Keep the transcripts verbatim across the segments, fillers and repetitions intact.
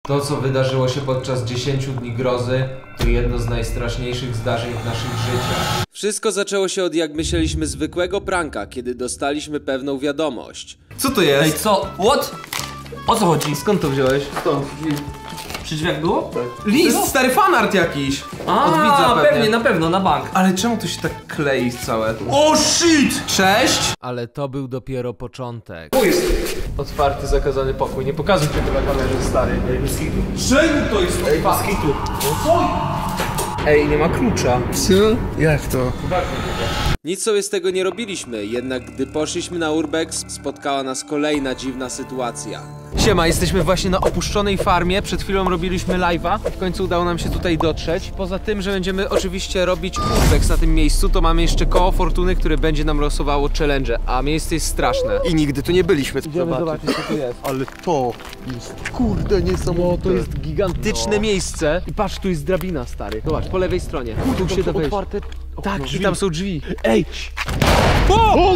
To, co wydarzyło się podczas dziesięciu dni grozy, to jedno z najstraszniejszych zdarzeń w naszych życiach. Wszystko zaczęło się od, jak myśleliśmy, zwykłego pranka, kiedy dostaliśmy pewną wiadomość. Co to jest? Ej, co? What? O co chodzi? Skąd to wziąłeś? Stąd. Przy drzwiach było? Tak. List, stary fanart jakiś! A, Od widza pewnie. pewnie, na pewno, na bank. Ale czemu to się tak klei całe? O shit! Cześć! Ale to był dopiero początek. Tu jest. Otwarty, zakazany pokój. Nie pokazuj tego na kamerze, stary. Czemu to jest? Ej, baskitu. Ej, nie ma klucza. Co? Jak to? Nic sobie z tego nie robiliśmy, jednak gdy poszliśmy na Urbex, spotkała nas kolejna dziwna sytuacja. Siema, jesteśmy właśnie na opuszczonej farmie. Przed chwilą robiliśmy live'a. W końcu udało nam się tutaj dotrzeć. Poza tym, że będziemy oczywiście robić Urbex na tym miejscu, to mamy jeszcze koło fortuny, które będzie nam losowało challenge, a miejsce jest straszne. I nigdy tu nie byliśmy. Idziemy zobaczyć, co tu jest. Ale to jest kurde niesamowite. To jest gigantyczne no. miejsce. I patrz, tu jest drabina, stary. Zobacz, po lewej stronie. Kurde, tu się da wejść. otwarte. Tak, drzwi. i tam są drzwi. Ej! O!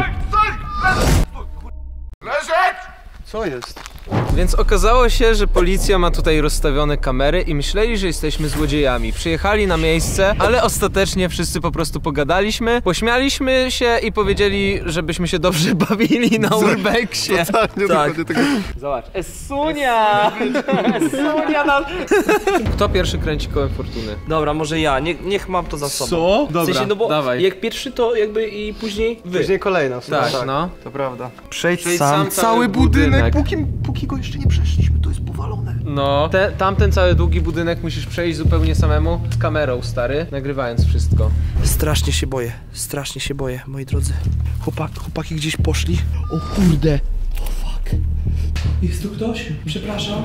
Co jest? Więc okazało się, że policja ma tutaj rozstawione kamery i myśleli, że jesteśmy złodziejami. Przyjechali na miejsce, ale ostatecznie wszyscy po prostu pogadaliśmy, pośmialiśmy się i powiedzieli, żebyśmy się dobrze bawili na Urbexie. Totalnie Tak. dokładnie tego. Zobacz, Esunia! Esunia nam... Kto pierwszy kręci kołem fortuny? Dobra, może ja, Nie, niech mam to za sobą. Co? W Dobra, sensie, no bo dawaj. jak pierwszy to jakby i później wy. Później kolejna. Tak, no. To prawda. Przejdź, Przejdź sam, sam cały, cały budynek, budynek. Póki, póki go jeszcze nie przeszliśmy, to jest powalone. No, Te, tamten cały długi budynek musisz przejść zupełnie samemu z kamerą, stary, nagrywając wszystko. Strasznie się boję, strasznie się boję, moi drodzy. Chłopak, chłopaki gdzieś poszli. O kurde. O fuck. Jest tu ktoś? Przepraszam.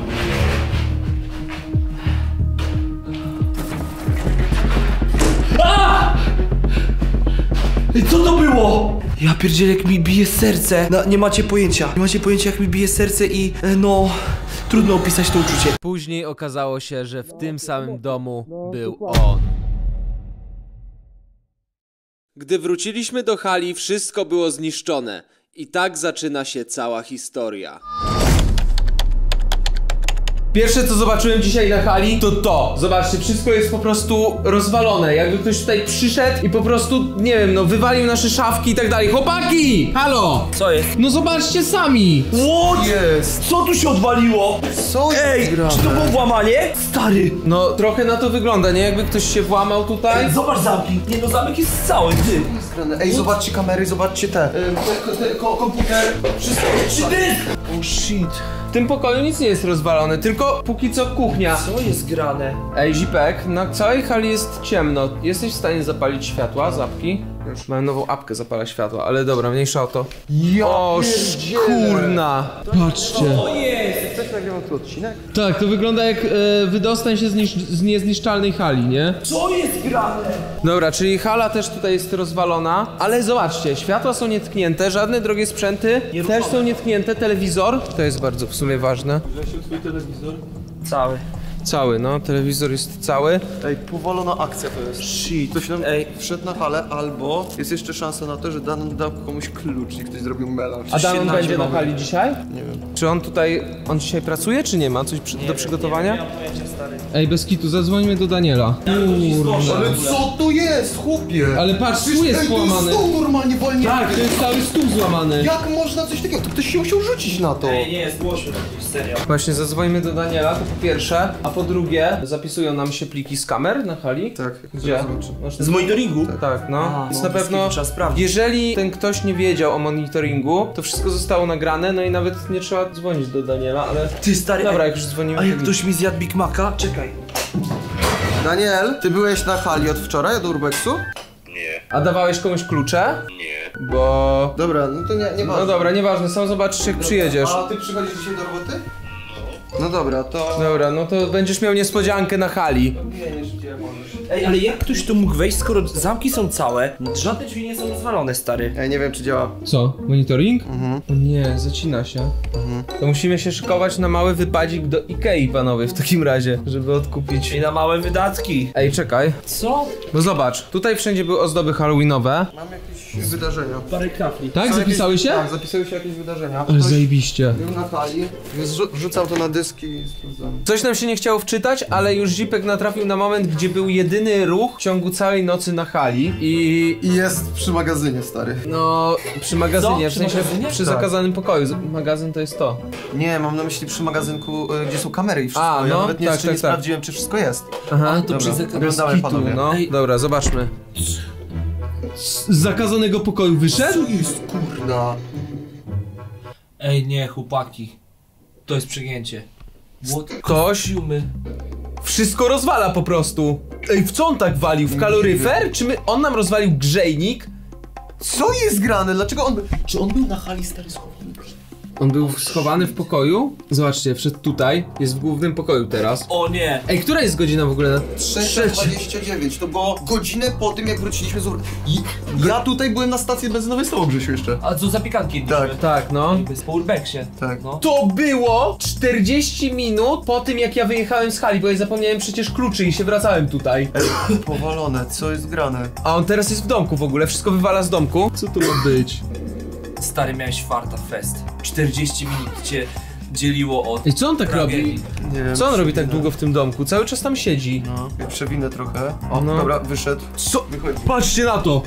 A! Ej, co to było? Ja pierdzielę, jak mi bije serce. No, nie macie pojęcia. Nie macie pojęcia, jak mi bije serce i e, no... Trudno opisać to uczucie. Później okazało się, że w tym samym domu był on. Gdy wróciliśmy do hali, wszystko było zniszczone. I tak zaczyna się cała historia. Pierwsze, co zobaczyłem dzisiaj na hali, to to. Zobaczcie, wszystko jest po prostu rozwalone. Jakby ktoś tutaj przyszedł i po prostu, nie wiem, no wywalił nasze szafki i tak dalej. Chłopaki! Halo! Co jest? No zobaczcie sami! What? Jest! Co tu się odwaliło? Co jest Ej, grane? czy to było włamanie? Stary! No trochę na to wygląda, nie? Jakby ktoś się włamał tutaj. Zobacz zamki. Nie no, zamek jest cały, ty. Ej, zobaczcie kamery, zobaczcie te. Komputer. Wszystko. Trzy dysk! Oh shit. W tym pokoju nic nie jest rozwalone, tylko póki co kuchnia. Co jest grane? Ej, Zipek, na całej hali jest ciemno. Jesteś w stanie zapalić światła, zapki? Już mam nową apkę, zapala światła, ale dobra, mniejsza o to. Ja O, kurna! Patrzcie. Chcesz nagrywam tu odcinek? Tak, to wygląda jak e, wydostań się z, niż, z niezniszczalnej hali, nie? Co jest grane? Dobra, czyli hala też tutaj jest rozwalona, ale zobaczcie, światła są nietknięte, żadne drogie sprzęty też są nietknięte, telewizor, to jest bardzo w sumie ważne. Cały. Cały, no, telewizor jest cały. Ej, powalona akcja to jest. Shit. Ktoś nam Ej. wszedł na halę, albo jest jeszcze szansa na to, że Dan dał komuś klucz i ktoś zrobił melanż. A Danon się będzie na nazywa. hali dzisiaj? Nie wiem. Czy on tutaj, on dzisiaj pracuje, czy nie ma? Coś przy, do przygotowania? Nie mam pojęcia, stary. Ej, bez kitu, zadzwońmy do Daniela. Ale co to jest, chłopie? Ale patrz, tu jest Ej, to połamany. stół normalnie wolnie. Tak, to jest cały stół złamany. Jak można coś takiego? To ktoś się musiał rzucić na to. Ej, nie jest głośno jakiś, serio. Właśnie, zadzwońmy do Daniela, to po pierwsze, a po drugie, zapisują nam się pliki z kamer na hali? Tak. Gdzie? Z monitoringu? Tak, no. A, Więc no, na pewno, trzeba sprawdzić. jeżeli ten ktoś nie wiedział o monitoringu, to wszystko zostało nagrane, no i nawet nie trzeba dzwonić do Daniela, ale... Ty, stary, Dobra, ej, jak już dzwonimy... a to jak nic. ktoś mi zjadł Big Maca? Czekaj. Daniel, ty byłeś na hali od wczoraj, od Urbexu? A dawałeś komuś klucze? Nie. Bo... Dobra, no to nie, nie No dobra, nieważne, sam zobaczysz jak przyjedziesz. A ty przychodzisz dzisiaj do roboty? No dobra, to... Dobra, no to będziesz miał niespodziankę na hali. Ej, ale jak ktoś tu mógł wejść, skoro zamki są całe? Żadne drzwi nie są rozwalone, stary. Ja nie wiem, czy działa. Co? Monitoring? Mhm. O nie, zacina się. Mhm. To musimy się szykować na mały wypadzik do Ikei, panowie, w takim razie, żeby odkupić. I na małe wydatki. Ej, czekaj. Co? Bo zobacz, tutaj wszędzie były ozdoby halloweenowe. Mam jakieś wydarzenia. Parę kafli. Tak? Są Zapisały jakieś, się? Tak, zapisały się jakieś wydarzenia. Ale Ktoś zajebiście. był na hali, zrzu rzucał to na dyski i sprawdzamy. Coś nam się nie chciało wczytać, ale już Zipek natrafił na moment, gdzie był jedyny ruch w ciągu całej nocy na hali i... I jest przy magazynie, stary. No, przy magazynie, Co? w Przy sensie magazynie? przy Tak. zakazanym pokoju. Z- Magazyn to jest to. Nie, mam na myśli przy magazynku, y, gdzie są kamery i wszystko. A, ja no, nawet nie, tak, jeszcze tak, nie tak. sprawdziłem, czy wszystko jest. Aha, to przy zak- Oglądałem, kitu, panowie. no. Ej. Dobra, zobaczmy. Z zakazanego pokoju wyszedł? jest, kurna? Ej, nie, chłopaki. To jest przegięcie. What? Ktoś Kostiumy. wszystko rozwala po prostu. Ej, w co on tak walił? W kaloryfer? Czy my, on nam rozwalił grzejnik? Co jest grane? Dlaczego on... Czy on był na hali stary schowany? On był schowany w pokoju. Zobaczcie, wszedł tutaj. Jest w głównym pokoju teraz. O nie! Ej, która jest godzina w ogóle? Na trzecia dwadzieścia dziewięć, to było godzinę po tym, jak wróciliśmy z Ur... I ja tutaj byłem na stacji benzynowej z tobą, Grzesiu, jeszcze. A co zapiekanki? Tak. Tak, no. Bez po urbexie. Tak. No. To było czterdzieści minut po tym, jak ja wyjechałem z hali, bo ja zapomniałem przecież kluczy i się wracałem tutaj. Powalone, co jest grane? A on teraz jest w domku w ogóle, wszystko wywala z domku. Co to ma być? Stary, miałeś farta fest. czterdzieści minut cię dzieliło od... I co on tak tragedii. robi? Nie wiem. Co on robi tak przewinę. długo w tym domku? Cały czas tam siedzi. No, ja przewinę trochę. O, No. dobra, wyszedł. Co? Wychodzi. Patrzcie na to!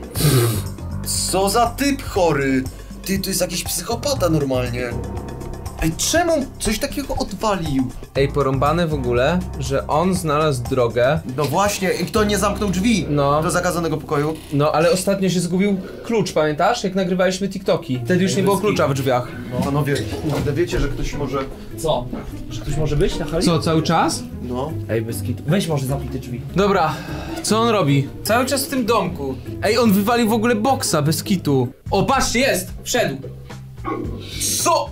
Co za typ chory? Ty, to jest jakiś psychopata normalnie. Ej, czemu coś takiego odwalił? Ej, porąbane w ogóle, że on znalazł drogę. No właśnie, i kto nie zamknął drzwi No. do zakazanego pokoju? No, ale ostatnio się zgubił klucz, pamiętasz? Jak nagrywaliśmy TikToki. Wtedy już nie było klucza w drzwiach. Panowie, kurde, wiecie, że ktoś może... Co? Że ktoś może być na hali? Co, cały czas? No. Ej, bez kitu. Weź może zamknij te drzwi. Dobra, co on robi? Cały czas w tym domku. Ej, on wywalił w ogóle boksa bez kitu. O, patrzcie, jest! Wszedł. Co?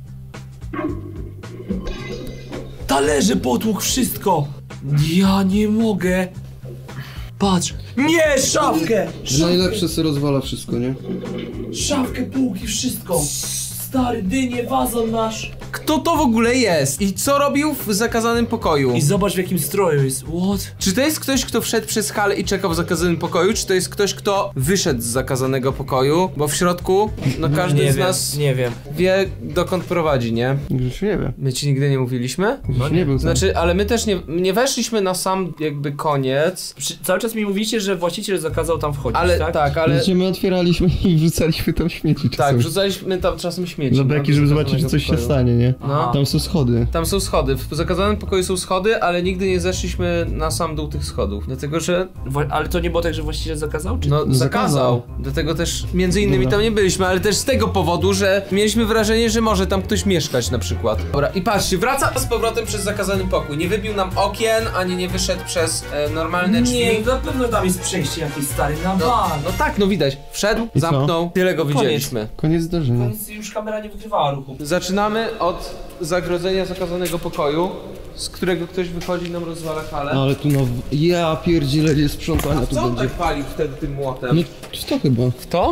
Talerze, podłóg, wszystko! Ja nie mogę! Patrz! Nie, szafkę! Najlepsze se rozwala wszystko, nie? Szafkę, półki, wszystko! Stary, dynie, wazon nasz! Kto to w ogóle jest? I co robił w zakazanym pokoju? I zobacz w jakim stroju jest. What? Czy to jest ktoś, kto wszedł przez halę i czekał w zakazanym pokoju, czy to jest ktoś, kto wyszedł z zakazanego pokoju? Bo w środku, no każdy nie z wiem, nas nie wiem. wie, dokąd prowadzi, nie? Grzesiu nie wie. My ci nigdy nie mówiliśmy? Grzesiu nie był tam. Znaczy, ale my też nie, nie weszliśmy na sam jakby koniec, Przy, cały czas mi mówicie, że właściciel zakazał tam wchodzić, ale tak? tak, ale Znaczy my otwieraliśmy i wrzucaliśmy tam śmieci tak, czasami. wrzucaliśmy tam czasem śmieci. Dla no, beki, do żeby zobaczyć, czy zakazanego coś się pokoju. stanie, nie? No. Tam są schody. Tam są schody, w zakazanym pokoju są schody, ale nigdy nie zeszliśmy na sam dół tych schodów, dlatego że Wła- ale to nie było tak, że właściciel zakazał? Czy... no zakazał. Zakazał. Dlatego też między innymi Dobra. tam nie byliśmy, ale też z tego powodu, że mieliśmy wrażenie, że może tam ktoś mieszkać na przykład. Dobra, i patrzcie, wraca z powrotem przez zakazany pokój. Nie wybił nam okien, ani nie wyszedł przez e, normalne drzwi. Nie, na pewno tam jest przejście jakieś, stary, na No, bank. no tak, no widać. Wszedł, I co? zamknął, tyle go Koniec. widzieliśmy. Koniec zdarzenia. Nic, już kamera nie wykrywała ruchu. Zaczynamy od zagrodzenia zakazanego pokoju, z którego ktoś wychodzi i nam rozwala halę. No ale tu no... Ja pierdzielę, jest sprzątania tu Co on będzie. tak palił wtedy tym młotem? No to chyba. W to?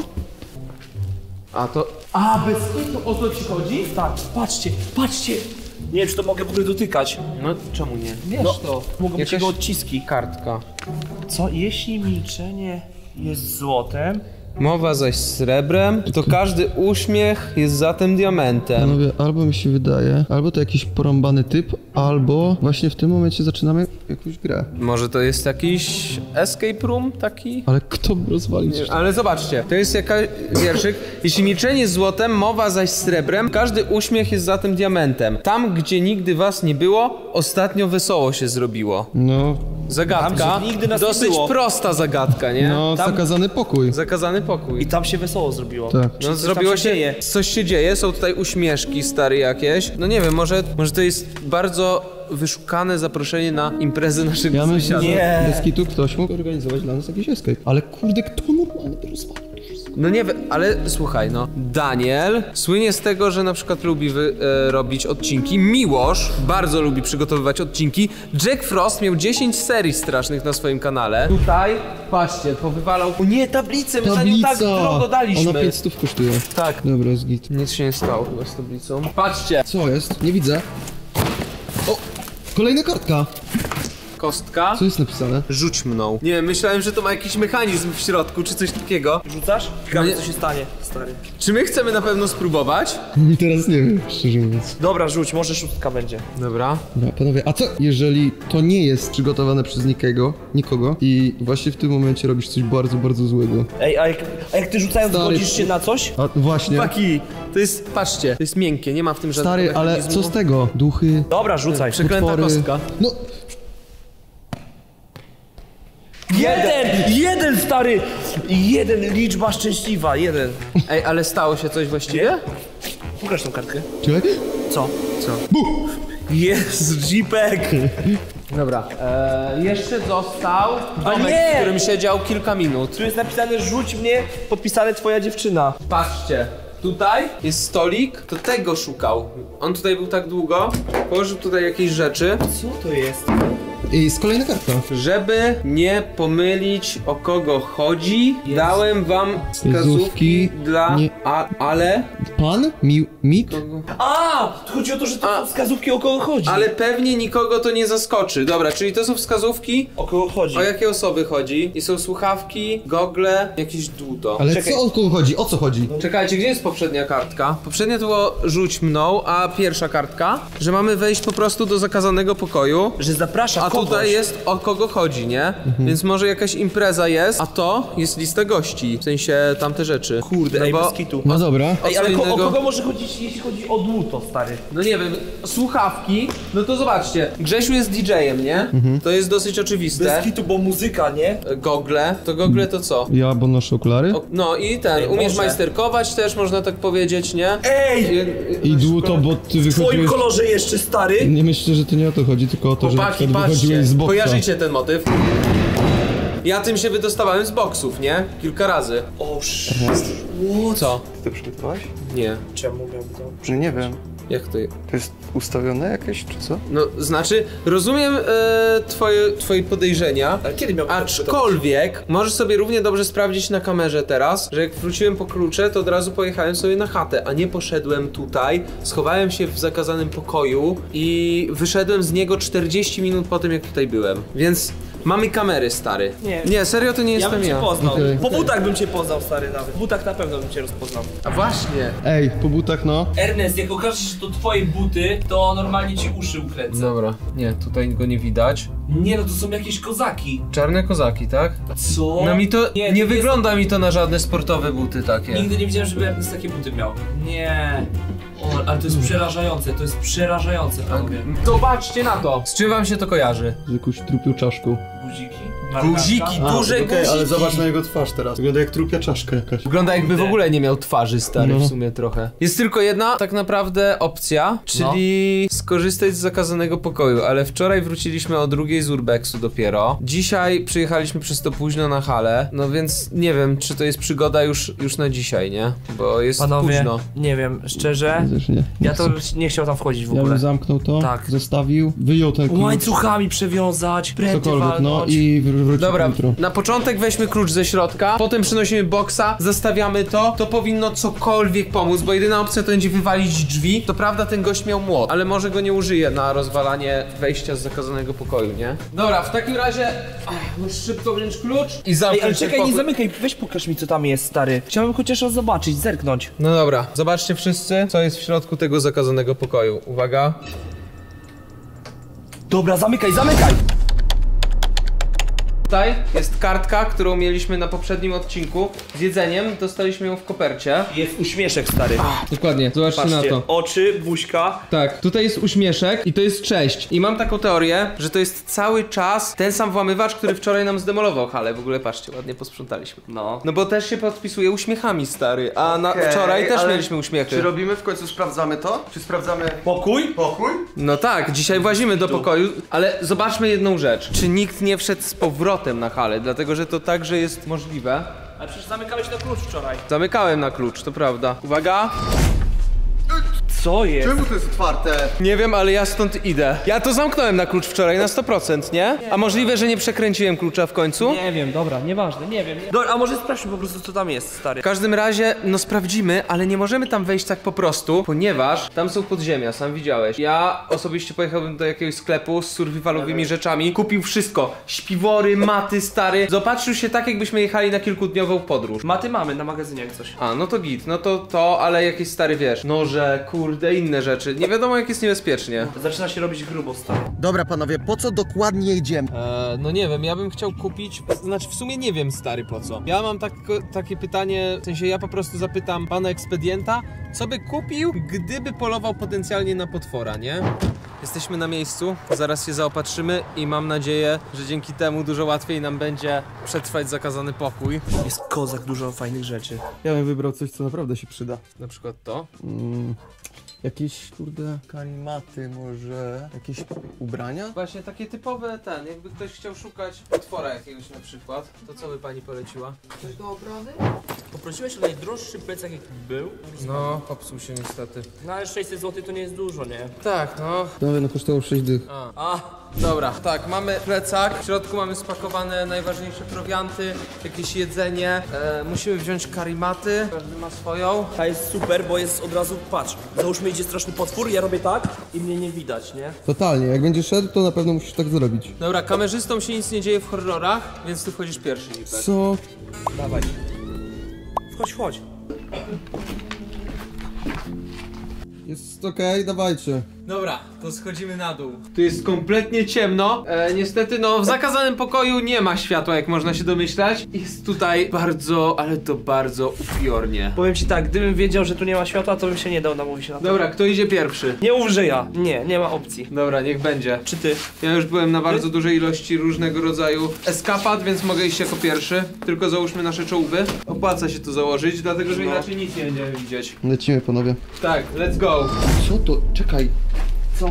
A to... A, bez kitu, o to ci chodzi? Tak, patrzcie, patrzcie! Nie wiem, czy to mogę w ogóle dotykać. No czemu nie? Wiesz No, to. mogą być Jakaś jego odciski. kartka. Co, jeśli milczenie jest złotem? Mowa zaś srebrem, to każdy uśmiech jest zatem diamentem. Panowie, albo mi się wydaje, albo to jakiś porąbany typ, albo właśnie w tym momencie zaczynamy jakąś grę. Może to jest jakiś escape room taki? Ale kto by rozwalił coś? Ale zobaczcie, to jest jakaś wierszyk. Jeśli milczenie jest złotem, mowa zaś srebrem, każdy uśmiech jest zatem diamentem. Tam, gdzie nigdy was nie było, ostatnio wesoło się zrobiło. No, Zagadka, Tam, gdzie nigdy nas nie dosyć było. prosta zagadka, nie? no Tam- zakazany pokój. Zakazany pokój. I tam się wesoło zrobiło. Tak. No coś zrobiło tam się, się dzieje. coś się dzieje, są tutaj uśmieszki stare jakieś. No nie wiem, może, może to jest bardzo wyszukane zaproszenie na imprezę naszych Ja myślę, sąsiadów. Nie. że bez kitu ktoś mógł organizować dla nas jakiś escape. Ale kurde, kto normalny to rozwalił? No nie wiem, ale słuchaj, no. Daniel słynie z tego, że na przykład lubi wy, e, robić odcinki. Miłosz bardzo lubi przygotowywać odcinki. Jack Frost miał dziesięć serii strasznych na swoim kanale. Tutaj, patrzcie, powywalał... O nie, tablicę, my za nią tak drogo daliśmy. Ona pięć stów kosztuje. Tak. Dobra, jest git. Nic się nie stało chyba z tablicą. Patrzcie. Co jest? Nie widzę. O! Kolejna kartka! kostka. Co jest napisane? Rzuć mną. Nie, myślałem, że to ma jakiś mechanizm w środku, czy coś takiego. Rzucasz? Ciekawe, No nie- co się stanie, stary. Czy my chcemy na pewno spróbować? Teraz nie wiem, szczerze mówiąc. Dobra, rzuć, może szóstka będzie. Dobra. Dobra, panowie, a co jeżeli to nie jest przygotowane przez nikogo, nikogo i właśnie w tym momencie robisz coś bardzo, bardzo złego? Ej, a jak, a jak ty rzucając Stary, zgodzisz się na coś? A właśnie. Chłopaki, to jest, patrzcie, to jest miękkie, nie ma w tym żadnego Stary, ale mechanizmu. co z tego? Duchy, Dobra, rzucaj. Przeklęta potwory. kostka. No, Jeden! Jeden, stary! Jeden, liczba szczęśliwa, jeden. Ej, ale stało się coś właściwie? Pokaż tą kartkę. czekaj. Co? Co? Jest, Jeepek! Dobra, eee, jeszcze został domek, nie! w którym siedział kilka minut. Tu jest napisane, rzuć mnie, podpisane twoja dziewczyna. Patrzcie, tutaj jest stolik, to tego szukał. On tutaj był tak długo, położył tutaj jakieś rzeczy, Co to jest? I jest kolejna karta. żeby nie pomylić, o kogo chodzi. Dałem wam wskazówki Wskazówki, dla... nie- A, ale... Pan? Mi, mit? A! Chodzi o to, że to A. są wskazówki, o kogo chodzi. Ale pewnie nikogo to nie zaskoczy. Dobra, czyli to są wskazówki, O kogo chodzi? o jakie osoby chodzi. I są słuchawki, gogle, jakieś dłuto. Ale Czekaj. co o kogo chodzi? O co chodzi? Czekajcie, gdzie jest poprzednia kartka? Poprzednia to było rzuć mną, a pierwsza kartka, że mamy wejść po prostu do zakazanego pokoju. Że zaprasza A kogoś. tutaj jest o kogo chodzi, nie? Więc może jakaś impreza jest, a to jest lista gości. W sensie tamte rzeczy. Kurde, no ej, bo... bez kitu. No dobra. O Ej, co ale ko- o innego- kogo może chodzić, jeśli chodzi o dłuto, stary? No nie wiem, słuchawki, no to zobaczcie, Grzesiu jest didżejem, nie? To jest dosyć oczywiste. Bez kitu, bo muzyka, nie? Gogle, to gogle to co? Ja, bo noszę okulary. O, no i ten, Ej, umiesz może. majsterkować też, można tak powiedzieć, nie? Ej! I dłuto, bo ty W twoim wychodziłeś... kolorze jeszcze, stary? Nie myślę, że to nie o to chodzi, tylko o to, że na Chłopaki, przykład patrzcie, wychodziłeś z boksa. kojarzycie ten motyw? Ja tym się wydostawałem z boksów, nie? Kilka razy. O, sz... Co? Ty przygotowałeś? Nie. Czemu miałbym to? Że nie wiem. Jak to? To jest ustawione jakieś, czy co? No, znaczy, rozumiem e, twoje, twoje podejrzenia, Ale kiedy miałbym to aczkolwiek możesz sobie równie dobrze sprawdzić na kamerze teraz, że jak wróciłem po klucze, to od razu pojechałem sobie na chatę, a nie poszedłem tutaj, schowałem się w zakazanym pokoju i wyszedłem z niego czterdzieści minut po tym, jak tutaj byłem. Więc mamy kamery, stary. Nie. Nie, serio to nie Ja jestem bym ja. cię poznał. Okej. Po butach bym cię poznał, stary, nawet. W butach na pewno bym cię rozpoznał. A właśnie. Ej, po butach no. Ernest, jak okaże się, że to twoje buty, to normalnie ci uszy ukręcę. Dobra, nie, tutaj go nie widać. Nie no, to są jakieś kozaki. Czarne kozaki, tak? Co? No mi to, nie, to wygląda mi to na żadne sportowe buty takie. Jest... Nigdy nie widziałem, żeby Ernest takie buty miał. Nie. O, ale to jest przerażające, to jest przerażające, panowie. Zobaczcie na to! Z czym wam się to kojarzy? Z jakąś trupią czaszką. Guziki? Guziki, duże Okej, guziki! ale zobacz na jego twarz teraz. Wygląda jak trupia czaszka jakaś. Wygląda jakby w ogóle nie miał twarzy, stary, No. w sumie trochę. Jest tylko jedna tak naprawdę opcja, czyli skorzystać z zakazanego pokoju, ale wczoraj wróciliśmy o drugiej z urbexu dopiero. Dzisiaj przyjechaliśmy przez to późno na halę, no więc nie wiem, czy to jest przygoda już, już na dzisiaj, nie? Bo jest Panowie, późno. nie wiem, szczerze, Też nie. nie ja to chcę. nie chciał tam wchodzić w Ja ogóle. bym zamknął to, Tak. zostawił, wyjął ten klucz, Łańcuchami przewiązać, pręty cokolwiek, no walnąć. i wr- wrócił Dobra, jutro. na początek weźmy klucz ze środka, potem przynosimy boksa, zastawiamy to, to powinno cokolwiek pomóc, bo jedyna opcja to będzie wywalić drzwi. To prawda, ten gość miał młot, ale może go nie użyje na rozwalanie wejścia z zakazanego pokoju, nie? Dobra, w takim razie ach, musisz szybko wziąć klucz i Ej, zamknąć ale ten czekaj, nie pokój. zamykaj, weź pokaż mi co tam jest, stary. Chciałbym chociaż raz zobaczyć, zerknąć. No dobra, zobaczcie wszyscy, co jest w środku tego zakazanego pokoju. Uwaga. Dobra, zamykaj, zamykaj! Tutaj jest kartka, którą mieliśmy na poprzednim odcinku z jedzeniem, dostaliśmy ją w kopercie. Jest uśmieszek, stary. Dokładnie, zobaczcie na Patrzcie, to. oczy, buźka. Tak, tutaj jest uśmieszek i to jest cześć. I mam taką teorię, że to jest cały czas ten sam włamywacz, który wczoraj nam zdemolował halę. W ogóle patrzcie, ładnie posprzątaliśmy. No. No bo też się podpisuje uśmiechami, stary, a na Okej, wczoraj też ale mieliśmy uśmiechy. Czy robimy w końcu, sprawdzamy to? Czy sprawdzamy Pokój? pokój? No tak, dzisiaj włazimy do pokoju, ale zobaczmy jedną rzecz. Czy nikt nie wszedł z powrotem na halę, dlatego że to także jest możliwe. Ale przecież zamykałeś na klucz wczoraj. Zamykałem na klucz, to prawda. Uwaga. Co jest? Czemu to jest otwarte? Nie wiem, ale ja stąd idę. Ja to zamknąłem na klucz wczoraj na sto procent, nie? A możliwe, że nie przekręciłem klucza w końcu? Nie wiem, dobra, nieważne, nie wiem. Dobra, a może sprawdźmy po prostu, co tam jest, stary. W każdym razie, no sprawdzimy, ale nie możemy tam wejść tak po prostu, ponieważ tam są podziemia, sam widziałeś. Ja osobiście pojechałbym do jakiegoś sklepu z survivalowymi rzeczami, kupił wszystko. Śpiwory, maty, stary. Zobaczył się tak, jakbyśmy jechali na kilkudniową podróż. Maty mamy na magazynie jak coś. A, no to git, no to to, ale jakieś stary, wiesz, noże, kurde, inne rzeczy. Nie wiadomo, jak jest niebezpiecznie. Zaczyna się robić grubo, stary. Dobra panowie, po co dokładnie jedziemy? Eee, no nie wiem, ja bym chciał kupić, znaczy w sumie nie wiem, stary, po co. Ja mam tak, takie pytanie, w sensie ja po prostu zapytam pana ekspedienta, co by kupił, gdyby polował potencjalnie na potwora, nie? Jesteśmy na miejscu, zaraz się zaopatrzymy i mam nadzieję, że dzięki temu dużo łatwiej nam będzie przetrwać zakazany pokój. Jest kozak, dużo fajnych rzeczy. Ja bym wybrał coś, co naprawdę się przyda. Na przykład to. Mm, jakieś, kurde, karimaty może, jakieś ubrania? Właśnie takie typowe, ten, jakby ktoś chciał szukać potwora jakiegoś na przykład, to co by pani poleciła? Coś do obrony? Poprosiłeś o najdroższy plecak jaki był. No, popsuł się niestety. No ale sześćset złotych to nie jest dużo, nie? Tak, no. Nowe, no kosztowało sześć dych. A. A, Dobra, tak, mamy plecak, w środku mamy spakowane najważniejsze prowianty, jakieś jedzenie, e, musimy wziąć karimaty, każdy ma swoją. ta jest super, bo jest od razu, patrz, załóżmy idzie straszny potwór, ja robię tak i mnie nie widać, nie? Totalnie, jak będziesz szedł, to na pewno musisz tak zrobić. Dobra, kamerzystom się nic nie dzieje w horrorach, więc ty wchodzisz pierwszy, Lipek. Co? Dawaj. Wchodź, wchodź. Jest okej, dawajcie. Dobra, to schodzimy na dół. Tu jest kompletnie ciemno. E, niestety, no w zakazanym pokoju nie ma światła, jak można się domyślać. Jest tutaj bardzo, ale to bardzo upiornie. Powiem ci tak, gdybym wiedział, że tu nie ma światła, to bym się nie dał namówić na to. Dobra, kto idzie pierwszy? Nie mów, że ja. Nie, nie ma opcji. Dobra, niech będzie. Czy ty? Ja już byłem na bardzo dużej ilości różnego rodzaju eskapad, więc mogę iść jako pierwszy. Tylko załóżmy nasze czołby. Opłaca się to założyć, dlatego że No. inaczej nic nie będziemy widzieć. Lecimy, panowie. Tak, let's go. Co to? Czekaj. Co?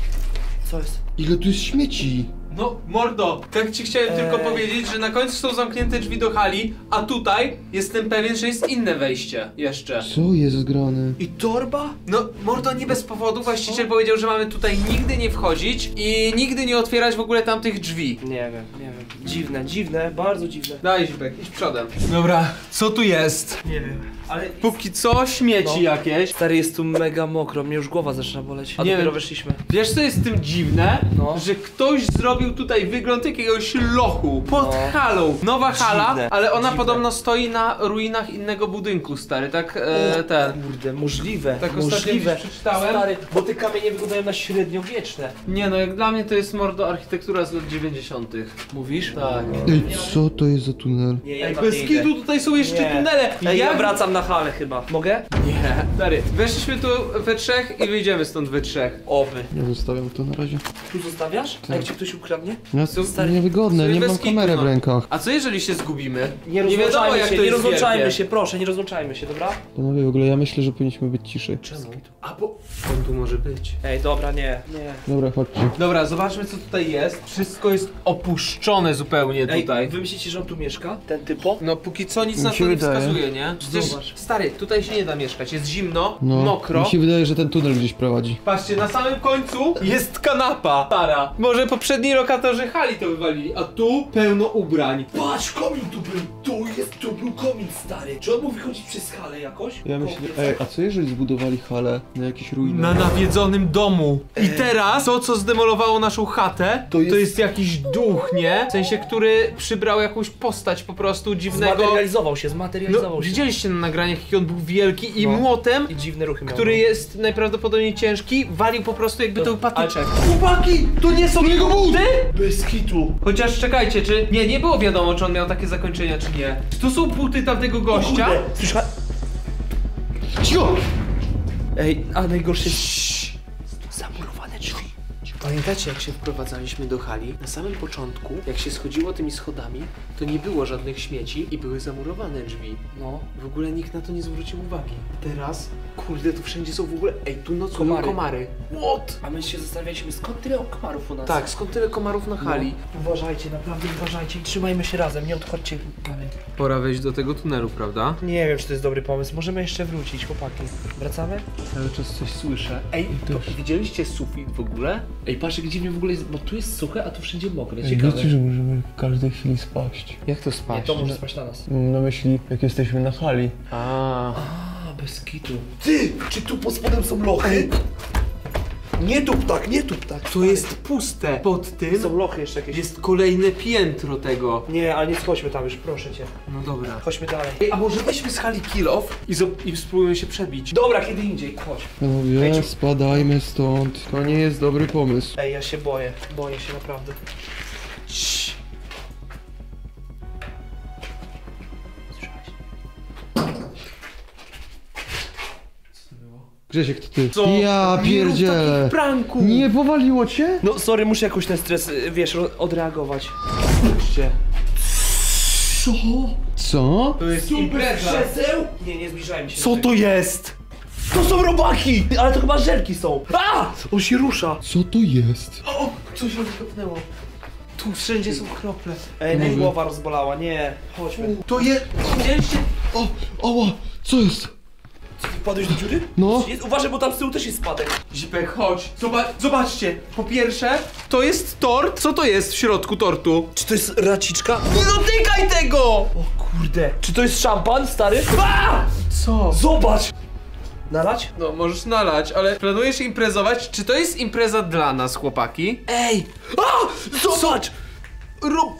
Co jest? Ile tu jest śmieci? No, mordo, tak ci chciałem Eee. tylko powiedzieć, że na końcu są zamknięte drzwi do hali, a tutaj jestem pewien, że jest inne wejście jeszcze. Co jest grane? I torba? No, mordo, nie bez powodu właściciel powiedział, że mamy tutaj nigdy nie wchodzić i nigdy nie otwierać w ogóle tamtych drzwi. Nie wiem, nie wiem. Dziwne, dziwne, bardzo dziwne. Daj, Zipek, idź przodem. Dobra, co tu jest? Nie wiem, ale... Póki co śmieci No. jakieś. Stary, jest tu mega mokro, mnie już głowa zaczyna boleć. A Nie dopiero wiem. weszliśmy. Wiesz co jest z tym dziwne? No. Że ktoś zrobił tutaj wygląd jakiegoś lochu pod No. halą. Nowa hala, Dziwne, ale ona dziwne. podobno stoi na ruinach innego budynku, stary, tak e, ten. Kurde, możliwe, Tak ostatnio możliwe. gdzieś przeczytałem. Stary, bo te kamienie wyglądają na średniowieczne. Nie no, jak dla mnie to jest mordo architektura z lat dziewięćdziesiątych. Mówisz? Tak. Ej, co to jest za tunel? Nie, ja Ej, tam bez nie idę. kitu tutaj są jeszcze Nie. tunele. Ej, ja Jak- wracam na halę chyba. Mogę? Nie. Stary, weszliśmy tu we trzech i wyjdziemy stąd we trzech. Oby. Ja zostawiam to na razie. Tu zostawiasz? A jak ci ktoś ukradnie? No, Są- stary, niewygodne, Sobie nie bez mam kitu, kamerę no. w rękach. A co jeżeli się zgubimy? Nie wiadomo rozłączajmy jak się, to nie jest rozłączajmy wielkie. się, proszę, nie rozłączajmy się, dobra? Panowie, w ogóle ja myślę, że powinniśmy być ciszej. Czemu? A bo on tu może być. Ej, dobra, nie, nie. Dobra, chodźcie. Dobra, zobaczmy co tutaj jest. Wszystko jest opuszczone zupełnie Ej, tutaj. wy myślicie, że on tu mieszka? Ten typo? No póki co nic Mi na się to nie wydaje. wskazuje, nie? Przecież, Zobacz. stary, tutaj się nie da mieszkać, jest zimno, No, mokro. mi się wydaje, że ten tunel gdzieś prowadzi. Patrzcie, na samym końcu jest kanapa stara. Może poprzedni lokatorzy hali to wywalili, a tu pełno ubrań. Patrz, komin tu był, tu jest, tu był komin stary. Czy on mógł wychodzić przez halę jakoś? Ja myślę, Kopiec? ej, a co jeżeli zbudowali halę na jakieś ruiny? Na nawiedzonym domu. I teraz to, co zdemolowało naszą chatę, to To jest, jest- jakiś duch, nie? W sensie, który przybrał jakąś postać po prostu dziwnego. Zmaterializował się, No, zmaterializował się. widzieliście na nagraniach, jaki on był wielki i No. młotem, I dziwne ruchy miał. który jest najprawdopodobniej ciężki, walił po prostu jakby to był patyczek. Chłopaki, to nie są jego buty? Bez kitu. Chociaż czekajcie, czy... Nie, nie było wiadomo, czy on miał takie zakończenia, czy nie. Czy to są buty tamtego gościa? Kurde, słysza... Cicho! Ej, a najgorsze jest... Zamurowane drzwi. Pamiętacie, jak się wprowadzaliśmy do hali? Na samym początku, jak się schodziło tymi schodami, to nie było żadnych śmieci i były zamurowane drzwi. No, w ogóle nikt na to nie zwrócił uwagi. Teraz, kurde, tu wszędzie są w ogóle... Ej, tu nocują komary. komary. What? A my się zastanawialiśmy, skąd tyle komarów u nas? Tak, skąd tyle komarów na hali? No. Uważajcie, naprawdę uważajcie i trzymajmy się razem, nie odchodźcie dalej. Pora wejść do tego tunelu, prawda? Nie wiem, czy to jest dobry pomysł, możemy jeszcze wrócić, chłopaki. Wracamy? Cały czas coś słyszę. Ej, to widzieliście sufit w ogóle? Ej, patrz jak dziwnie w ogóle jest, bo tu jest suche, a tu wszędzie mokre, ciekawe. Wiecie, że możemy w każdej chwili spaść. Jak to spać? Nie, to może spać na nas. Mam na myśli, jak jesteśmy na hali. A. A, bez kitu. Ty, czy tu pod spodem są lochy? Nie tup tak, nie tup tak. To jest puste. Pod tym Są lochy jeszcze jakieś. jest kolejne piętro tego. Nie, ale nie schodźmy tam już, proszę cię. No dobra. Chodźmy dalej. Ej, a może weźmy z hali kill off i, zo- i spróbujemy się przebić. Dobra, kiedy indziej, chodź. Panowie, spadajmy stąd. To nie jest dobry pomysł. Ej, ja się boję, boję się naprawdę. Ciii. Grzesiek, to ty. Co? Ja pierdzielę. Pranku! Nie powaliło cię? No sorry, muszę jakoś ten stres, y, wiesz, ro- odreagować. Spójrzcie. Co? Co? To jest impreza. Krzeseł? Nie, nie zbliżajmy się. Co to jest? To są robaki! Ale to chyba żelki są. A! On się rusza. Co to jest? O! Coś się kopnęło. Tu wszędzie są krople. Ej, mnie głowa rozbolała, nie. Chodźmy. To jest... Widzieliście? O, oła, co jest? Wpadłeś do dziury? No. Jest, uważaj, bo tam z tyłu też jest spadek. Zipek, chodź. Zobacz, zobaczcie. Po pierwsze, to jest tort. Co to jest w środku tortu? Czy to jest raciczka? Nie dotykaj tego! O kurde. Czy to jest szampan, stary? A! Co? Zobacz! Nalać? No, możesz nalać, ale planujesz imprezować? Czy to jest impreza dla nas, chłopaki? Ej! A! Zobacz! Rob...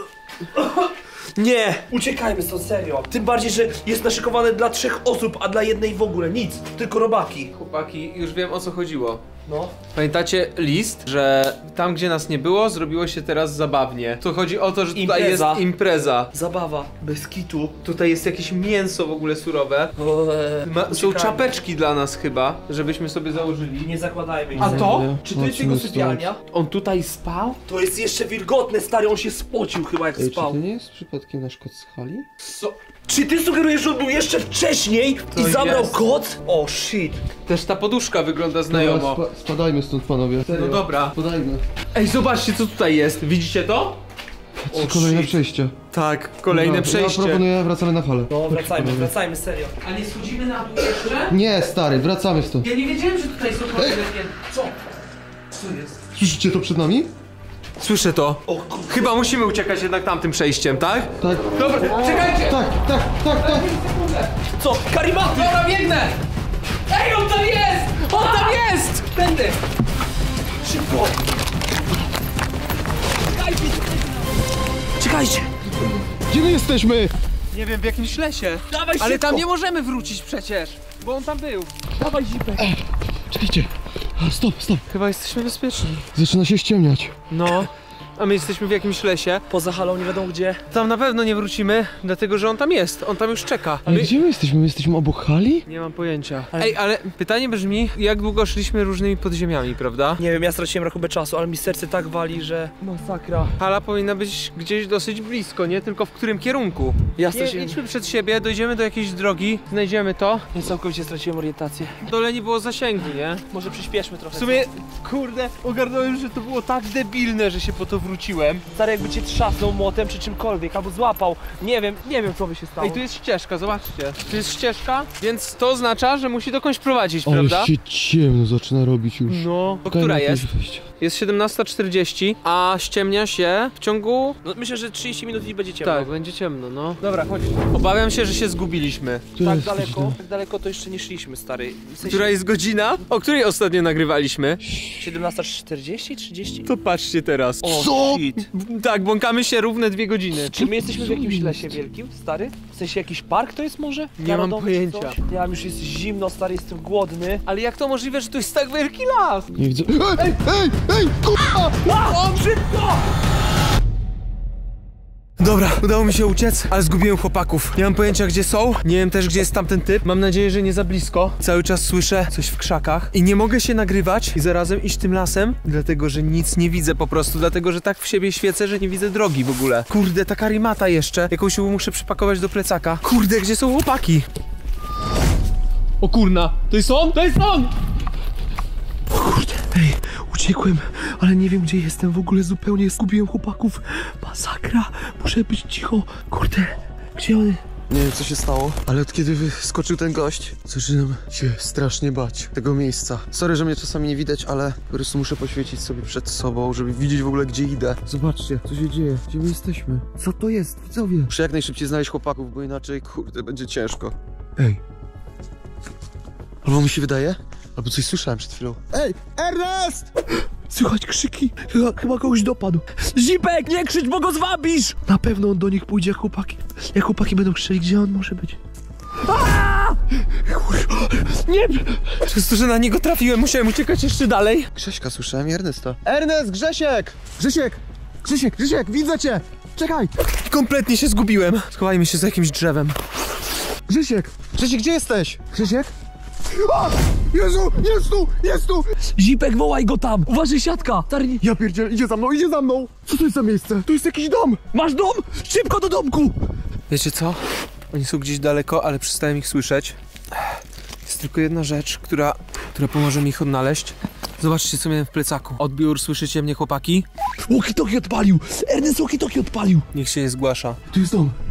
Nie! Uciekajmy stąd, serio. Tym bardziej, że jest naszykowane dla trzech osób, a dla jednej w ogóle nic. Tylko robaki. Chłopaki, już wiem, o co chodziło. No. Pamiętacie list, że tam, gdzie nas nie było, zrobiło się teraz zabawnie. To chodzi o to, że tutaj Impreza. jest impreza. Zabawa. Bez kitu. Tutaj jest jakieś mięso w ogóle surowe. Ma, są Uciekajmy. czapeczki dla nas chyba, żebyśmy sobie założyli. Nie zakładajmy ich. A to? Czy to jest jego Chodźmy sypialnia? On tutaj spał? To jest jeszcze wilgotne, stary, on się spocił chyba jak Ej, czy spał. to nie jest przypadkiem nasz kot z hali? Co? Czy ty sugerujesz, że on był jeszcze wcześniej To i zabrał jest. koc? O shit. Też ta poduszka wygląda Dobra, znajomo. spa spadajmy stąd, panowie. No dobra. Spadajmy. Ej, zobaczcie, co tutaj jest. Widzicie to? To kolejne przejście. Tak, kolejne Dobra, przejście. Ja proponuję, wracamy na falę. No wracajmy, wracajmy, serio. A nie schodzimy na dół jeszcze? Nie, stary, wracamy stąd. Ja nie wiedziałem, że tutaj są kolejne piętra. Co? Co jest? Słyszycie to przed nami? Słyszę to. Chyba musimy uciekać jednak tamtym przejściem, tak? Tak. Dobra, czekajcie! Tak, tak, tak, tak. Co? Karimaty! Dobra, biegnę! Ej, on tam jest! On tam jest! Tędy! Szybko! Czekajcie! Gdzie my jesteśmy? Nie wiem, w jakimś lesie. Dawaj Ale szybko! tam nie możemy wrócić przecież, bo on tam był. Dawaj zipek! Czekajcie. A, stop, stop. Chyba jesteśmy bezpieczni. Zaczyna się ściemniać. No, a my jesteśmy w jakimś lesie. Poza halą nie wiadomo gdzie. Tam na pewno nie wrócimy, dlatego że on tam jest. On tam już czeka. Ale My... gdzie my jesteśmy? My jesteśmy obok hali? Nie mam pojęcia. Ej, ale pytanie brzmi, jak długo szliśmy różnymi podziemiami, prawda? Nie wiem, ja straciłem rachubę czasu, ale mi serce tak wali, że... Masakra. Hala powinna być gdzieś dosyć blisko, nie? Tylko w którym kierunku? Ja Nie, straciłem... idźmy przed siebie, dojdziemy do jakiejś drogi, znajdziemy to. Ja całkowicie straciłem orientację. W dole nie było zasięgu, nie? Może przyspieszmy trochę. W sumie, kurde, ogarnąłem, że to było tak debilne, że się po to wróciłem. Stary, jakby cię trzasnął młotem czy czymkolwiek, albo złapał. Nie wiem, nie wiem co by się stało. Ej, tu jest ścieżka, zobaczcie. Tu jest ścieżka, więc to oznacza, że musi dokądś prowadzić, Ale prawda? się ciemno zaczyna robić już. No, to Szukajmy która jakiegoś jest? wyjścia. Jest siedemnasta czterdzieści, a ściemnia się w ciągu... No, myślę, że trzydzieści minut i będzie ciemno. Tak, będzie ciemno, no. Dobra, chodź. Obawiam się, że się zgubiliśmy. Która Tak jest daleko, godzina? tak daleko to jeszcze nie szliśmy, stary. W sensie Która jest godzina? O której ostatnio nagrywaliśmy? siedemnasta czterdzieści, trzydzieści? To patrzcie teraz. O, Co? shit. Tak, błąkamy się równe dwie godziny. Czy my jesteśmy w jakimś lesie wielkim, stary? W sensie jakiś park to jest może? Nie Narodowy mam czy pojęcia. coś? Ja już jest zimno, stary, jestem głodny. Ale jak to możliwe, że tu jest tak wielki las? Nie widzę. Ej, ej, ej, kurwa! A! O, szybko! Dobra, udało mi się uciec, ale zgubiłem chłopaków. Nie mam pojęcia, gdzie są. Nie wiem też, gdzie jest tamten typ. Mam nadzieję, że nie za blisko. Cały czas słyszę coś w krzakach i nie mogę się nagrywać i zarazem iść tym lasem, dlatego, że nic nie widzę po prostu, dlatego, że tak w siebie świecę, że nie widzę drogi w ogóle. Kurde, ta karimata jeszcze. Jakąś muszę przypakować do plecaka. Kurde, gdzie są chłopaki? O kurna, to jest on? To jest on! O kurde, ej, uciekłem, ale nie wiem, gdzie jestem. W ogóle zupełnie zgubiłem chłopaków. Masakra, muszę być cicho. Kurde, gdzie on? Nie wiem, co się stało, ale od kiedy wyskoczył ten gość, zaczynam się strasznie bać tego miejsca. Sorry, że mnie czasami nie widać, ale po prostu muszę poświecić sobie przed sobą, żeby widzieć w ogóle, gdzie idę. Zobaczcie, co się dzieje, gdzie my jesteśmy. Co to jest, widzowie? Muszę jak najszybciej znaleźć chłopaków, bo inaczej, kurde, będzie ciężko. Ej. Albo mi się wydaje, albo coś słyszałem przed chwilą. Ej, Ernest! Słychać krzyki, chyba, chyba kogoś dopadł. Zipek, nie krzycz, bo go zwabisz! Na pewno on do nich pójdzie, jak chłopaki. Jak chłopaki będą krzyczeli, gdzie on może być? Aaaa! Kurwa, nie! Przez to, że na niego trafiłem, musiałem uciekać jeszcze dalej. Grześka słyszałem i Ernesta. Ernest, Grzesiek! Grzesiek! Grzesiek, Grzesiek, widzę cię! Czekaj! Kompletnie się zgubiłem. Schowajmy się za jakimś drzewem. Grzesiek! Grzesiek, gdzie jesteś? Grzesiek? A! Jezu! Jest tu! Jest tu! Zipek, wołaj go tam! Uważaj, siatka! Stary... Ja pierdziel, idzie za mną, idzie za mną! Co to jest za miejsce? To jest jakiś dom! Masz dom? Szybko do domku! Wiecie co? Oni są gdzieś daleko, ale przestałem ich słyszeć. Jest tylko jedna rzecz, która, która pomoże mi ich odnaleźć. Zobaczcie, co miałem w plecaku. Odbiór, słyszycie mnie, chłopaki? Walkie-talkie odpalił! Ernest walkie-talkie odpalił! Niech się nie zgłasza. Tu jest dom.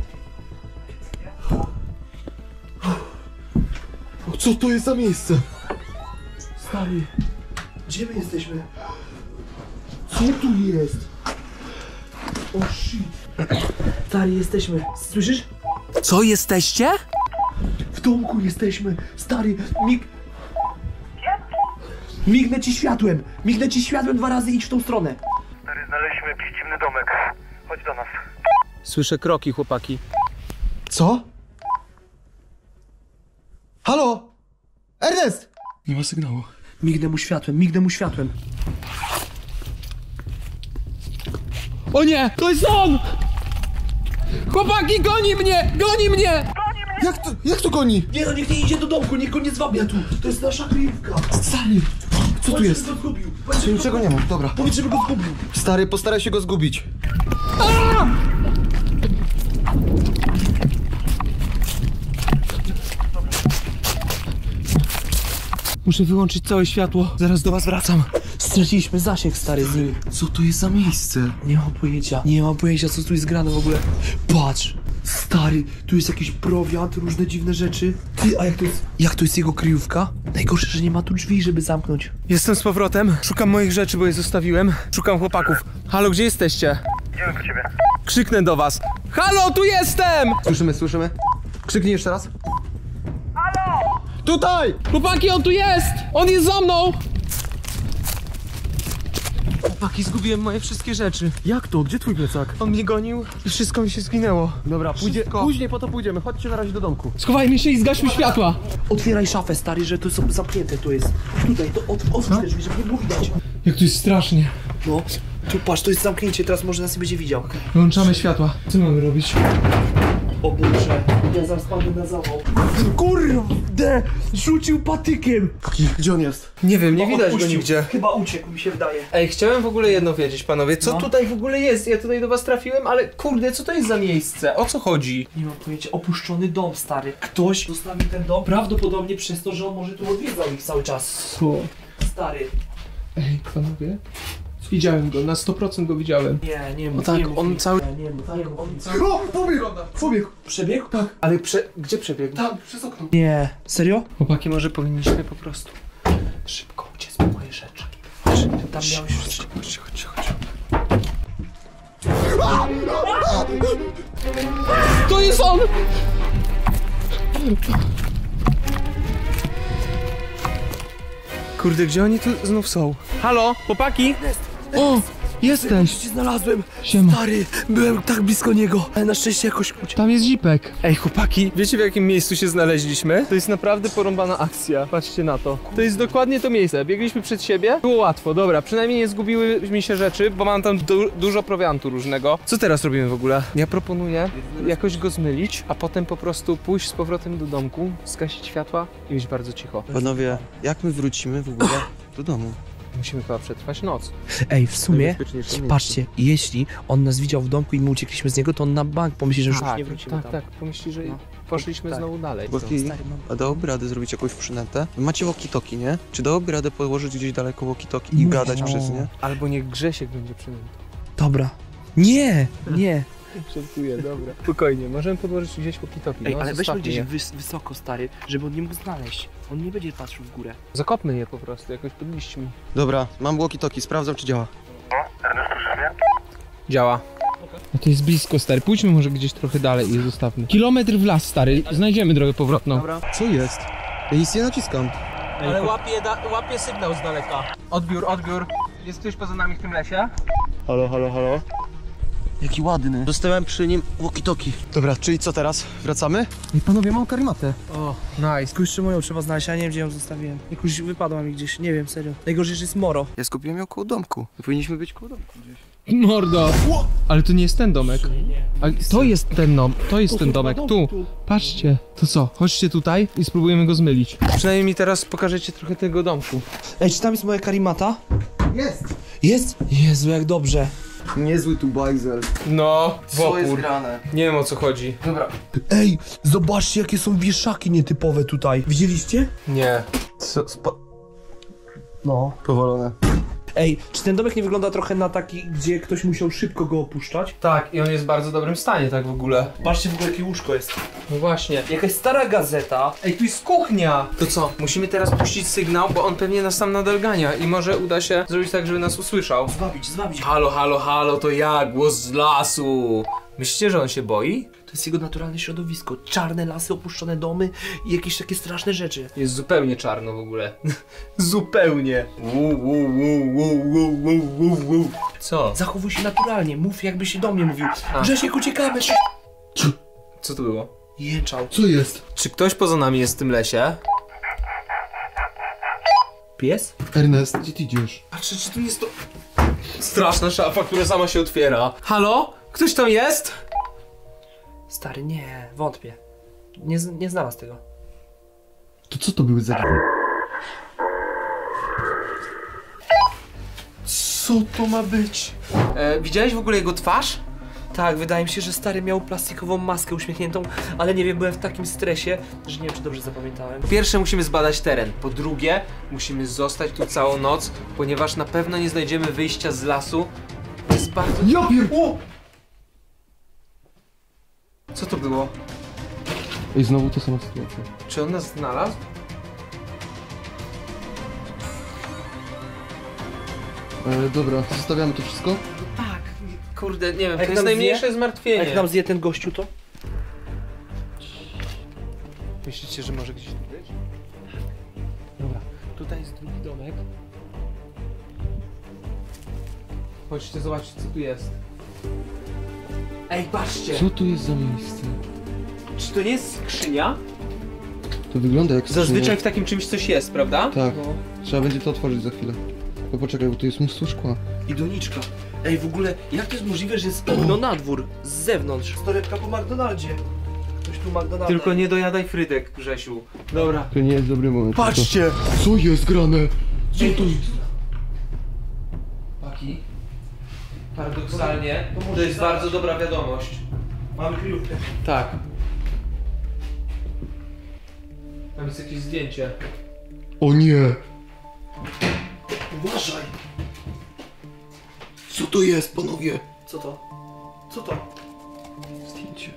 O, co to jest za miejsce? Stary, gdzie my jesteśmy? Co tu jest? O shit. Stary, jesteśmy. Słyszysz? Co, jesteście? W domku jesteśmy. Stary, mig... Mignę ci światłem. Mignę ci światłem dwa razy, idź w tą stronę. Stary, znaleźliśmy jakiś dziwny domek. Chodź do nas. Słyszę kroki, chłopaki. Co? Halo? Ernest! Nie ma sygnału. Mignę mu światłem, mignę mu światłem. O nie! To jest on! Chłopaki, goni mnie! Goni mnie! Jak to, jak to goni? Nie no, niech nie idzie do domku, niech go nie zwabia tu. To jest nasza kryjówka. Stary, co tu jest? Go zgubił. Tu niczego nie ma, dobra. Powiedz, żeby go zgubił. Stary, postaraj się go zgubić. Muszę wyłączyć całe światło. Zaraz do was wracam. Straciliśmy zasięg, stary, z nimi. Co to jest za miejsce? Nie mam pojęcia. Nie mam pojęcia, co tu jest grane w ogóle. Patrz. Stary, tu jest jakiś prowiant, różne dziwne rzeczy. Ty, a jak to jest? Jak to jest jego kryjówka? Najgorsze, że nie ma tu drzwi, żeby zamknąć. Jestem z powrotem. Szukam moich rzeczy, bo je zostawiłem. Szukam chłopaków. Halo, gdzie jesteście? Idziemy po ciebie. Krzyknę do was. Halo, tu jestem! Słyszymy, słyszymy? Krzyknij jeszcze raz. Halo! Tutaj! Chłopaki, on tu jest! On jest za mną! Chłopaki, zgubiłem moje wszystkie rzeczy. Jak to? Gdzie twój plecak? On mnie gonił i wszystko mi się zginęło. Dobra, pójdzie, Wszystko. później po to pójdziemy. Chodźcie na razie do domku. Schowajmy się i zgaśmy światła. Otwieraj szafę, stary, że to są zamknięte, to jest. Tutaj, to od, otwórz te drzwi, żeby nie było widać. Jak tu jest strasznie. No, tu patrz, to jest zamknięcie, teraz może nas nie będzie widział. Wyłączamy światła. Co mamy robić? O Boże, ja zaraz padnę na zawał. Kurde, rzucił patykiem. Gdzie on jest? Nie wiem, nie widać go Odpuścił. nigdzie. Chyba uciekł, mi się wydaje. Ej, chciałem w ogóle jedno wiedzieć, panowie. Co No. tutaj w ogóle jest? Ja tutaj do was trafiłem, ale kurde, co to jest za miejsce? O co chodzi? Nie mam pojęcia, opuszczony dom, stary. Ktoś zostawił ten dom, prawdopodobnie przez to, że on może tu odwiedzał ich cały czas. Co? Stary. Ej, panowie. Widziałem go, na sto procent go widziałem. Nie, nie mów, tak, nie mów on mi. cały- Nie, nie mów, nie mów, on cały... O, pobiegł! Pobiegł! Przebiegł? Tak, Ale prze... gdzie przebiegł? tam, przez okno. Nie. Serio? Chłopaki, może powinniśmy po prostu szybko uciec po moje rzeczy. Tam miałeś wszystko. Chodźcie, chodźcie, chodźcie. To jest on! Kurde, gdzie oni tu znów są? Halo, chłopaki? O! Jesteś! Cię znalazłem! Siema. Stary, byłem tak blisko niego, ale na szczęście jakoś uciekł. Tam jest zipek. Ej, chłopaki, wiecie w jakim miejscu się znaleźliśmy? To jest naprawdę porąbana akcja. Patrzcie na to. To jest dokładnie to miejsce. Biegliśmy przed siebie. Było łatwo, dobra. Przynajmniej nie zgubiły mi się rzeczy, bo mam tam du dużo prowiantu różnego. Co teraz robimy w ogóle? Ja proponuję jakoś go zmylić, a potem po prostu pójść z powrotem do domku, zgasić światła i być bardzo cicho. Panowie, jak my wrócimy w ogóle do domu? Musimy chyba przetrwać noc. Ej, w sumie, Najbezpieczniejsze miejsce. patrzcie, jeśli on nas widział w domku i my uciekliśmy z niego, to on na bank pomyśli, że już Tak, nie wrócimy tak, tam. tak. Pomyśli, że No. poszliśmy Tak. znowu dalej. Chłopaki, Stary, mam- a dałoby radę zrobić jakąś przynętę? Wy macie walkie-talkie, nie? Czy dałoby radę położyć gdzieś daleko walkie-talkie i No. gadać przez nie? Albo niech Grzesiek będzie przynętą. Dobra. Nie, nie. Żartuję, dobra. Spokojnie, możemy podłożyć gdzieś walkie-talkie. Ej, no, ale weźmy zostawmy gdzieś je. wys wysoko, stary, żeby on nie mógł znaleźć. On nie będzie patrzył w górę. Zakopmy je po prostu, jakoś pod liśćmi. Dobra, mam walkie-talkie, sprawdzam czy działa. Ernest, słyszysz mnie? Działa. No to jest blisko, stary. Pójdźmy może gdzieś trochę dalej i je zostawmy. Kilometr w las, stary. Znajdziemy drogę powrotną. Dobra. Co jest? Ja nic nie naciskam. Ale łapie, łapie sygnał z daleka. Odbiór, odbiór. Jest ktoś poza nami w tym lesie? Halo, halo, halo? Jaki ładny. Dostałem przy nim walkie-talkie. Dobra, czyli co teraz? Wracamy? I panowie, mam karimatę. O, nice. Jeszcze moją trzeba znaleźć, a nie wiem gdzie ją zostawiłem. Jakoś wypadła mi gdzieś, nie wiem, serio. Najgorzej, że jest moro. Ja skupiłem ją koło domku. Powinniśmy być koło domku gdzieś. Mordo. Ale to nie jest ten domek. Ale to jest ten dom, to jest ten domek, tu. Patrzcie. To co, chodźcie tutaj i spróbujemy go zmylić. Przynajmniej mi teraz pokażecie trochę tego domku. Ej, czy tam jest moja karimata? Jest! Jest? Jezu, jak dobrze. Niezły tu bajzel. No, Co jest grane? Nie wiem o co chodzi. Dobra. Ej, zobaczcie jakie są wieszaki nietypowe tutaj. Widzieliście? Nie. Co? Spa... No. Powolone. Ej, czy ten domek nie wygląda trochę na taki, gdzie ktoś musiał szybko go opuszczać? Tak, i on jest w bardzo dobrym stanie, tak w ogóle. Patrzcie w ogóle jakie łóżko jest. No właśnie. Jakaś stara gazeta. Ej, tu jest kuchnia! To co? Musimy teraz puścić sygnał, bo on pewnie nas tam nadal gania i może uda się zrobić tak, żeby nas usłyszał. Zwabić, zwabić. Halo, halo, halo, to ja, głos z lasu. Myślicie, że on się boi? To jest jego naturalne środowisko. Czarne lasy, opuszczone domy i jakieś takie straszne rzeczy. Jest zupełnie czarno w ogóle. zupełnie. Wu, wu, wu, wu, wu, wu, wu, wu. Co? Zachowuj się naturalnie, mów jakby się do mnie mówił. A. Grzesiek, uciekamy! Co to było? Jęczał. Co jest? Czy ktoś poza nami jest w tym lesie? Pies? Ernest, gdzie ty idziesz? Patrzę, czy tu jest to... Straszna szafa, która sama się otwiera. Halo? Ktoś tam jest? Stary, nie, wątpię. Nie, z- nie znalazł tego. To co to były za... Co to ma być? E, widziałeś w ogóle jego twarz? Tak, wydaje mi się, że stary miał plastikową maskę uśmiechniętą, ale nie wiem, byłem w takim stresie, że nie wiem, czy dobrze zapamiętałem. Po pierwsze musimy zbadać teren, po drugie musimy zostać tu całą noc, ponieważ na pewno nie znajdziemy wyjścia z lasu. To jest bardzo... Ja pier... Co to było? I znowu ta sama sytuacja. Czy on nas znalazł? E, dobra, zostawiamy to wszystko? Tak. Kurde, nie wiem, to Jak jest nam najmniejsze zje? zmartwienie. Jak nam zje ten gościu, to? Myślicie, że może gdzieś tu być? Dobra, tutaj jest drugi domek. Chodźcie zobaczyć, co tu jest. Ej, patrzcie! Co to jest za miejsce? Czy to nie jest skrzynia? To wygląda jak skrzynia. Zazwyczaj w takim czymś coś jest, prawda? Tak, trzeba będzie to otworzyć za chwilę. No poczekaj, bo tu jest mnóstwo szkła. I doniczka. Ej, w ogóle, jak to jest możliwe, że jest okno na dwór, z zewnątrz? Torebka po McDonaldzie. Ktoś tu McDonalda. Tylko nie dojadaj frytek, Grzesiu. Dobra. To nie jest dobry moment. Patrzcie! Co jest grane? Co to jest? Paki. Paradoksalnie, to jest bardzo dobra wiadomość. Mamy kryjówkę. Tak. Tam jest jakieś zdjęcie. O nie! Uważaj. Co to jest, panowie? Co to? Co to? Zdjęcie.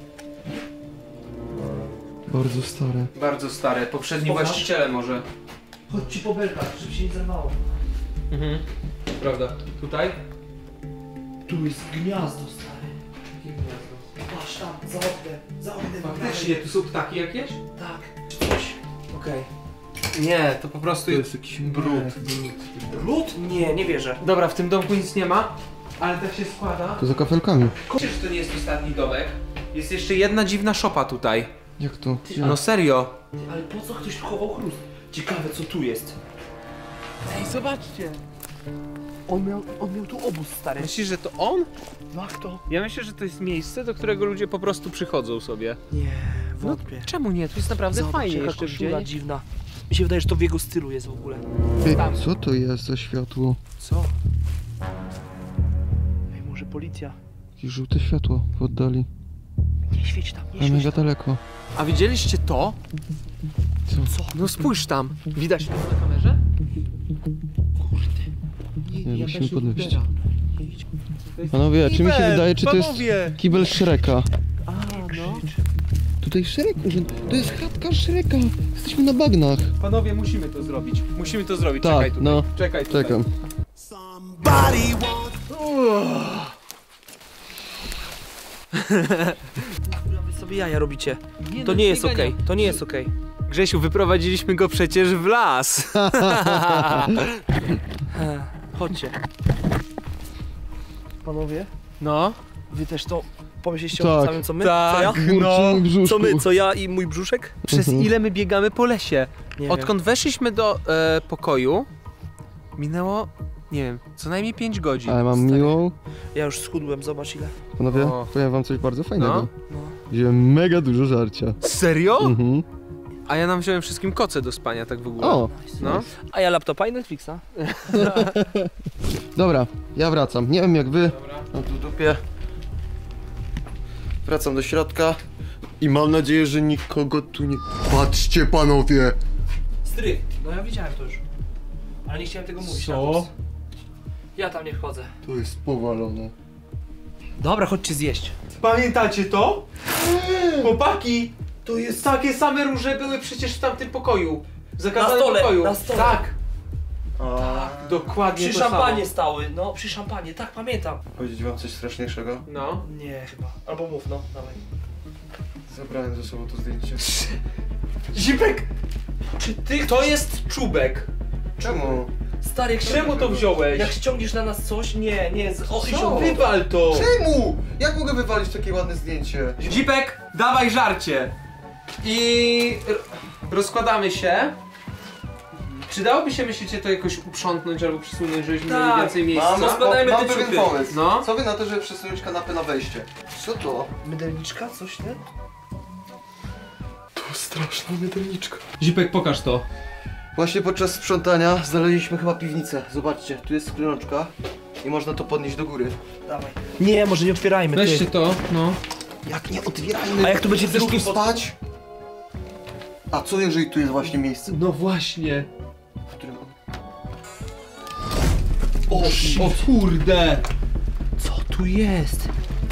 Bardzo stare. Bardzo stare, poprzedni Pokaż. właściciele może. Chodź ci po belkach, żeby się nie zerwało. Mhm. Prawda. Tutaj? Tu jest gniazdo, stary. Jakie gniazdo? Patrz tam, za oknem, za oknem. Faktycznie, tu są ptaki jakieś? Tak, czy coś. Okej. Nie, to po prostu jest jakiś brud. Brud? Nie, nie wierzę. Dobra, w tym domku nic nie ma, ale tak się składa. To za kafelkami. Wiecie, że to nie jest ostatni domek? Jest jeszcze jedna dziwna szopa tutaj. Jak to? No serio. Ale po co ktoś tu chował chrust? Ciekawe co tu jest. Ej, zobaczcie. On miał, on miał tu obóz, stary. Myślisz, że to on? Jak to? Ja myślę, że to jest miejsce, do którego ludzie po prostu przychodzą sobie. Nie, wątpię. Czemu nie? To jest naprawdę Zobacz, fajnie jaka jeszcze w koszula dzień. dziwna. Mi się wydaje, że to w jego stylu jest w ogóle. Ej, Tam. co to jest za światło? Co? Ej, może policja? Jakieś żółte światło w oddali. Nie świeć tam, nie A świeć mega tam. daleko. A widzieliście to? Co? Co? No spójrz tam. Widać to na kamerze? Nie, musimy podnieść. litera. Panowie, czy mi się Kibel, wydaje, czy to jest panowie! kibel Shreka? A, no. Tutaj Shrek urząd... To jest chatka Shreka! Jesteśmy na bagnach. Panowie, musimy to zrobić. Musimy to zrobić. Tak, Czekaj tutaj. no. Czekaj tutaj. Czekam. Kurwa, wy sobie jaja robicie. Nie, To no, nie jest biegania. okej, to nie jest okej. Grzesiu, wyprowadziliśmy go przecież w las. He, Chodźcie. Panowie, No. wy też to pomyśleliście Tak. o tym samym co my? Tak. Co ja? Kurczę, brzuszku. Co my? Co ja i mój brzuszek? Przez Mhm. ile my biegamy po lesie? Nie Odkąd weszliśmy do e, pokoju, minęło, nie wiem, co najmniej pięć godzin. Ale mam Stary. miłą. wiem. Ja już schudłem, zobacz ile. Panowie, O. powiem wam coś bardzo fajnego. No. Wziąłem mega dużo żarcia. Serio? Mhm. A ja nam wziąłem wszystkim koce do spania, tak w ogóle. O! No. A ja laptopa i Netflixa. Dobra, ja wracam. Nie wiem jak wy. Dobra. Mam tu w dupie. Wracam do środka. I mam nadzieję, że nikogo tu nie... Patrzcie panowie! Stryk. No ja widziałem to już. Ale nie chciałem tego mówić. Co? na głos. Ja tam nie wchodzę. To jest powalone. Dobra, chodźcie zjeść. Pamiętacie to? Chłopaki! To jest takie same róże były przecież w tamtym pokoju. W zakazanym Na stole, pokoju. na stole. Tak, A... dokładnie Przy to szampanie samo. stały, no przy szampanie, tak pamiętam. Powiedzieć wam coś straszniejszego? No. Nie chyba. Albo mów, no, dawaj. Zabrałem ze sobą to zdjęcie. Zipek! Czy ty... To jest czubek. Czemu? Stary, jak Czemu to ściągniesz- wziąłeś? Jak ściągniesz na nas coś, nie, nie, z... o, Co? ściągnij. Wywal to! Czemu? Jak mogę wywalić takie ładne zdjęcie? Zipek, dawaj żarcie. I r- rozkładamy się. Czy dałoby się, myślicie, to jakoś uprzątnąć albo przesunąć, żebyśmy mieli Tak. więcej miejsca? Mam, Rozkładajmy mam te pewien ciuchy. pomysł. No. Co wy na to, żeby przesunąć kanapę na wejście? Co to? Mydelniczka, coś, nie? To straszna mydelniczka. Zipek, pokaż to. Właśnie podczas sprzątania znaleźliśmy chyba piwnicę. Zobaczcie, tu jest skrzyneczka i można to podnieść do góry. Dawaj. Nie, może nie otwierajmy, Weźcie ty. to, no. Jak nie otwierajmy? A jak tu będzie Chcesz tu drugi pod- spać? A co jeżeli tu jest właśnie miejsce, No właśnie. w którym on... O, o kurde. Co tu jest?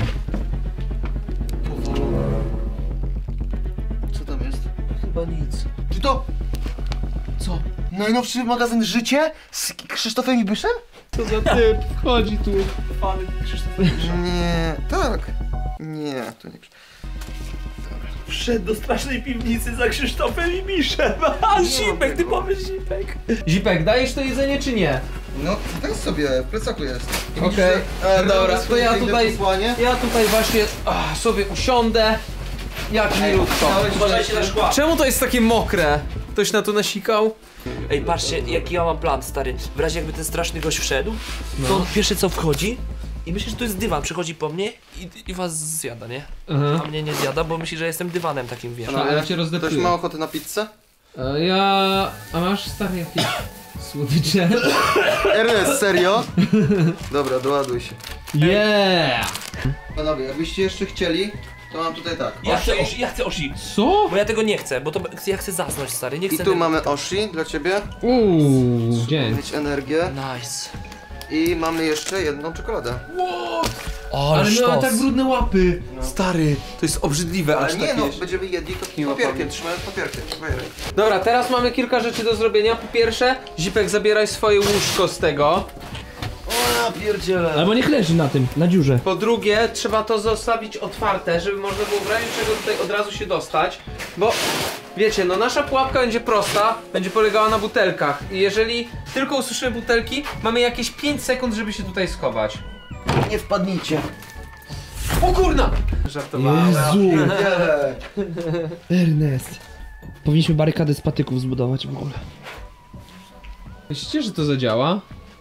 powalone? Co tam jest? Chyba nic. Czy to... Co? Najnowszy magazyn Życie z Krzysztofem Ibyszem? Co za typ wchodzi tu? Pany Krzysztof. Nie, tak. Nie, to nie Krzysztof. Wszedł do strasznej piwnicy za Krzysztofem i Miszem. A, Zipek, ty pomyśl, Zipek. Zipek, dajesz to jedzenie czy nie? No, weź sobie, w plecaku jest. Okej, e, dobra, to ja tutaj, Posłanie. ja tutaj właśnie ach, sobie usiądę. Jak milutko. Uważajcie na szkła. Czemu to jest takie mokre? Ktoś na to nasikał? Ej, patrzcie, jaki ja mam plan, stary. W razie jakby ten straszny gość wszedł, to on pierwsze co wchodzi i myśli, że to jest dywan. Przychodzi po mnie i, i was zjada, nie? A mnie nie zjada, bo myśli, że jestem dywanem takim, wiesz. A ja cię Ktoś rozdeptuję. ma ochotę na pizzę? Ja... A masz stary jakieś słodycze? Ernest, serio? Dobra, doładuj się. Yeah! Panowie, jakbyście jeszcze chcieli, to mam tutaj tak. Ja chcę oshi, ja chcę oshi. Co? Bo ja tego nie chcę, bo to ja chcę zasnąć, stary. Nie I chcę tu mamy Oshi dla ciebie, Uuu, dzień. mieć energię. Nice. I mamy jeszcze jedną czekoladę. O, Ale miała sztos. tak brudne łapy. Stary, to jest obrzydliwe Ale aż nie tak no, jeść. będziemy jedli to Miło papierkiem, pamięć. trzymając papierkiem. papierek. Dobra, teraz mamy kilka rzeczy do zrobienia. Po pierwsze, Zipek, zabieraj swoje łóżko z tego. Ja pierdzielę. Albo niech leży na tym, na dziurze. Po drugie, trzeba to zostawić otwarte, żeby można było w razie czego tutaj od razu się dostać, bo wiecie, no nasza pułapka będzie prosta, będzie polegała na butelkach i jeżeli tylko usłyszymy butelki, mamy jakieś pięć sekund, żeby się tutaj schować. Nie wpadnijcie. O kurna! Żartowałem. Jezu! Pierdzielę. Ernest. Powinniśmy barykadę z patyków zbudować w ogóle. Myślicie, że to zadziała?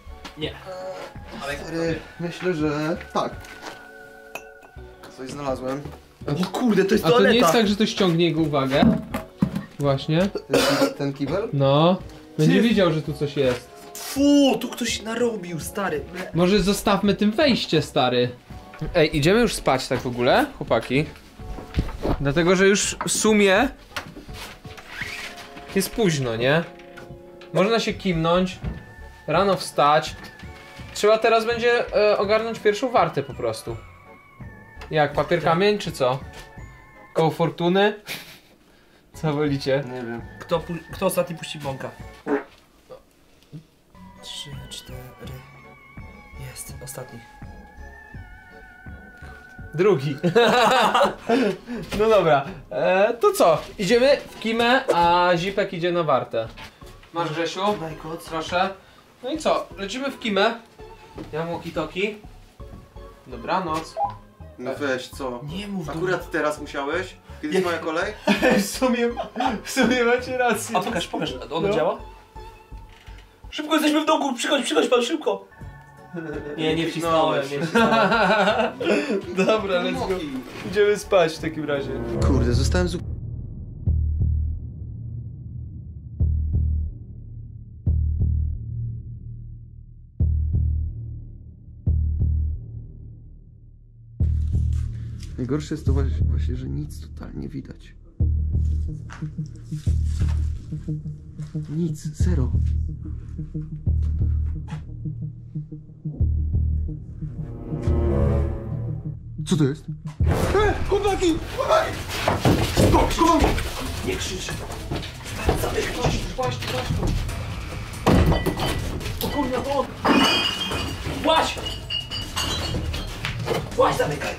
Stary, myślę, że tak. Coś znalazłem. O kurde, to jest A to nie toaleta. jest tak, że to ściągnie jego uwagę? Właśnie. Ten, ten kibel? No. Będzie wiedział, że tu coś jest. Fu, tu ktoś narobił, stary. Może zostawmy tym wejście, stary. Ej, idziemy już spać tak w ogóle, chłopaki? Dlatego, że już w sumie jest późno, nie? Można się kimnąć, rano wstać. Trzeba teraz będzie e, ogarnąć pierwszą wartę po prostu. Jak, papier, kamień, czy co? Koło fortuny? Co wolicie? Nie wiem. Kto, kto ostatni puści bąka? Trzy, cztery. Jest, ostatni. Drugi. No dobra, e, to co? Idziemy w kimę, a Zipek idzie na wartę. Masz, Grzesiu? Proszę. No i co? Lecimy w kimę. Ja mam walkie-talkie. Dobranoc. No weź, co? Nie mów. Akurat teraz musiałeś? Kiedy jest moja kolej? W sumie, w sumie macie rację. A pokaż, pokaż, ono No. działa? Szybko jesteśmy w domu, przychodź, przychodź pan, szybko! Nie, nie wcisnąłem, nie wcisnąłem. Dobra, let's go. Idziemy spać w takim razie. Kurde, zostałem z... Najgorsze jest to właśnie, że nic totalnie widać. Nic, zero. Co to jest? E, chłopaki! Chłopaki! Skok, chłopaki! Nie krzycz! O kurwa, to! Właź! Właź, zamykaj!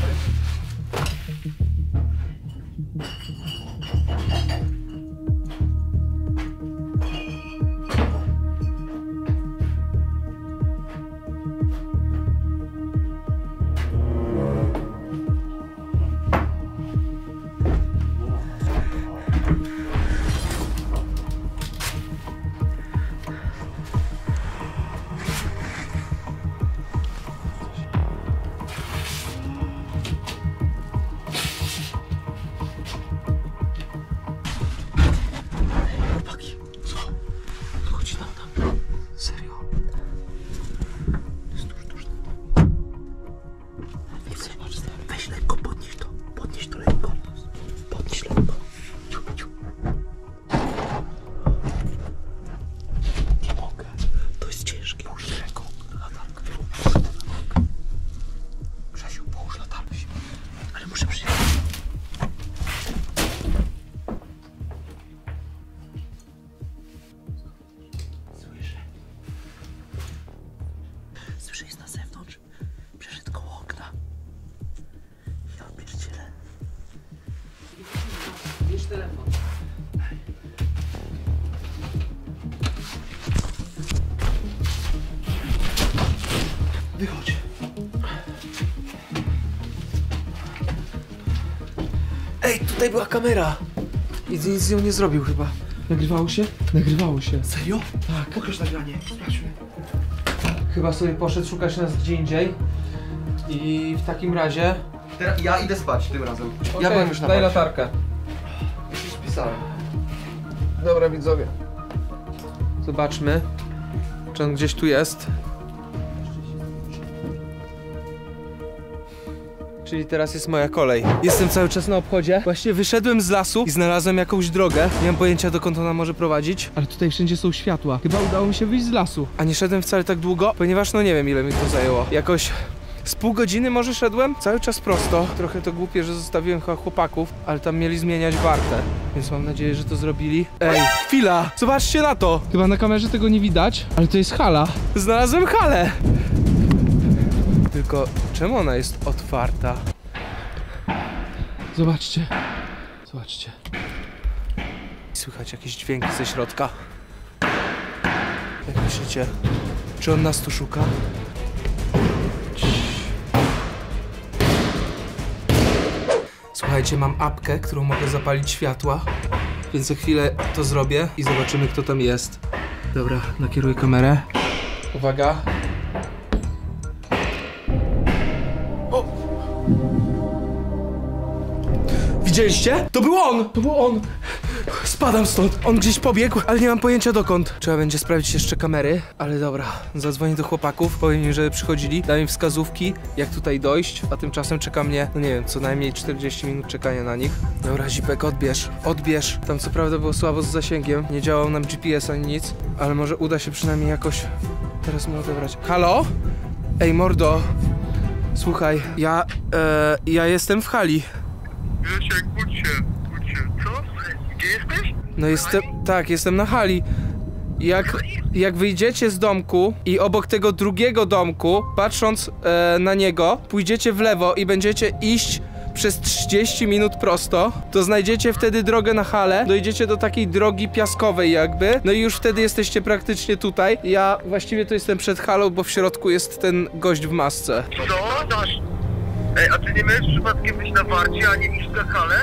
Weź lekko, podnieś to. Podnieś to lekko. Podnieś lekko. Ciu, ciu. Nie mogę. To jest ciężkie. Połóż ręką. Latarkę. Grzesiu, połóż latarkę. Ale muszę przyjechać. Słyszę. Słyszę, jest na zewnątrz. Przeszedł koło okna. Ja pierdzielę. Bierz telefon. Wychodź. Ej, tutaj była kamera. I nic z nią nie zrobił chyba. Nagrywało się? Nagrywało się. Serio? Tak. Pokaż nagranie. Sprawdźmy. Chyba sobie poszedł szukać nas gdzie indziej. I w takim razie... Teraz ja idę spać tym razem. Okay, ja byłem już na daj pacie. latarkę. Już się spisałem. Dobra, widzowie. Zobaczmy, czy on gdzieś tu jest. Czyli teraz jest moja kolej. Jestem cały czas na obchodzie. Właśnie wyszedłem z lasu i znalazłem jakąś drogę. Nie mam pojęcia, dokąd ona może prowadzić. Ale tutaj wszędzie są światła. Chyba udało mi się wyjść z lasu. A nie szedłem wcale tak długo, ponieważ no nie wiem, ile mi to zajęło. Jakoś z pół godziny może szedłem. Cały czas prosto. Trochę to głupie, że zostawiłem chyba chłopaków, ale tam mieli zmieniać wartę. Więc mam nadzieję, że to zrobili. Ej, chwila! Zobaczcie na to! Chyba na kamerze tego nie widać, ale to jest hala. Znalazłem halę! Tylko czemu ona jest otwarta? Zobaczcie. Zobaczcie. Słychać jakieś dźwięki ze środka. Jak myślicie, czy on nas tu szuka? Słuchajcie, mam apkę, którą mogę zapalić światła, więc za chwilę to zrobię i zobaczymy, kto tam jest. Dobra, nakieruję kamerę. Uwaga. O! Widzieliście? To był on! To był on! Spadam stąd. On gdzieś pobiegł, ale nie mam pojęcia dokąd. Trzeba będzie sprawdzić jeszcze kamery, ale dobra. Zadzwonię do chłopaków, powiem im, żeby przychodzili, dam im wskazówki, jak tutaj dojść, a tymczasem czeka mnie, no nie wiem, co najmniej czterdzieści minut czekania na nich. Dobra, Zipek, odbierz, odbierz. Tam co prawda było słabo z zasięgiem, nie działał nam G P S ani nic, ale może uda się przynajmniej jakoś teraz mu odebrać. Halo? Ej, mordo. Słuchaj, ja, e, ja jestem w hali. Grzesiek, budź się, budź się. Co? Gdzie jesteś? No jestem, tak, jestem na hali. Jak, jak wyjdziecie z domku i obok tego drugiego domku, patrząc e, na niego, pójdziecie w lewo i będziecie iść przez trzydzieści minut prosto, to znajdziecie wtedy drogę na halę, dojdziecie do takiej drogi piaskowej jakby, no i już wtedy jesteście praktycznie tutaj. Ja właściwie to jestem przed halą, bo w środku jest ten gość w masce. Co? Dasz? Ej, a ty nie miałeś przypadkiem być na warcie, a nie iść na halę?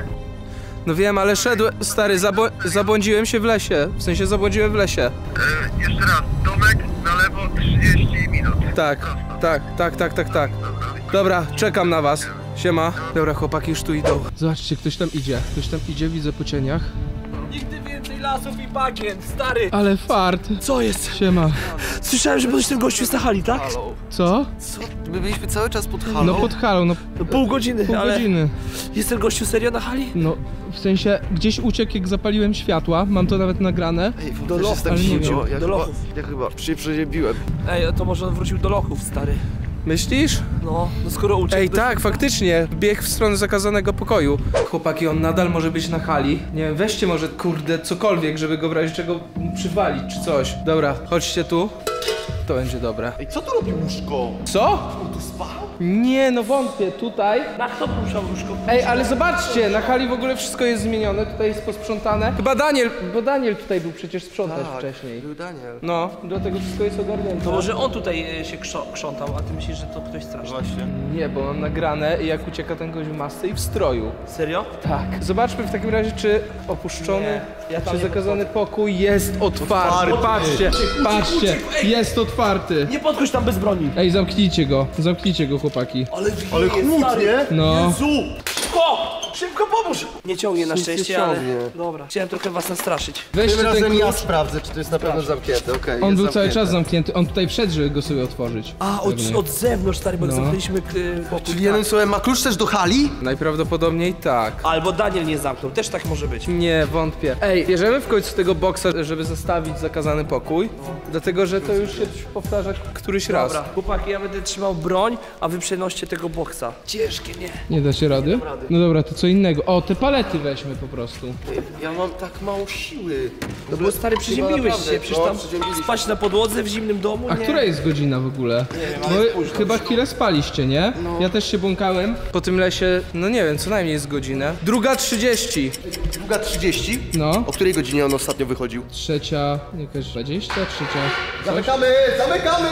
No wiem, ale szedłem, stary, zabo zabłądziłem się w lesie, w sensie zabłądziłem w lesie. E, jeszcze raz, domek na lewo trzydzieści minut. Tak, tak, tak, tak, tak, tak. Dobra, czekam na was. Siema. Dobra, chłopaki już tu idą. Zobaczcie, ktoś tam idzie. Ktoś tam idzie, widzę po cieniach. Nigdy więcej lasów i bagien, stary! Ale fart. Co jest? Siema. Słyszałem, że ponoć ten gościu jest na hali, tak? Co? My byliśmy cały czas pod halą. No pod halą, no No pół godziny, pół ale godziny. jest ten gościu serio na hali? No, w sensie gdzieś uciekł, jak zapaliłem światła. Mam to nawet nagrane. Ej, Do do lochu, jest tak ale nie zimno. wiem. Ja Do chyba, lochów. ja chyba się przeziębiłem. Ej, to może on wrócił do lochów, stary. Myślisz? No, no skoro uciekł... Ej, to- tak, faktycznie. Biegł w stronę zakazanego pokoju. Chłopaki, on nadal może być na hali. Nie wiem, weźcie może, kurde, cokolwiek, żeby go w razie czego przywalić czy coś. Dobra, chodźcie tu. To będzie dobre. Ej, co tu robi łóżko? Co? On tu spał? Nie, no wątpię, tutaj. Na kto puszczał łóżko? Ej, ale zobaczcie, na hali w ogóle wszystko jest zmienione, tutaj jest posprzątane. Chyba Daniel, bo Daniel tutaj był przecież sprzątać wcześniej. Był Daniel. No, do tego wszystko jest ogarnięte. To może on tutaj e, się krzo- krzątał, a ty myślisz, że to ktoś straszny? Właśnie. Nie, bo mam nagrane, jak ucieka ten gość w masce i w stroju. Serio? Tak. Zobaczmy w takim razie, czy opuszczony, Nie, ja tam czy nie zakazany pokój jest otwarty. Patrzcie, patrzcie, jest otwarty. Nie podchodź tam bez broni. Ej, zamknijcie go, zamknijcie go, chłopaki. Ale, Ale chłód, nie? No. Jezu! O! Szybko pomóż! Nie ciągnie na Nic nie szczęście, ale... ciągnie. Dobra, chciałem trochę was nastraszyć. Weźcie Tym ten razem klucz. ja sprawdzę, czy to jest na pewno zamknięte. Okej, On jest był cały zamknięte. czas zamknięty, on tutaj wszedł, żeby go sobie otworzyć. A, od, Pewnie. od zewnątrz, stary, bo No. zamknęliśmy y, pokój. Czyli jednym słowem ma klucz też do hali? Najprawdopodobniej tak. Albo Daniel nie zamknął, też tak może być. Nie, wątpię. Ej, bierzemy w końcu tego boksa, żeby zostawić zakazany pokój, dlatego że to już się powtarza któryś raz. Dobra, chłopaki, ja będę trzymał broń, a wy przenoście tego boksa. Ciężkie, nie? Nie da się rady? No dobra, to co innego. O, te palety weźmy po prostu. Ja mam tak mało siły. No bo stary, przeziębiłeś naprawdę, się, przecież no, tam przeziębiliśmy. spać na podłodze w zimnym domu, A nie? która jest godzina w ogóle? Nie wiem, Bo chyba chwilę spaliście, nie? Ja też się błąkałem. Po tym lesie, no nie wiem, co najmniej jest godzinę. Druga trzydzieści. Druga trzydzieści? No. O której godzinie on ostatnio wychodził? Trzecia, jakaś dwadzieścia, trzecia. Coś? Zamykamy! Zamykamy!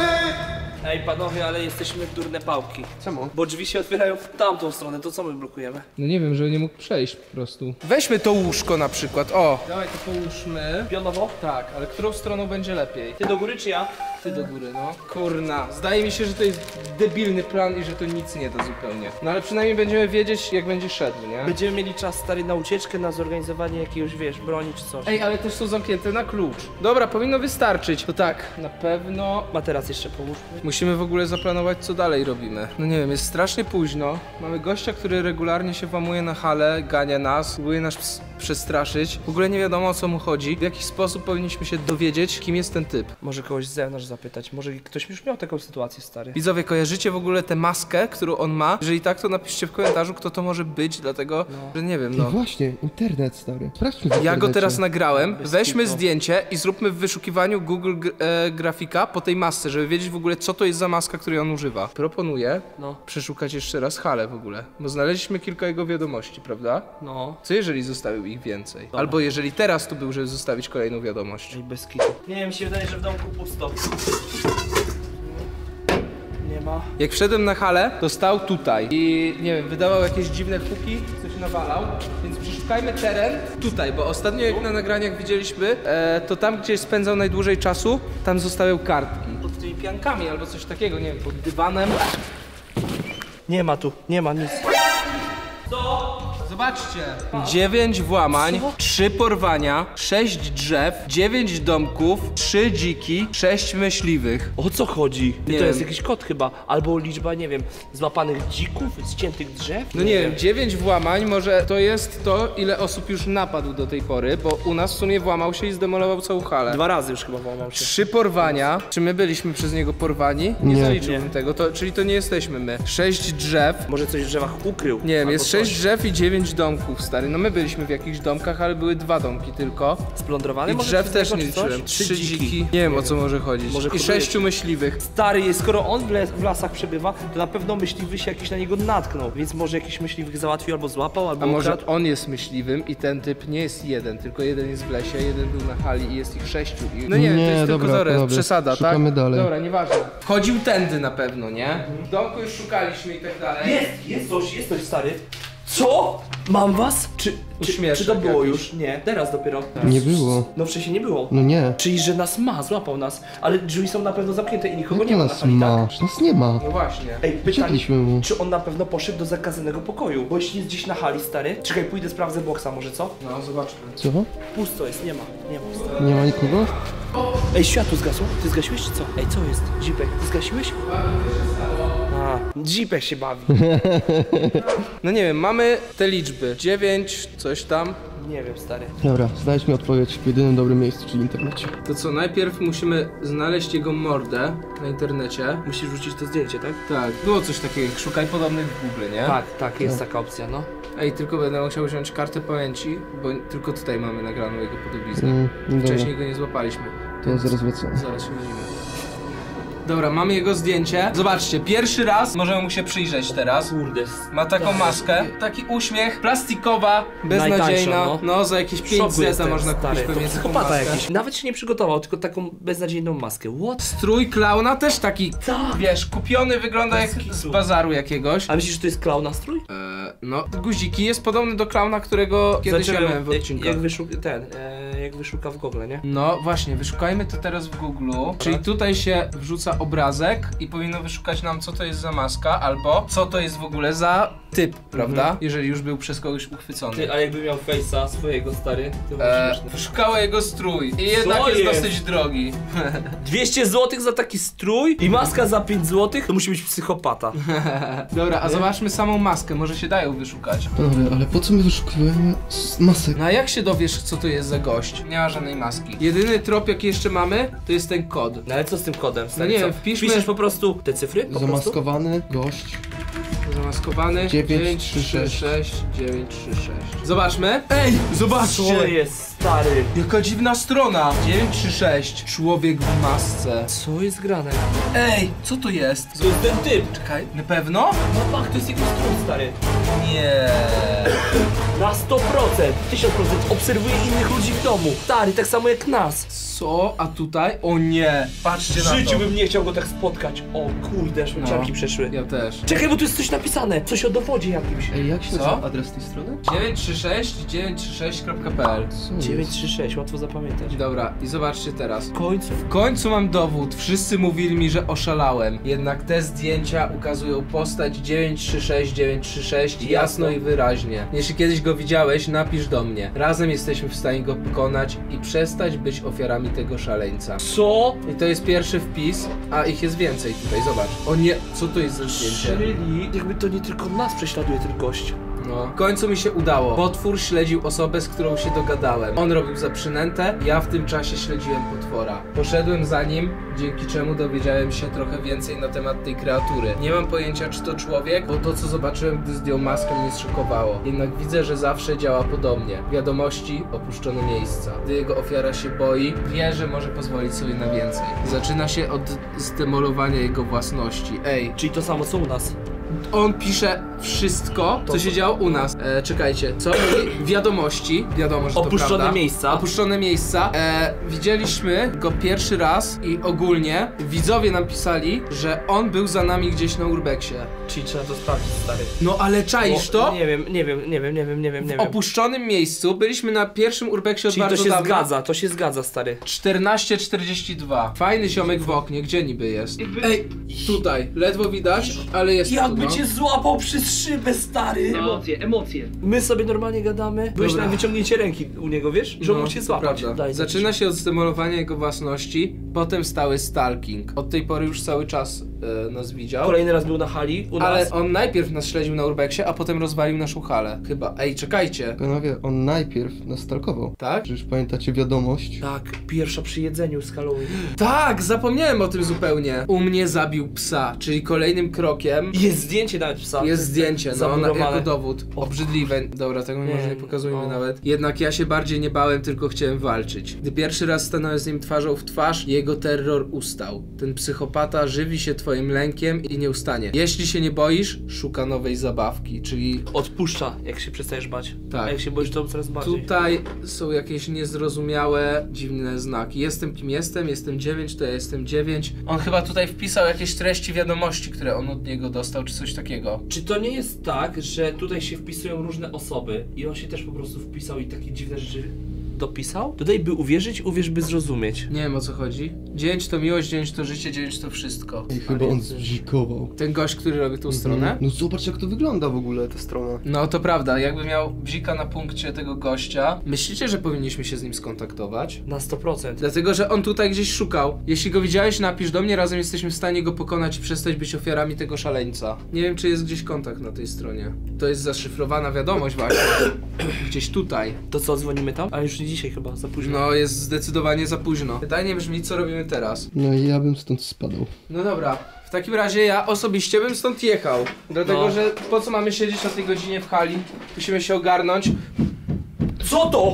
Ej, panowie, ale jesteśmy durne pałki. Czemu? Bo drzwi się otwierają w tamtą stronę, to co my blokujemy? No nie wiem, żeby nie mógł przejść po prostu. Weźmy to łóżko na przykład, o. Dawaj to połóżmy. Pionowo? Tak, ale którą stroną będzie lepiej? Ty do góry czy ja? Ty do góry, no. Kurna, zdaje mi się, że to jest debilny plan i że to nic nie da zupełnie. No ale przynajmniej będziemy wiedzieć, jak będzie szedł, nie? Będziemy mieli czas, stary, na ucieczkę, na zorganizowanie jakiegoś, wiesz, broni czy coś. Ej, ale też są zamknięte na klucz. Dobra, powinno wystarczyć. To tak, na pewno Materac jeszcze połóżmy. musimy w ogóle zaplanować, co dalej robimy. No nie wiem, jest strasznie późno. Mamy gościa, który regularnie się włamuje na halę, gania nas, próbuje nas przestraszyć. W ogóle nie wiadomo, o co mu chodzi. W jakiś sposób powinniśmy się dowiedzieć, kim jest ten typ. Może kogoś z zewnątrz zapytać, może ktoś już miał taką sytuację, stary. Widzowie, kojarzycie w ogóle tę maskę, którą on ma? Jeżeli tak, to napiszcie w komentarzu, kto to może być, dlatego, że nie wiem, No no. właśnie, internet, stary. Sprawdźmy w Ja go internecie. teraz nagrałem, weźmy kitu. zdjęcie i zróbmy w wyszukiwaniu Google gr- e, grafika po tej masce, żeby wiedzieć w ogóle, co to jest za maska, której on używa. Proponuję No, przeszukać jeszcze raz Halę w ogóle, bo znaleźliśmy kilka jego wiadomości, prawda? no. Co jeżeli zostawił ich więcej? Albo jeżeli teraz tu był, żeby zostawić kolejną wiadomość. I bez kitu. Nie wiem, mi się wydaje, że w domku pusto. Nie ma. Jak wszedłem na halę, to stał tutaj i nie wiem, wydawał jakieś dziwne huki, coś nawalał, więc przeszukajmy teren tutaj, bo ostatnio jak na nagraniach widzieliśmy, e, to tam gdzie spędzał najdłużej czasu, tam zostawiał kartki. Pod tymi piankami albo coś takiego, nie wiem, pod dywanem. Nie ma tu, nie ma nic. Zobaczcie! dziewięć włamań, trzy porwania, sześć drzew, dziewięć domków, trzy dziki, sześć myśliwych. O co chodzi? Ty, Nie to jest wiem. jakiś kod chyba, albo liczba, nie wiem, złapanych dzików, ściętych drzew? No nie wiem, dziewięć włamań, może to jest to, ile osób już napadł do tej pory, bo u nas w sumie włamał się i zdemolował całą halę. Dwa razy już chyba włamał się. Trzy porwania. Czy my byliśmy przez niego porwani? Nie, Nie. zaliczyłbym Nie. tego, to, czyli to nie jesteśmy my. Sześć drzew. Może coś w drzewach ukrył. Nie wiem, albo jest sześć coś. drzew i dziewięć domków, stary. No my byliśmy w jakichś domkach, ale były dwa domki tylko. Splądrowany I może drzew przez też niego, nie czy coś? liczyłem. Trzy dziki. Nie wiem, o co może chodzić. Może I hoduje sześciu się. myśliwych. Stary, skoro on w, les, w lasach przebywa, to na pewno myśliwy się jakiś na niego natknął, więc może jakiś myśliwych załatwił albo złapał, albo A może ukradł. on jest myśliwym i ten typ nie jest jeden, tylko jeden jest w lesie, jeden był na hali i jest ich sześciu. I... No nie, wiem, to Nie, jest dobra, tylko dobra, panowie, przesada, szukamy tak? dalej. Dobra, nieważne. Chodził tędy na pewno, nie? W domku już szukaliśmy i tak dalej. Jest, jest coś, jest coś, stary. Co? Mam was? Czy, czy, Uśmieszek czy to było jakiś. już? Nie, teraz dopiero. Nie było. No wcześniej nie było. No nie. Czyli, że nas ma, złapał nas, ale drzwi są na pewno zamknięte i nikogo Jak nie ma na nas hali, ma? tak? Przecież nas nie ma. No właśnie. Ej, pytanie, Uciekliśmy mu. czy on na pewno poszedł do zakazanego pokoju? Bo jeśli jest gdzieś na hali, stary, czekaj, pójdę sprawdzę boksa może, co? No, zobaczmy. Co? Pusto jest, nie ma, nie ma. Stary. Nie ma nikogo? Ej, światło zgasło? Ty zgasiłeś czy co? Ej, co jest? Zipek, ty zgasiłeś? A, Zipek się bawi. No nie wiem, mamy te liczby. dziewięć, coś tam. Nie wiem, stary. Dobra, znajdź mi odpowiedź w jedynym dobrym miejscu, czyli internecie. To co, najpierw musimy znaleźć jego mordę na internecie. Musisz wrzucić to zdjęcie, tak? Tak, było coś takiego jak szukaj podobnych w Google, nie? Tak, tak, jest taka opcja, no. Ej, tylko będę musiał wziąć kartę pamięci, bo tylko tutaj mamy nagraną jego podobiznę. Mm, dobra, Wcześniej go nie złapaliśmy. to ja zaraz wracam. Zaraz się widzimy. Dobra, mamy jego zdjęcie. Zobaczcie, pierwszy raz możemy mu się przyjrzeć teraz. Kurde. Ma taką maskę, taki uśmiech, plastikowa, beznadziejna. Najtańsza, No. no. za jakieś W szoku pięć zeta jestem, można stary. kupić To pewnie taką psychopata maskę. jakiś. Nawet się nie przygotował, tylko taką beznadziejną maskę. What? Strój klauna też taki, Tak. wiesz, kupiony wygląda Bez jak kitu. z bazaru jakiegoś. A myślisz, że to jest klauna strój? Eee, no, guziki jest podobny do klauna, którego kiedyś ja miałem w odcinkach. Jak wyszuka, ten, e, jak wyszuka w Google, nie? No właśnie, wyszukajmy to teraz w Google. Czyli tutaj się wrzuca obrazek i powinno wyszukać nam, co to jest za maska, albo co to jest w ogóle za typ, prawda? Jeżeli już był przez kogoś uchwycony. Ty, a jakby miał face'a swojego, stary, to by Eee, śmieszne. wyszukała jego strój i jednak Co jest, jest? dosyć drogi. dwieście złotych za taki strój i maska za pięć złotych? To musi być psychopata. Dobra, a zobaczmy samą maskę, może się dają wyszukać. Panowie, ale po co my wyszukujemy s- masek? No a jak się dowiesz, co to jest za gość? Nie ma żadnej maski. Jedyny trop, jaki jeszcze mamy, to jest ten kod. No ale co z tym kodem? Stary, No nie co? wiem, wpiszmy- Wpiszesz po prostu te cyfry? Po prostu? Zamaskowany gość. Zamaskowany dziewięć trzy sześć dziewięć trzy sześć. Zobaczmy. Ej, Co zobaczcie! jest, stary? Jaka dziwna strona. dziewięć trzy sześć. Człowiek w masce. Co jest grane? Ej, co to jest? To jest ten typ. Czekaj, na pewno? No tak, to jest jego strój, stary. Nie. Na sto procent, tysiąc procent obserwuje innych ludzi w domu. Stary, tak samo jak nas. Co? A tutaj? O nie. Patrzcie W na to. życiu bym nie chciał go tak spotkać. O kurde, aż mi No. ciarki przeszły. Ja też. Czekaj, bo tu jest coś napisane. Coś o dowodzie jakimś. Ej, jak się Co? nazywa adres tej strony? dziewięć trzy sześć dziewięć trzy sześć kropka p l. Co dziewięć jest? trzy sześć, łatwo zapamiętać. Dobra, i zobaczcie teraz. W końcu. W końcu mam dowód. Wszyscy mówili mi, że oszalałem. Jednak te zdjęcia ukazują postać dziewięć trzy sześć dziewięć trzy sześć jasno i wyraźnie. Jeśli kiedyś go widziałeś, napisz do mnie. Razem jesteśmy w stanie go pokonać i przestać być ofiarami tego szaleńca. Co? I to jest pierwszy wpis, a ich jest więcej tutaj, zobacz. O nie, co to jest za zdjęcie? Czyli jakby to nie tylko nas prześladuje ten gość. No. W końcu mi się udało. Potwór śledził osobę, z którą się dogadałem. On robił za przynętę, ja w tym czasie śledziłem potwora. Poszedłem za nim, dzięki czemu dowiedziałem się trochę więcej na temat tej kreatury. Nie mam pojęcia, czy to człowiek, bo to, co zobaczyłem, gdy zdjął maskę, mnie zszokowało. Jednak widzę, że zawsze działa podobnie. Wiadomości, opuszczone miejsca. Gdy jego ofiara się boi, wie, że może pozwolić sobie na więcej. Zaczyna się od zdemolowania jego własności. Ej, Czyli to samo co u nas. on pisze wszystko, co się działo u nas. E, czekajcie, co? Wiadomości. Wiadomo, że to Opuszczone prawda. miejsca. Opuszczone miejsca. E, widzieliśmy go pierwszy raz i ogólnie widzowie nam pisali, że on był za nami gdzieś na urbexie. Czyli trzeba to sprawdzić, stary. No ale czaisz Bo- to? Nie wiem, nie wiem, nie wiem, nie wiem, nie wiem, nie W wiem. opuszczonym miejscu. Byliśmy na pierwszym urbexie od Czyli to bardzo się dawna. zgadza, to się zgadza, stary. czternaście czterdzieści dwa. Fajny ziomek w oknie, gdzie niby jest? Ej, tutaj. Ledwo widać, ale jest tu, Jakby no. cię złapał przez szybę, stary! Emocje, emocje. My sobie normalnie gadamy. Byłeś Dobra. na wyciągnięcie ręki u niego, wiesz? Że on mógł cię to złapać. prawda. Daj, Zaczyna się od zdemolowania jego własności, potem stały stalking. Od tej pory już cały czas e, nas widział. Kolejny raz był na hali u nas. Ale on najpierw nas śledził na urbexie, a potem rozwalił naszą halę. Chyba. Ej, czekajcie. Panowie, on najpierw nas stalkował. Tak? Przecież pamiętacie wiadomość? Tak, pierwsza przy jedzeniu z Halloween. Tak, zapomniałem o tym zupełnie. U mnie zabił psa, czyli kolejnym krokiem Jest zdjęcie nawet psa. jest zdjęcie, no, na, zamurowane. jako dowód. Obrzydliwe. Dobra, tego Nie, może nie pokazujmy o. nawet. Jednak ja się bardziej nie bałem, tylko chciałem walczyć. Gdy pierwszy raz stanąłem z nim twarzą w twarz, jego terror ustał. Ten psychopata żywi się twoim lękiem i nie ustanie. Jeśli się nie boisz, szuka nowej zabawki, czyli Odpuszcza, jak się przestajesz bać. Tak. A jak się boisz, to coraz bardziej. tutaj są jakieś niezrozumiałe, dziwne znaki. Jestem kim jestem, jestem dziewięć, to ja jestem dziewięć. On chyba tutaj wpisał jakieś treści wiadomości, które on od niego dostał, czy coś takiego. Czy to nie jest tak, że tutaj się wpisują różne osoby i on się też po prostu wpisał i takie dziwne rzeczy dopisał? Tutaj by uwierzyć, uwierz by zrozumieć. Nie wiem, o co chodzi. Dziewięć to miłość, dziewięć to życie, dziewięć to wszystko. I chyba on zbzikował. Ten gość, który robi tą stronę. No zobacz jak to wygląda w ogóle, ta strona. No to prawda, jakby miał bzika na punkcie tego gościa. Myślicie, że powinniśmy się z nim skontaktować? Na sto procent. Dlatego, że on tutaj gdzieś szukał. Jeśli go widziałeś, napisz do mnie, razem jesteśmy w stanie go pokonać i przestać być ofiarami tego szaleńca. Nie wiem, czy jest gdzieś kontakt na tej stronie. To jest zaszyfrowana wiadomość właśnie. Gdzieś tutaj. To co, dzwonimy tam? A już nie dzisiaj chyba, za późno. No, jest zdecydowanie za późno. Pytanie brzmi, co robimy teraz? No i ja bym stąd spadał. No dobra, w takim razie ja osobiście bym stąd jechał. Dlatego, No. że po co mamy siedzieć o tej godzinie w hali? Musimy się ogarnąć. Co to?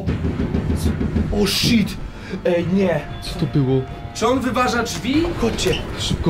O shit! Ej, nie! Co to było? Czy on wyważa drzwi? Chodźcie! Szybko.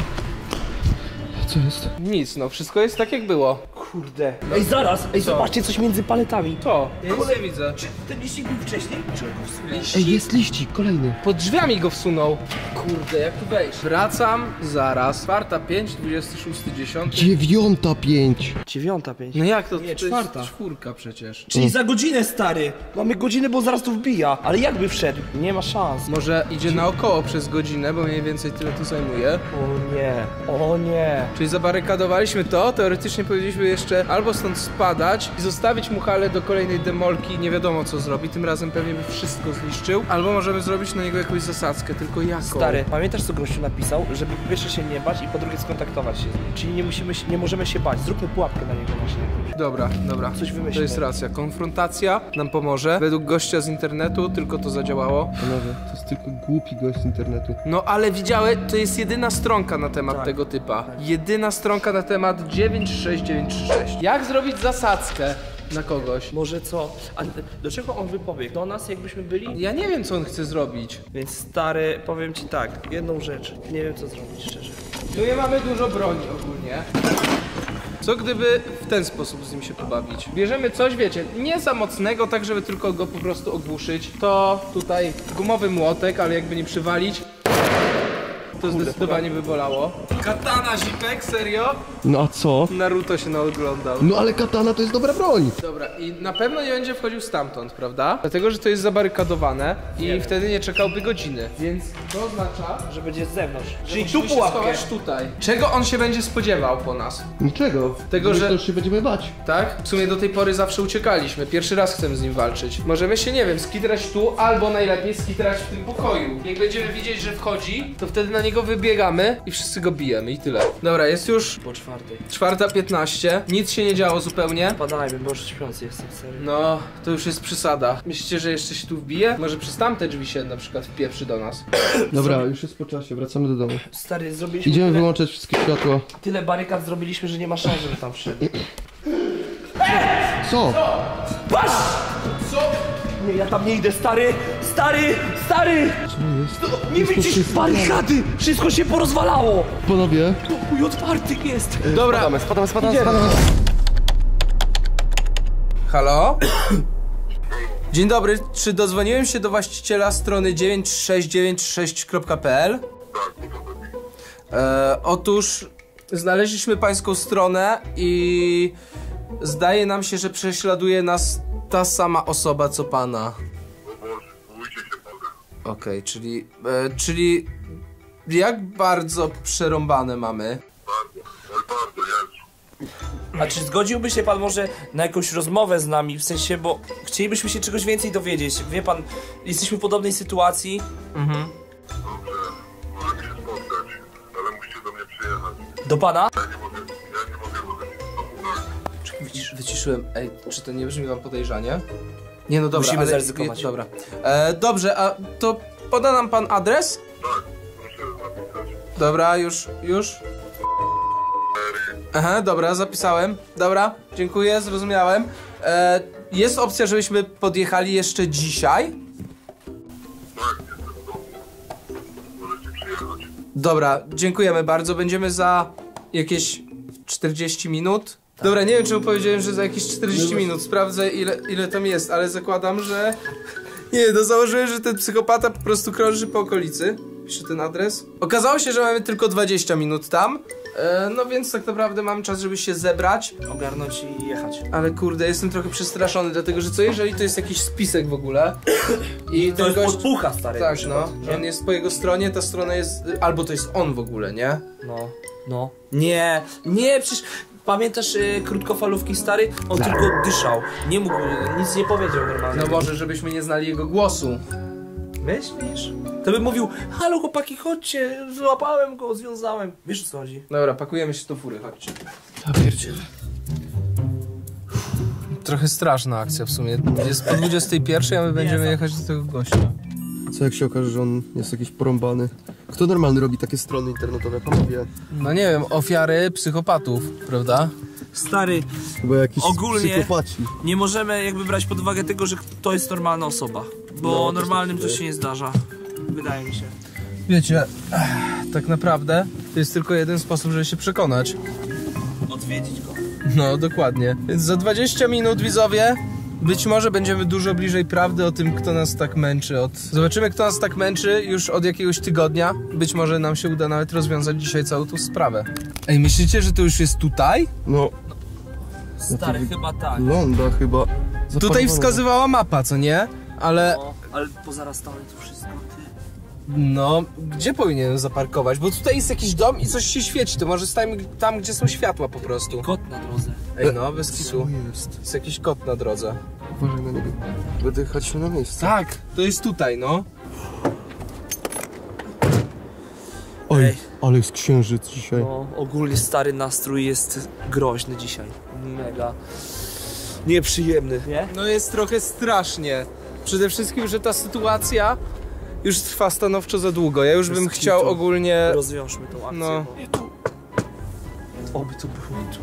Co jest? Nic, no wszystko jest tak jak było. Kurde. Ej, zaraz! Ej, Co? zobaczcie coś między paletami. To, ja nic nie widzę. Czy ten liścik był wcześniej? Czy on był wcześniej? Ej, jest liścik, kolejny. Pod drzwiami go wsunął. Kurde, jak tu wejść? Wracam zaraz. Czwarta pięć, dwudziesty szósty dziesiąty. Dziewiąta pięć. Dziewiąta pięć. No jak to? Nie, To jest czwarta. czwórka przecież. Czyli za godzinę, stary! Mamy godzinę, bo zaraz tu wbija. Ale jakby wszedł? Nie ma szans. Może idzie naokoło przez godzinę, bo mniej więcej tyle tu zajmuje. O nie, o nie. Czyli zabarykadowaliśmy to, teoretycznie powinniśmy jeszcze albo stąd spadać i zostawić mu halę do kolejnej demolki, nie wiadomo co zrobi, tym razem pewnie by wszystko zniszczył, albo możemy zrobić na niego jakąś zasadzkę, tylko jaką? Stary, pamiętasz co gościu napisał? Żeby po pierwsze się nie bać i po drugie skontaktować się z nim. Czyli nie musimy się, nie możemy się bać. Zróbmy pułapkę na niego właśnie. Dobra, dobra, Coś wymyślmy. to jest racja, konfrontacja nam pomoże, według gościa z internetu tylko to zadziałało. Panowie, to jest tylko głupi gość z internetu. No ale widziałeś, to jest jedyna stronka na temat Tak. tego typa, jedyna stronka na temat dziewięć sześć dziewięć trzy sześć. Jak zrobić zasadzkę na kogoś? Może co? A do czego on wypowie? Do nas jakbyśmy byli? Ja nie wiem co on chce zrobić. Więc stary, powiem ci tak, jedną rzecz. Nie wiem co zrobić szczerze. Tu nie mamy dużo broni ogólnie. Co gdyby w ten sposób z nim się pobawić? Bierzemy coś, wiecie, nie za mocnego, tak żeby tylko go po prostu ogłuszyć. To tutaj gumowy młotek, ale jakby nie przywalić, to zdecydowanie by bolało. Katana, zipek, serio? No a co? Naruto się naoglądał. No ale katana to jest dobra broń. Dobra, i na pewno nie będzie wchodził stamtąd, prawda? Dlatego, że to jest zabarykadowane i wtedy nie czekałby godziny. Więc to oznacza, Że będzie z zewnątrz. Czyli musimy tu się pułapkę. schować tutaj. Czego on się będzie spodziewał po nas? Niczego. Tego, My że- to już się będziemy bać. Tak? W sumie do tej pory zawsze uciekaliśmy. Pierwszy raz chcemy z nim walczyć. Możemy się, nie wiem, skitrać tu, albo najlepiej skitrać w tym pokoju. Jak będziemy widzieć, że wchodzi, to wtedy na niego niego wybiegamy i wszyscy go bijemy i tyle. Dobra, jest już Po czwartej. czwarta piętnaście, nic się nie działo zupełnie. Spadajmy, bo już śpiący jestem, serio. No, to już jest przesada. Myślicie, że jeszcze się tu wbije? Może przez tamte drzwi się na przykład wpieprzy do nas. Dobra, już jest po czasie, wracamy do domu. Stary, zrobiliśmy Idziemy tyle, wyłączać wszystkie światła. tyle barykad zrobiliśmy, że nie ma szans, żeby tam wszedł. Co? Patrz! Co? Nie, ja tam nie idę, stary! Stary! Stary! Co jest? Nie widzisz barykady! Wszystko się porozwalało! Panowie. Pokój otwarty jest! Dobra, Spadamy, spadamy, spadamy, spadamy. halo? Dzień dobry, czy dozwoniłem się do właściciela strony dziewięć sześć dziewięć sześć kropka p l? E, otóż znaleźliśmy pańską stronę i zdaje nam się, że prześladuje nas ta sama osoba co pana. Okej, okay, czyli, e, czyli jak bardzo przerąbane mamy? A czy zgodziłby się pan może na jakąś rozmowę z nami? W sensie, bo chcielibyśmy się czegoś więcej dowiedzieć. Wie pan, jesteśmy w podobnej sytuacji. Mhm. Dobrze, możemy się spotkać, ale musicie do mnie przyjechać. Do pana? Ja nie mogę, ja nie mogę wychodzić. Widzisz, wyciszyłem. Ej, czy to nie brzmi wam podejrzanie? Nie, no dobra, Musimy ale... zaryzykować. Dobra. E, dobrze, a to poda nam pan adres? Tak, proszę napisać. Dobra, już, już. Aha, dobra, zapisałem. Dobra, dziękuję, zrozumiałem. E, jest opcja, żebyśmy podjechali jeszcze dzisiaj? Tak, jestem w domu. Możecie przyjechać. Dobra, dziękujemy bardzo. Będziemy za jakieś czterdzieści minut. Dobra, nie wiem, czemu powiedziałem, że za jakieś czterdzieści minut. Sprawdzę, ile, ile tam jest, ale zakładam, że... Nie, no założyłem, że ten psychopata po prostu krąży po okolicy. Piszę ten adres. Okazało się, że mamy tylko dwadzieścia minut tam. E, no więc tak naprawdę mamy czas, żeby się zebrać. Ogarnąć i jechać. Ale kurde, jestem trochę przestraszony, dlatego że co jeżeli to jest jakiś spisek w ogóle? I To ten jest gość... podpucha, stary. Tak, no. Że on jest po jego stronie, ta strona jest... Albo to jest on w ogóle, nie? No, no. Nie, nie, przecież... Pamiętasz y, krótkofalówki, stary? On tylko dyszał. Nie mógł, nic nie powiedział normalnie. No może, żebyśmy nie znali jego głosu. Myślisz? To by mówił, halo chłopaki, chodźcie, złapałem go, związałem. Wiesz, o co chodzi? Dobra, pakujemy się do fury, chodźcie. Ja pierdzielę. Trochę straszna akcja w sumie. Jest po dwudziestej pierwszej, a my będziemy jechać do tego gościa. Co jak się okaże, że on jest jakiś porąbany? Kto normalny robi takie strony internetowe, panowie? No nie wiem, ofiary psychopatów, prawda? Stary, Chyba jakiś Ogólnie- psychopaci. nie możemy jakby brać pod uwagę tego, że to jest normalna osoba. Bo No, normalnym to też się nie zdarza. Wydaje mi się. Wiecie, tak naprawdę to jest tylko jeden sposób, żeby się przekonać. Odwiedzić go. No, dokładnie. Więc za dwadzieścia minut, widzowie, być może będziemy dużo bliżej prawdy o tym, kto nas tak męczy. Od... Zobaczymy, kto nas tak męczy już od jakiegoś tygodnia. Być może nam się uda nawet rozwiązać dzisiaj całą tą sprawę. Ej, myślicie, że to już jest tutaj? No, Stary, chyba tak. Londa chyba. Tutaj Zaparkowane. wskazywała mapa, co nie? Ale... No, ale pozarastane to wszystko, ty. No, gdzie powinienem zaparkować? Bo tutaj jest jakiś dom i coś się świeci. To może stajmy tam, gdzie są światła po prostu. Kot na drodze. Ej, no, bez kitu. Co jest? Jest jakiś kot na drodze. Uważaj na niego. Będę jechać się na miejsce. Tak, to jest tutaj, no. Oj, Ej. ale jest księżyc dzisiaj. No, ogólnie stary nastrój jest groźny dzisiaj. Mega nieprzyjemny, nie? No jest trochę strasznie. Przede wszystkim, że ta sytuacja już trwa stanowczo za długo. Ja już Bez bym kitu. chciał ogólnie... Rozwiążmy tą akcję. No. bo- Nie tu. Oby to było tu.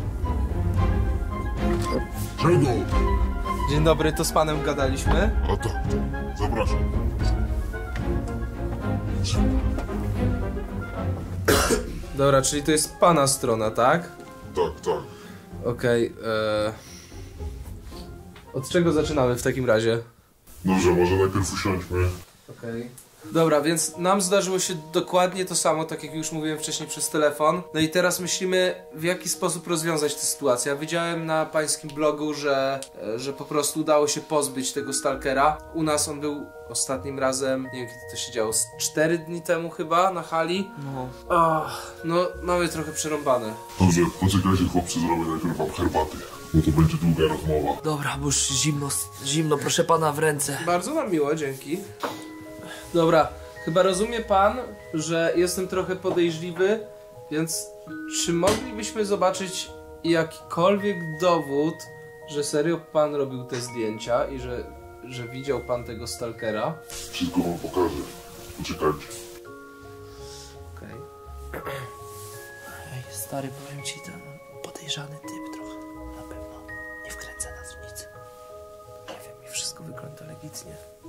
Czego? Dzień dobry, to z panem gadaliśmy. A tak, zapraszam. Dobra, czyli to jest pana strona, tak? Tak, tak. Okej, e... Od czego zaczynamy w takim razie? Dobrze, może najpierw usiądźmy. Okej. Dobra, więc nam zdarzyło się dokładnie to samo, tak jak już mówiłem wcześniej przez telefon. No i teraz myślimy, w jaki sposób rozwiązać tę sytuację. Ja widziałem na pańskim blogu, że, e, że po prostu udało się pozbyć tego stalkera. U nas on był ostatnim razem, nie wiem kiedy to się działo, z cztery dni temu chyba na hali. No. Ach, no mamy trochę przerąbane. Dobrze, poczekajcie chłopcy, zrobię najpierw wam herbaty. Bo to będzie długa rozmowa. Dobra, bo już zimno, zimno, proszę pana w ręce. Bardzo nam miło, dzięki. Dobra, Chyba rozumie pan, że jestem trochę podejrzliwy, więc czy moglibyśmy zobaczyć jakikolwiek dowód, że serio pan robił te zdjęcia i że, że widział pan tego stalkera? Wszystko wam pokażę. Poczekajcie. Okej. Ej, stary, powiem ci, ten podejrzany typ trochę. Na pewno nie wkręca nas w nic. Nie wiem, mi wszystko wygląda legitnie.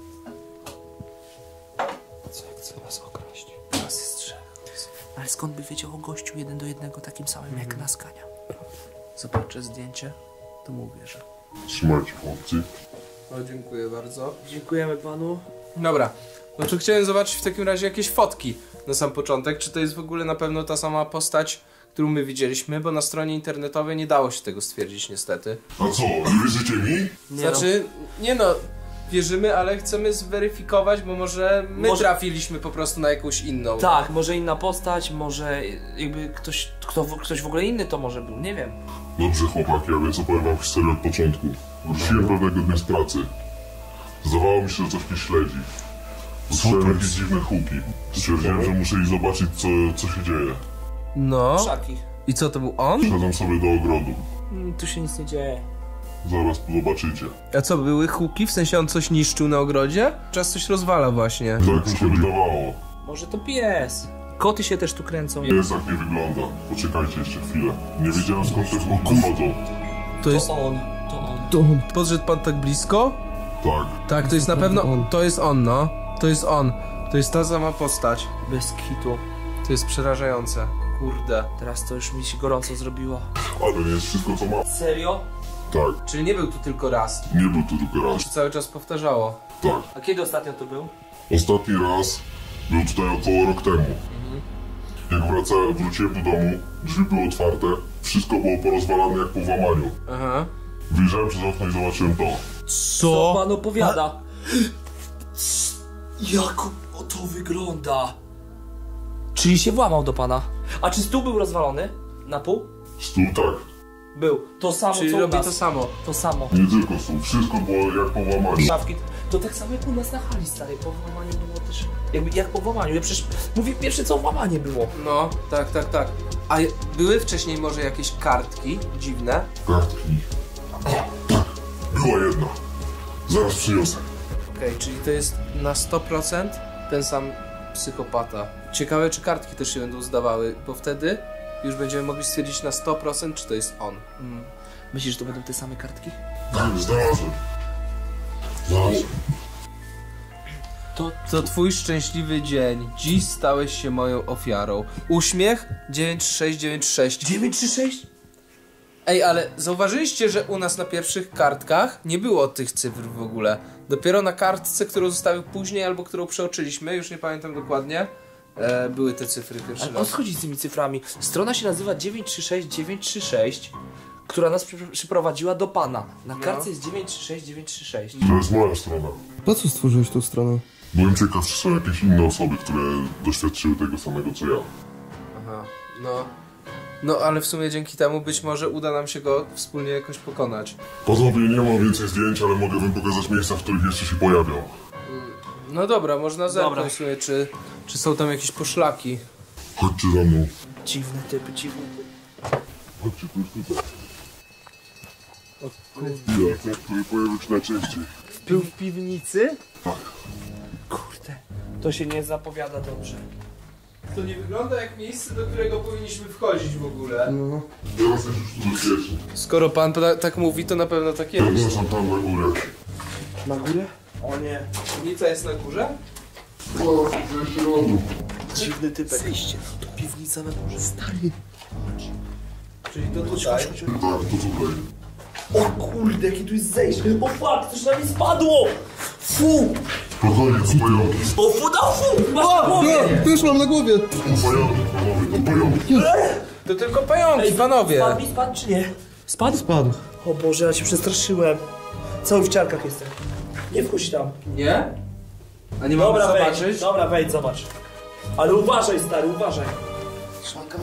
Co jak chce nas okraść? Nas jest trzech. Ale skąd by wiedział o gościu jeden do jednego takim samym mm. jak nas Kania? Zobaczę zdjęcie, to mówię, że... Trzymajcie, chłopcy. O, dziękuję bardzo. Dziękujemy panu. Dobra, no to chciałem zobaczyć w takim razie jakieś fotki na sam początek, czy to jest w ogóle na pewno ta sama postać, którą my widzieliśmy, bo na stronie internetowej nie dało się tego stwierdzić niestety. A co, nie wierzycie mi? Nie znaczy, no. nie no, wierzymy, ale chcemy zweryfikować, bo może my może... trafiliśmy po prostu na jakąś inną. Tak, może inna postać, może jakby ktoś, kto, ktoś w ogóle inny to może był, nie wiem. Dobrze chłopaki, a więc opowiem wam historię od początku. Wróciłem pewnego dnia z pracy. Zdawało mi się, że coś mnie śledzi. Usłyszałem jakieś dziwne huki. Stwierdziłem, że muszę iść zobaczyć, co, co się dzieje. No. Szaki. I co, to był on? Szedłem sobie do ogrodu. Mm, tu się nic nie dzieje. Zaraz zobaczycie. A co, były huki? W sensie on coś niszczył na ogrodzie? Czas coś rozwala właśnie. Tak mi się wydawało. Może to pies. Koty się też tu kręcą. Pies tak nie wygląda. Poczekajcie jeszcze chwilę. Nie wiedziałem, skąd te huki pochodzą. To jest... To on. To on. To on. Podszedł pan tak blisko? Tak. Tak, to jest na pewno on. To jest on, no. To jest on. To jest ta sama postać. Bez kitu. To jest przerażające. Kurde. Teraz to już mi się gorąco zrobiło. Ale nie jest wszystko, co ma. Serio? Tak. Czyli nie był tu tylko raz. Nie był tu tylko raz. To cały czas powtarzało. Tak. A kiedy ostatnio tu był? Ostatni raz był tutaj około rok temu. Mhm. Jak wracałem, wróciłem do domu, drzwi były otwarte, wszystko było porozwalane jak po włamaniu. Aha. Wyjrzałem przez okno i zobaczyłem to. Co pan opowiada? Jak o to wygląda? Czyli się włamał do pana. A czy stół był rozwalony? Na pół? Stół tak. Był. To samo Czyli co u robi nas. to samo. To samo. Nie tylko stół, wszystko było jak po włamaniu. Szafki. To tak samo jak u nas na hali, stary. Po włamaniu było też... Jakby jak po włamaniu. Ja przecież mówię pierwsze co włamanie było. No, tak, tak, tak. A były wcześniej może jakieś kartki dziwne? Kartki. Tak. Była jedna. Zaraz przyniosę. Okej, okay, czyli to jest na sto procent ten sam psychopata. Ciekawe, czy kartki też się będą zdawały, bo wtedy już będziemy mogli stwierdzić na sto procent, czy to jest on. Mm. Myślisz, że to będą te same kartki? Tak, znalazłem. Znalazłem. To, to twój szczęśliwy dzień. Dziś stałeś się moją ofiarą. Uśmiech dziewięć sześć dziewięć sześć. dziewięć trzy sześć? Ej, ale zauważyliście, że u nas na pierwszych kartkach nie było tych cyfr w ogóle. Dopiero na kartce, którą zostawił później, albo którą przeoczyliśmy, już nie pamiętam dokładnie, e, były te cyfry pierwszy Ale o raz. co chodzi z tymi cyframi? Strona się nazywa dziewięć trzy sześć dziewięć trzy sześć, która nas przy, przyprowadziła do pana. Na No. kartce jest dziewięć trzy sześć dziewięć trzy sześć. To jest moja strona. Po co stworzyłeś tą stronę? Byłem ciekaw, czy są jakieś inne osoby, które doświadczyły tego samego co ja. Aha, no. No, ale w sumie dzięki temu być może uda nam się go wspólnie jakoś pokonać. Panowie, nie mam więcej zdjęć, ale mogę wam pokazać miejsca, w których jeszcze się pojawiał. No dobra, można Dobra. zerknąć sobie, czy, czy są tam jakieś poszlaki. Chodźcie za mną. Dziwne typy, dziwne typy. Chodźcie tu już tutaj. Ja, ten, który pojawił się najczęściej. Był w piwnicy? Tak. Kurde, to się nie zapowiada dobrze. To nie wygląda jak miejsce, do którego powinniśmy wchodzić w ogóle. No. Teraz jest już tu bezpiecznie. Skoro pan ta, tak mówi, to na pewno tak jest. Zapraszam tam na górę. Na górę? O nie. Piwnica jest na górze? O, jeszcze lądu. Dziwny typek. Zejście, to piwnica na górze. Stary. Czyli to tutaj. Tak, to tutaj. O kurde, jakie tu jest zejście. O fuck, coś na mnie spadło. Fu. Spokojnie, to pająki. O fu, no fu. Masz na głowie. Też mam na głowie! To pająki, panowie, to pająki. To tylko pająki, panowie. Spadł mi, spadł czy nie? Spadł? Spadł. O Boże, ja się przestraszyłem. Cały w ciarkach jestem. Nie wchodź tam. Nie? A nie mamy Dobra, zobaczyć? wejdź, dobra, wejdź, zobacz. Ale uważaj, stary, uważaj. Szmanka ma.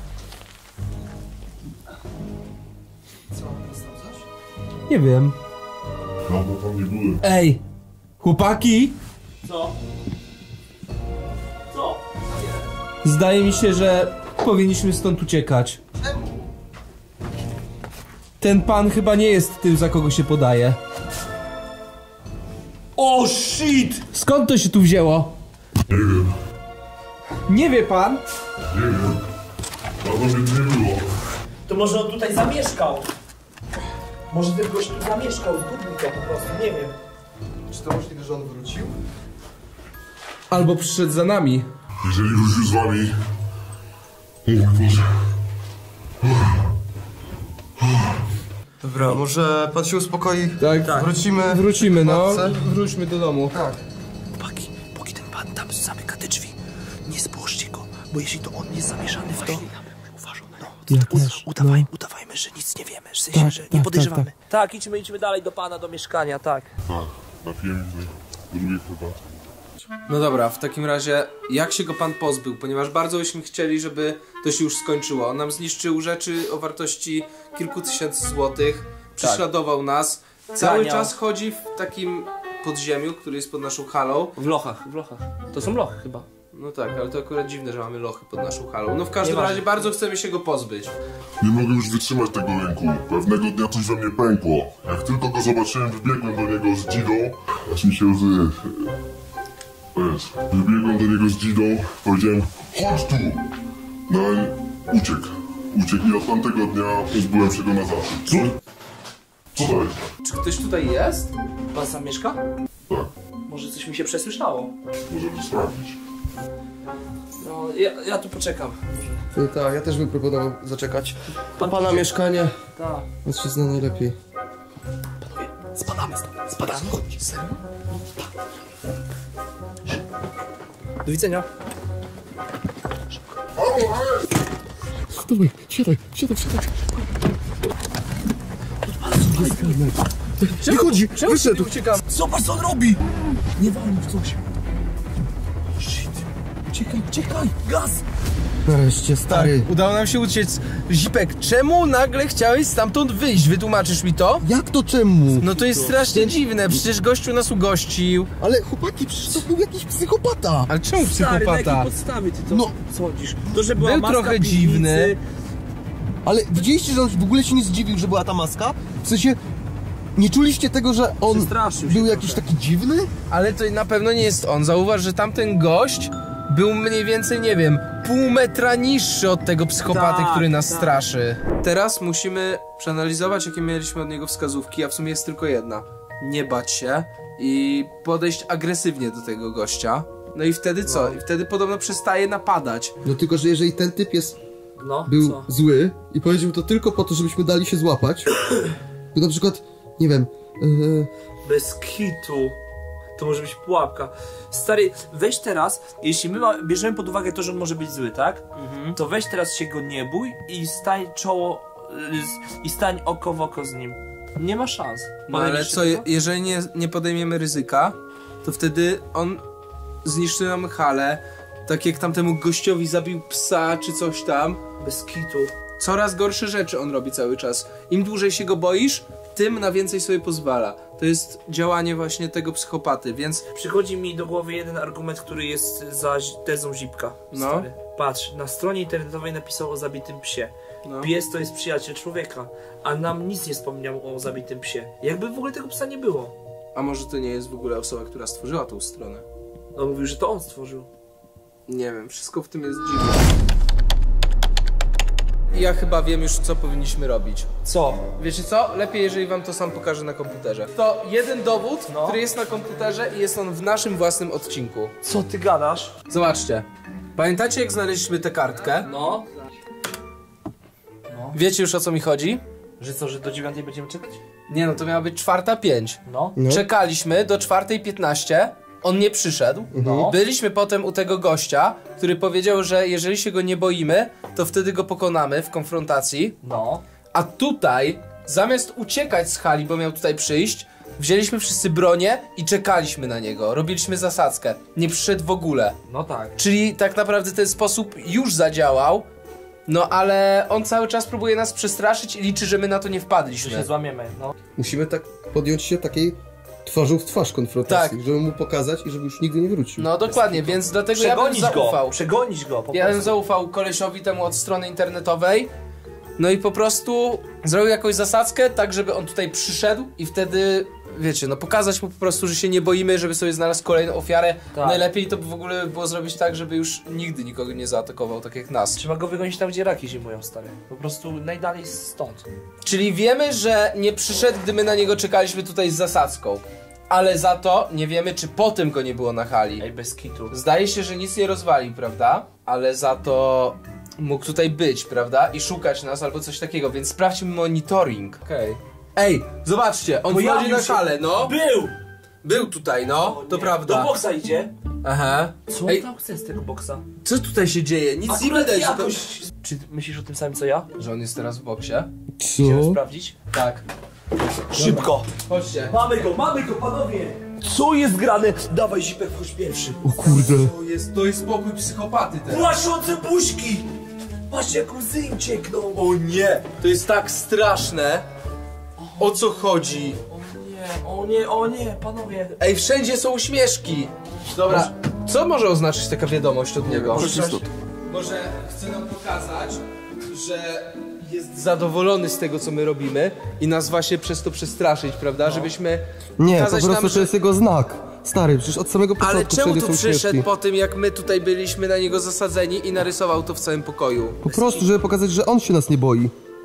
Co, jest tam coś? Nie wiem. No, bo tam nie były. Ej, chłopaki! Co? Zdaje mi się, że powinniśmy stąd uciekać. Ten pan chyba nie jest tym, za kogo się podaje. O shit! Skąd to się tu wzięło? Nie wiem, Nie wie pan? nie wiem. Na to mnie nie było. To może on tutaj zamieszkał. Może ten gość tu zamieszkał, zgubił to po prostu, nie wiem. Czy to możliwe, że on wrócił? Albo przyszedł za nami. Jeżeli wrócił z wami... O mój Boże. Dobra, może pan się uspokoi? Tak, tak. Wrócimy. Wrócimy, no. Matce. Wróćmy do domu. Tak. Chłopaki, póki ten pan tam zamyka te drzwi, nie spłoszcie go, bo jeśli to on jest zamieszany w to... Uważaj, no, to uda, udawaj, udawajmy, że nic nie wiemy, w sensie, Tak, że nie tak, podejrzewamy. tak, Tak, idźmy, idźmy dalej do pana, do mieszkania, tak. Tak, napijemy się drugiej chyba. No dobra, w takim razie jak się go pan pozbył? Ponieważ bardzo byśmy chcieli, żeby to się już skończyło. On nam zniszczył rzeczy o wartości kilku tysięcy złotych, prześladował nas, cały Ganiał. czas chodzi w takim podziemiu, który jest pod naszą halą. W lochach, w lochach. To są lochy chyba. No tak, ale to akurat dziwne, że mamy lochy pod naszą halą. No w każdym Nieważne. razie bardzo chcemy się go pozbyć. Nie mogę już wytrzymać tego lęku. Pewnego dnia coś we mnie pękło. Jak tylko go zobaczyłem, wybiegłem do niego z dzidą. Aż mi się łzy... Jest. Wybiegłem do niego z dzidą, powiedziałem: chodź tu! No ale uciekł. Uciekł i od tamtego dnia pozbyłem się go na zawsze. Co? Co to jest? Czy ktoś tutaj jest? Pan sam mieszka? Tak, Może coś mi się przesłyszało. możemy sprawdzić. No, ja, ja tu poczekam. Tak, ja też bym proponował zaczekać. Pan Pana idzie. mieszkanie, Tak. on się zna najlepiej. Spadamy stąd, spadamy. Serio? Do widzenia. Dawaj, siadaj, siadaj, siadaj. Nie chodzi, wyszedł. Zobacz, co on robi! Nie walnij w coś. Shit. Uciekaj, uciekaj! Gaz! Nareszcie, stary. Udało nam się uciec. Zipek, czemu nagle chciałeś stamtąd wyjść? Wytłumaczysz mi to? Jak to czemu? No to jest strasznie dziwne, przecież gościu nas ugościł. Ale chłopaki, przecież to był jakiś psychopata. Ale czemu Stary, na jakiej psychopata? podstawie ty to No. sądzisz? To, że była Był maska trochę w piwnicy, dziwny. Ale widzieliście, że on w ogóle się nie zdziwił, że była ta maska? W sensie, nie czuliście tego, że on Przestraszył się był jakiś trochę. taki dziwny? Ale to na pewno nie jest on. Zauważ, że tamten gość był mniej więcej, nie wiem, pół metra niższy od tego psychopaty, Tak, który nas tak. straszy. Teraz musimy przeanalizować, jakie mieliśmy od niego wskazówki, a w sumie jest tylko jedna. Nie bać się i podejść agresywnie do tego gościa. No i wtedy co? I wtedy podobno przestaje napadać. No tylko, że jeżeli ten typ jest, No, był co? zły i powiedział to tylko po to, żebyśmy dali się złapać, to na przykład, nie wiem, yy, Bez kitu. To może być pułapka. Stary, weź teraz, jeśli my ma, bierzemy pod uwagę to, że on może być zły, tak? Mhm. To weź teraz się go nie bój i stań czoło y, z, i stań oko w oko z nim. Nie ma szans. No ale Podejmiesz co, się je- tego? jeżeli nie, nie podejmiemy ryzyka, to wtedy on zniszczy nam halę, tak jak tamtemu gościowi zabił psa czy coś tam. Bez kitu. Coraz gorsze rzeczy on robi cały czas. Im dłużej się go boisz, tym na więcej sobie pozwala. To jest działanie właśnie tego psychopaty, więc Przychodzi mi do głowy jeden argument, który jest za zi- tezą Zipka. No. Stary. Patrz, na stronie internetowej napisał o zabitym psie. no. Pies to jest przyjaciel człowieka, a nam nic nie wspomniał o zabitym psie. Jakby w ogóle tego psa nie było. A może to nie jest w ogóle osoba, która stworzyła tą stronę? On mówił, że to on stworzył. Nie wiem, wszystko w tym jest dziwne. Ja chyba wiem już, co powinniśmy robić. Co? Wiecie co? Lepiej, jeżeli wam to sam pokażę na komputerze. To jeden dowód, No. który jest na komputerze i jest on w naszym własnym odcinku. Co ty gadasz? Zobaczcie. Pamiętacie, jak znaleźliśmy tę kartkę? No. Wiecie już, o co mi chodzi? Że co, że do dziewiątej będziemy czekać? Nie no, to miała być czwarta pięć. No. no. Czekaliśmy do czwartej piętnaście. On nie przyszedł. No. Byliśmy potem u tego gościa, który powiedział, że jeżeli się go nie boimy, to wtedy go pokonamy w konfrontacji. No. A tutaj, zamiast uciekać z hali, bo miał tutaj przyjść, wzięliśmy wszyscy bronię i czekaliśmy na niego. Robiliśmy zasadzkę. Nie przyszedł w ogóle. No tak. Czyli tak naprawdę ten sposób już zadziałał. No ale on cały czas próbuje nas przestraszyć i liczy, że my na to nie Że się wpadliśmy. złamiemy, no. musimy tak podjąć się takiej twarzą w twarz konfrontacji, Tak. żeby mu pokazać i żeby już nigdy nie wrócił. No dokładnie, więc dlatego ja bym Przegonić go, zaufał. przegonić go po Ja bym prostu. zaufał kolesiowi temu od strony internetowej. No i po prostu zrobił jakąś zasadzkę, tak żeby on tutaj przyszedł i wtedy, wiecie, no pokazać mu po prostu, że się nie boimy, żeby sobie znalazł kolejną ofiarę. Tak. Najlepiej to by w ogóle było zrobić tak, żeby już nigdy nikogo nie zaatakował, tak jak nas. Trzeba go wygonić tam, gdzie raki zimują, stary. Po prostu najdalej stąd. Czyli wiemy, że nie przyszedł, gdy my na niego czekaliśmy tutaj z zasadzką. Ale za to nie wiemy, czy potem go nie było na hali. Ej, bez kitu. Zdaje się, że nic nie rozwalił, prawda? Ale za to mógł tutaj być, prawda? I szukać nas albo coś takiego, więc sprawdźmy monitoring. Okej. Okay. Ej, zobaczcie, on Pojawił wchodzi na się. halę, no. Był! Był tutaj, no, to Nie. prawda. Do boksa idzie. Aha. Co Ej, on tam chce z tego boksa? co tutaj się dzieje? Nic nie Akurat widać, że, to... jakoś... Czy myślisz o tym samym, co ja? że on jest teraz w boksie. Idziemy Co? sprawdzić? Tak. Szybko! Chodźcie. Mamy go, mamy go, panowie! Co jest grane? Dawaj, Zipek, wchodź pierwszy. O kurde. To jest, to jest pokój psychopaty teraz. Płaszczące buźki! Patrzcie, jak łzy im ciekną. O nie, to jest tak straszne. O co chodzi? O nie, o nie, o nie, panowie. Ej, wszędzie są uśmieszki. Dobra, co może oznaczyć taka wiadomość od niego? Może chce nam pokazać, że jest zadowolony z tego, co my robimy i nas właśnie przez to przestraszyć, prawda? Żebyśmy Nie, po pokazać prostu nam, to że... jest jego znak. Stary, przecież od samego początku Ale czemu wszędzie tu są przyszedł śmieszki. po tym, jak my tutaj byliśmy na niego zasadzeni i narysował to w całym pokoju? Po prostu, żeby pokazać, że on się nas nie boi.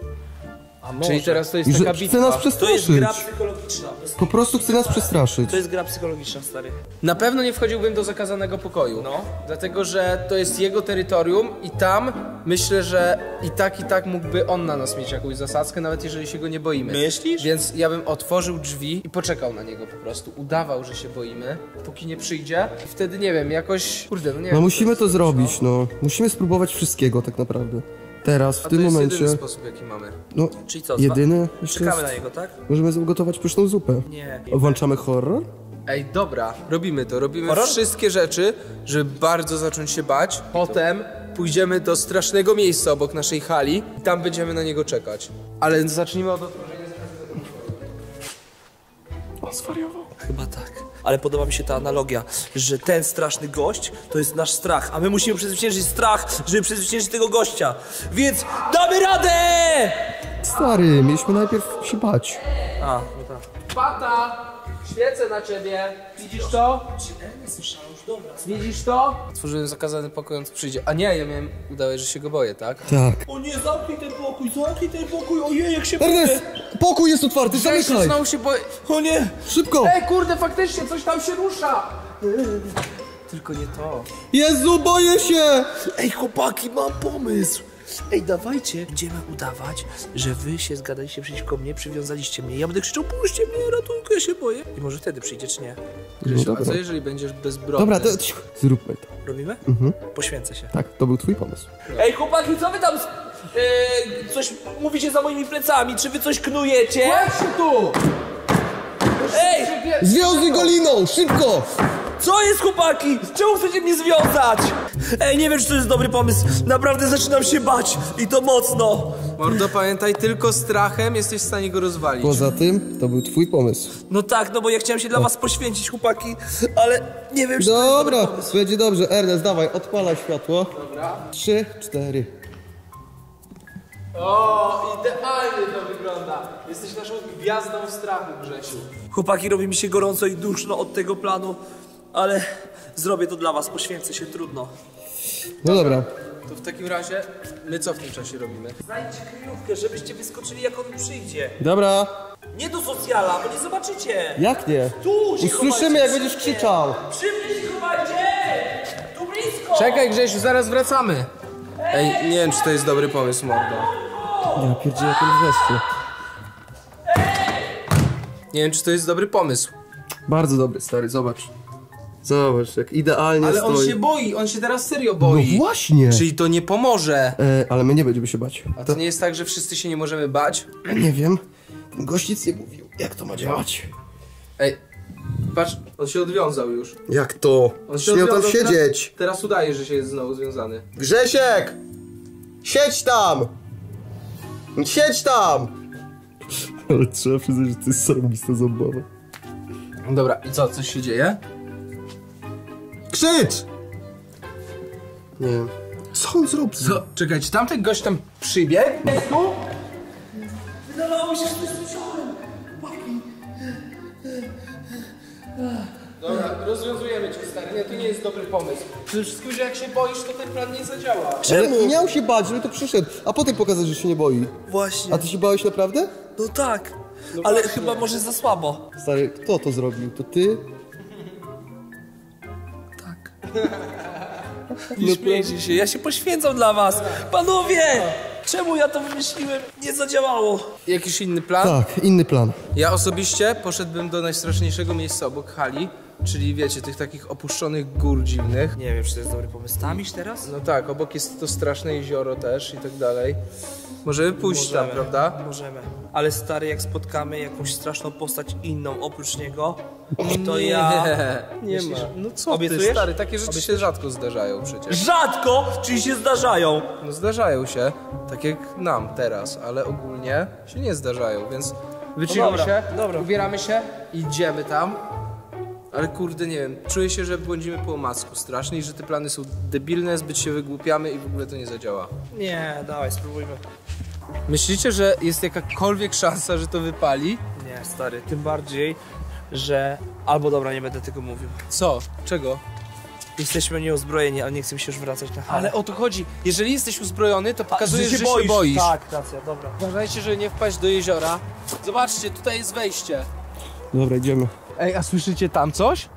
A może. Czyli teraz to jest I że taka chce bitwa. nas To jest przestraszyć. gra psychologiczna. To jest, Po prostu chce nas przestraszyć. to jest gra psychologiczna, stary. Na pewno nie wchodziłbym do zakazanego pokoju. No. Dlatego, że to jest jego terytorium i tam myślę, że i tak, i tak mógłby on na nas mieć jakąś zasadzkę, nawet jeżeli się go nie boimy. Myślisz? Więc ja bym otworzył drzwi i poczekał na niego po prostu. Udawał, że się boimy, póki nie przyjdzie. I wtedy, nie wiem, jakoś... Kurde, no nie No wiem. musimy to zrobić, no. Musimy spróbować wszystkiego tak naprawdę. Teraz, w A tym to jest momencie. jedyny sposób, jaki mamy. No, Czyli co? jedyny jeszcze Czekamy jest... na niego, tak? Możemy ugotować pyszną zupę. Nie. Włączamy horror? Ej, dobra, robimy to. Robimy Horror? wszystkie rzeczy, żeby bardzo zacząć się bać. Potem pójdziemy do strasznego miejsca obok naszej hali i tam będziemy na niego czekać. Ale zacznijmy od otworzenia. On zwariował. Chyba tak. Ale podoba mi się ta analogia, że ten straszny gość to jest nasz strach, a my musimy przezwyciężyć strach, żeby przezwyciężyć tego gościa. Więc damy radę! Stary, mieliśmy najpierw się bać. A, no tak. Pata! Świecę na ciebie! Widzisz to? Widzisz to? Otworzyłem zakazany pokój, on tu przyjdzie. A nie, ja miałem... Udałeś, że się go boję, tak? Tak. O nie, zamknij ten pokój, zamknij ten pokój, ojej, jak się Ernest! Pokój jest otwarty, Cześć, zamykaj! znowu się boję... O nie! Szybko! Ej, kurde, faktycznie, coś tam się rusza! Tylko nie to. Jezu, boję się! Ej, chłopaki, mam pomysł! Ej, dawajcie, będziemy udawać, że wy się zgadaliście przeciwko mnie, przywiązaliście mnie. Ja będę krzyczał, puśćcie mnie, ratunku, ja się boję. I może wtedy przyjdzie, czy nie? No A dobra. co jeżeli będziesz bezbronny? Dobra, to cicho, zróbmy to. Robimy? Poświęcę się. Tak, to był twój pomysł. Ej, chłopaki, co wy tam... E, coś mówicie za moimi plecami, czy wy coś knujecie? Chodź tu! Ej, Związuj go liną, szybko! co jest, chłopaki? Czemu chcecie mnie związać? Ej, nie wiem, czy to jest dobry pomysł. Naprawdę zaczynam się bać i to mocno. Mordo, pamiętaj, tylko strachem jesteś w stanie go rozwalić. Poza tym, to był twój pomysł. No tak, no bo ja chciałem się dla was poświęcić, chłopaki, ale nie wiem, czy to jest dobry Dobra, pomysł. będzie dobrze. Ernest, dawaj, odpalaj światło. Dobra. Trzy, cztery. O, idealnie to wygląda. Jesteś naszą gwiazdą strachu, Grzesiu. Chłopaki, robi mi się gorąco i duszno od tego planu, ale zrobię to dla was, poświęcę się, trudno. No dobra. To w takim razie, my co w tym czasie robimy? Znajdźcie kryjówkę, żebyście wyskoczyli, jak on przyjdzie. Dobra. Nie do socjala, bo nie zobaczycie. Jak nie? Tu się Usłyszymy, chowajcie, jak przy będziesz mnie. krzyczał. Przy mnie się chowajcie! Tu blisko! Czekaj, Grzesiu, zaraz wracamy. Ej, nie wiem, czy to jest dobry pomysł, mordo. Ja pierdzielę ten wreszcie. Nie wiem, czy to jest dobry pomysł. Bardzo dobry, stary, zobacz. Zobacz, jak idealnie Ale stoi. on się boi, on się teraz serio No boi. właśnie. Czyli to nie pomoże. E, ale my nie będziemy się bać. A to nie jest tak, że wszyscy się nie możemy bać? Nie wiem. Ten gość nic nie mówił. Jak to ma działać? Ej, patrz, on się odwiązał już. Jak to? On się Śmiał tam odwiązał, siedzieć. Teraz, teraz udaje, że się jest znowu związany. Grzesiek! Siedź tam! Siedź tam! Ale trzeba przyznać, że to jest zarobista zabawa. Dobra, i co, coś się dzieje? Krzycz! Nie wiem. Co on zrobił? Co? Czekaj, czy tamten gość tam przybiegł? Wydawało mi się, że to jest słyszałem. Dobra, rozwiązujemy cię, stary. Nie, to nie jest dobry pomysł. Przede wszystkim, że jak się boisz, to ten plan nie zadziała. Ale miał się bać, żeby to przyszedł, a potem pokazać, że się nie boi. Właśnie. A ty się bałeś naprawdę? No tak. Ale chyba może za słabo. Stary, kto to zrobił? To ty? Tak. Nie śmiejcie się, ja się poświęcam dla was. Panowie! Czemu ja to wymyśliłem? Nie zadziałało. Jakiś inny plan? Tak, inny plan. Ja osobiście poszedłbym do najstraszniejszego miejsca obok hali, czyli wiecie, tych takich opuszczonych gór dziwnych. Nie wiem, czy to jest dobry pomysł. Tam iść teraz? No tak, obok jest to straszne jezioro też i tak dalej. Możemy pójść tam, prawda? Możemy. Ale stary, jak spotkamy jakąś straszną postać inną oprócz niego, to ja... Nie, nie ma. No co Obiecujesz? ty, stary, takie rzeczy się rzadko zdarzają przecież. Rzadko! Czyli się zdarzają. No zdarzają się, tak jak nam teraz, ale ogólnie się nie zdarzają, więc wyczyjmy dobra, się, dobra. ubieramy się, idziemy tam. Ale kurde, nie wiem, czuję się, że błądzimy po omacku strasznie i że te plany są debilne, zbyt się wygłupiamy i w ogóle to nie zadziała. Nie, dawaj, spróbujmy. Myślicie, że jest jakakolwiek szansa, że to wypali? Nie, stary, tym bardziej, że... Albo dobra, nie będę tego mówił. Co? Czego? Jesteśmy nieuzbrojeni, ale nie chcę mi się już wracać na halę. Ale o to chodzi. Jeżeli jesteś uzbrojony, to pokazujesz, że się boisz. boisz. Tak, racja, dobra. Uważajcie, żeby nie wpaść do jeziora. Zobaczcie, tutaj jest wejście. Dobra, idziemy. Ej, a słyszycie tam coś?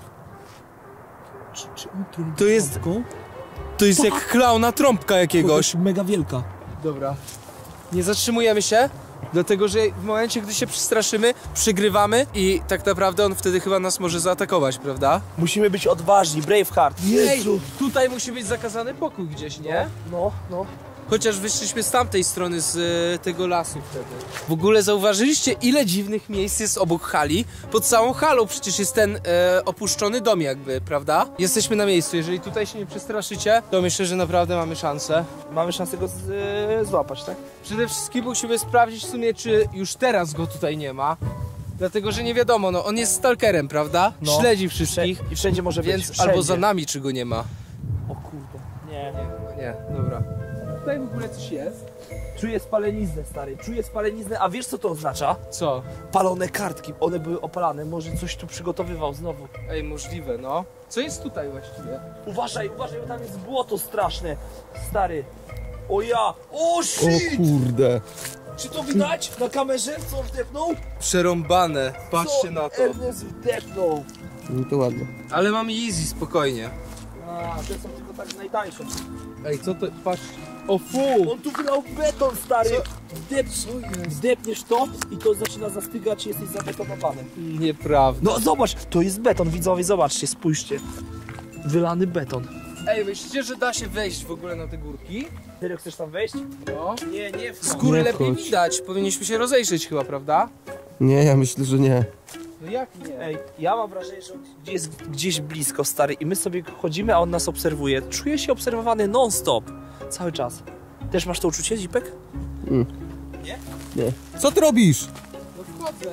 To jest... To jest jak klauna trąbka jakiegoś. Mega wielka. Dobra. Nie zatrzymujemy się, dlatego że w momencie, gdy się przestraszymy, przegrywamy i tak naprawdę on wtedy chyba nas może zaatakować, prawda? Musimy być odważni, Braveheart. Ej, tutaj musi być zakazany pokój gdzieś, nie? No, no. Chociaż wyszliśmy z tamtej strony, z e, tego lasu wtedy. W ogóle zauważyliście, ile dziwnych miejsc jest obok hali? Pod całą halą przecież jest ten e, opuszczony dom jakby, prawda? Jesteśmy na miejscu, jeżeli tutaj się nie przestraszycie, to myślę, że naprawdę mamy szansę. Mamy szansę go z, e, złapać, tak? Przede wszystkim musimy sprawdzić w sumie, czy już teraz go tutaj nie ma. Dlatego, że nie wiadomo, no on jest stalkerem, prawda? No. Śledzi wszystkich, I wszędzie może więc być. albo Wszędzie. za nami, czy go nie ma. O kurde. Nie. Nie, dobra. Tutaj w ogóle coś jest. Czuję spaleniznę, stary. Czuję spaleniznę, a wiesz co to oznacza? Co? Palone kartki. One były opalane. Może coś tu przygotowywał znowu. Ej, możliwe, no. Co jest tutaj właściwie? Uważaj, uważaj, bo tam jest błoto straszne. Stary. O ja! O O shit! kurde. Czy to widać na kamerze? Co wdepnął? Przerąbane, patrzcie Co na to. Ernest wdepnął. No to ładnie. Ale mamy easy, spokojnie. A, te są tylko tak najtańsze. Ej, co to? Patrz. O fu! On tu wylał beton, stary! Wdep... Wdepniesz to i to zaczyna zastygać i jesteś zabetonowany. Nieprawda. No zobacz, to jest beton, widzowie, zobaczcie, spójrzcie. Wylany beton. Ej, myślicie, że da się wejść w ogóle na te górki? Serio, chcesz tam wejść? No. Nie, nie. Z góry Nie lepiej wchodź. widać. Powinniśmy się rozejrzeć chyba, prawda? Nie, ja myślę, że nie. No jak nie? Ej, ja mam wrażenie, że on gdzieś jest gdzieś blisko, stary, i my sobie chodzimy, a on nas obserwuje. Czuję się obserwowany non-stop. Cały czas. Też masz to uczucie, Zipek? Mm. Nie? Nie. Co ty robisz? No wchodzę.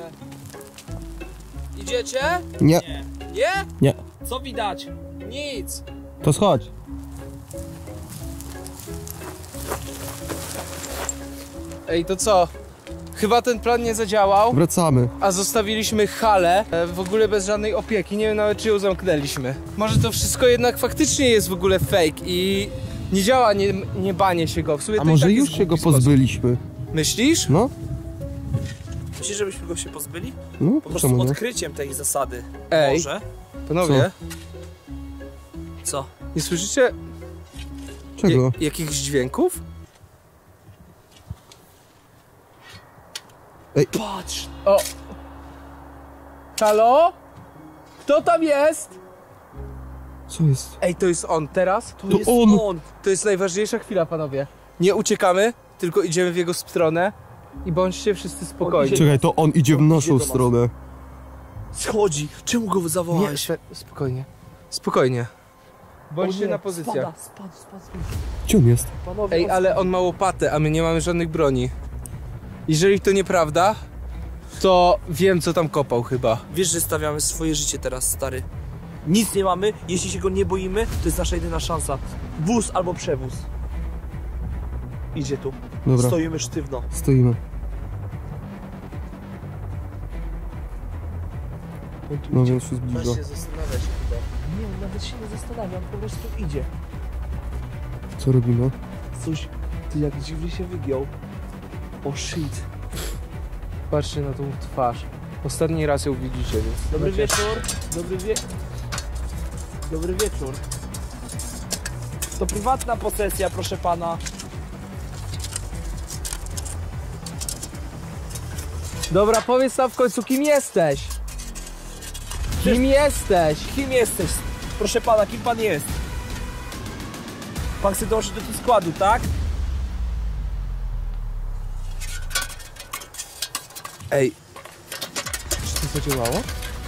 Idziecie? Nie. Nie? Nie. Co widać? Nic. To schodź. Ej, to co? Chyba ten plan nie zadziałał, Wracamy. a zostawiliśmy halę e, w ogóle bez żadnej opieki. Nie wiem nawet, czy ją zamknęliśmy. Może to wszystko jednak faktycznie jest w ogóle fake i nie działa nie, nie banie się go. W sumie A to i może tak już jest się go głupi sposób. pozbyliśmy? Myślisz? No? Myślisz, żebyśmy go się pozbyli? No, Po prostu czemu nie? odkryciem tej zasady. Ej. Może? Panowie, Co? nie słyszycie Czego? ja- jakichś dźwięków? Patrz! O! Halo? Kto tam jest? Co jest? Ej, to jest on teraz? To, To jest on. on! To jest najważniejsza chwila, panowie. Nie uciekamy, tylko idziemy w jego stronę i bądźcie wszyscy spokojni. Czekaj, to on idzie w On idzie naszą do nas. stronę. Schodzi! Czemu go Nie, zawołałeś? Swe- spokojnie. Spokojnie. Bądźcie O nie, na pozycjach. Spada, spadł, spadł, spadł. Gdzie on jest? Panowie, Ej, on ale on ma łopatę, a my nie mamy żadnych broni. Jeżeli to nieprawda, to wiem, co tam kopał chyba. Wiesz, że stawiamy swoje życie teraz, stary. Nic nie mamy, jeśli się go nie boimy, to jest nasza jedyna szansa. Wóz albo przewóz. Idzie tu. Dobra. Stoimy sztywno. Stoimy. No więc się zbliża. Masz się zastanawiać chyba. Nie, on nawet się nie zastanawia, on po prostu idzie. Co robimy? Coś, ty jak dziwnie się wygiął. O shit. Patrzcie na tą twarz. Ostatni raz ją widzicie, więc... Dobry macie- wieczór. Dobry wie... Dobry wieczór. To prywatna posesja, proszę pana. Dobra, powiedz nam w końcu, kim jesteś? Kim jesteś? Kim jesteś? Proszę pana, kim pan jest? Pan chce dołączyć do tego składu, tak? Ej, czy to zadziałało?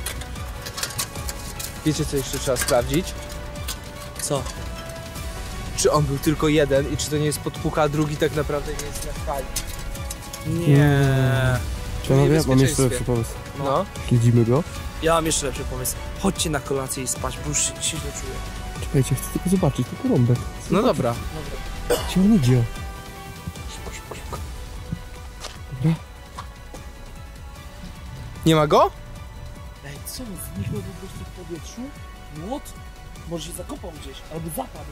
Wiecie, co jeszcze trzeba sprawdzić? Co? Czy on był tylko jeden i czy to nie jest podpucha, a drugi tak naprawdę nie jest na fali? Nie. Panowie, mam jeszcze niebezpieczeństwie. lepszy pomysł. No. Śledzimy go. Ja mam jeszcze lepszy pomysł. Chodźcie na kolację i spać, bo już się, się źle czuję. Czekajcie, chcę tylko zobaczyć, tylko rąbek. No dobra. Gdzie on idzie? Szybko, szybko, szybko. Dobra. Nie ma go? Ej, co? Zniknął po prostu w powietrzu? What? Może się zakopał gdzieś, albo zapadł.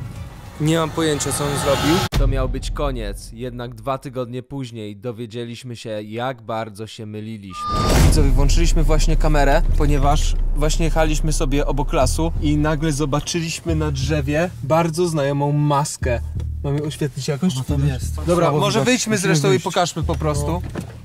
Nie mam pojęcia, co on zrobił. To miał być koniec, jednak dwa tygodnie później dowiedzieliśmy się, jak bardzo się myliliśmy. Widzowie, włączyliśmy właśnie kamerę, ponieważ właśnie jechaliśmy sobie obok lasu i nagle zobaczyliśmy na drzewie bardzo znajomą maskę. Mamy oświetlić jakoś? No tam jest. Dobra, Słabo może widać. wyjdźmy Musimy zresztą wyjść. i pokażmy po prostu.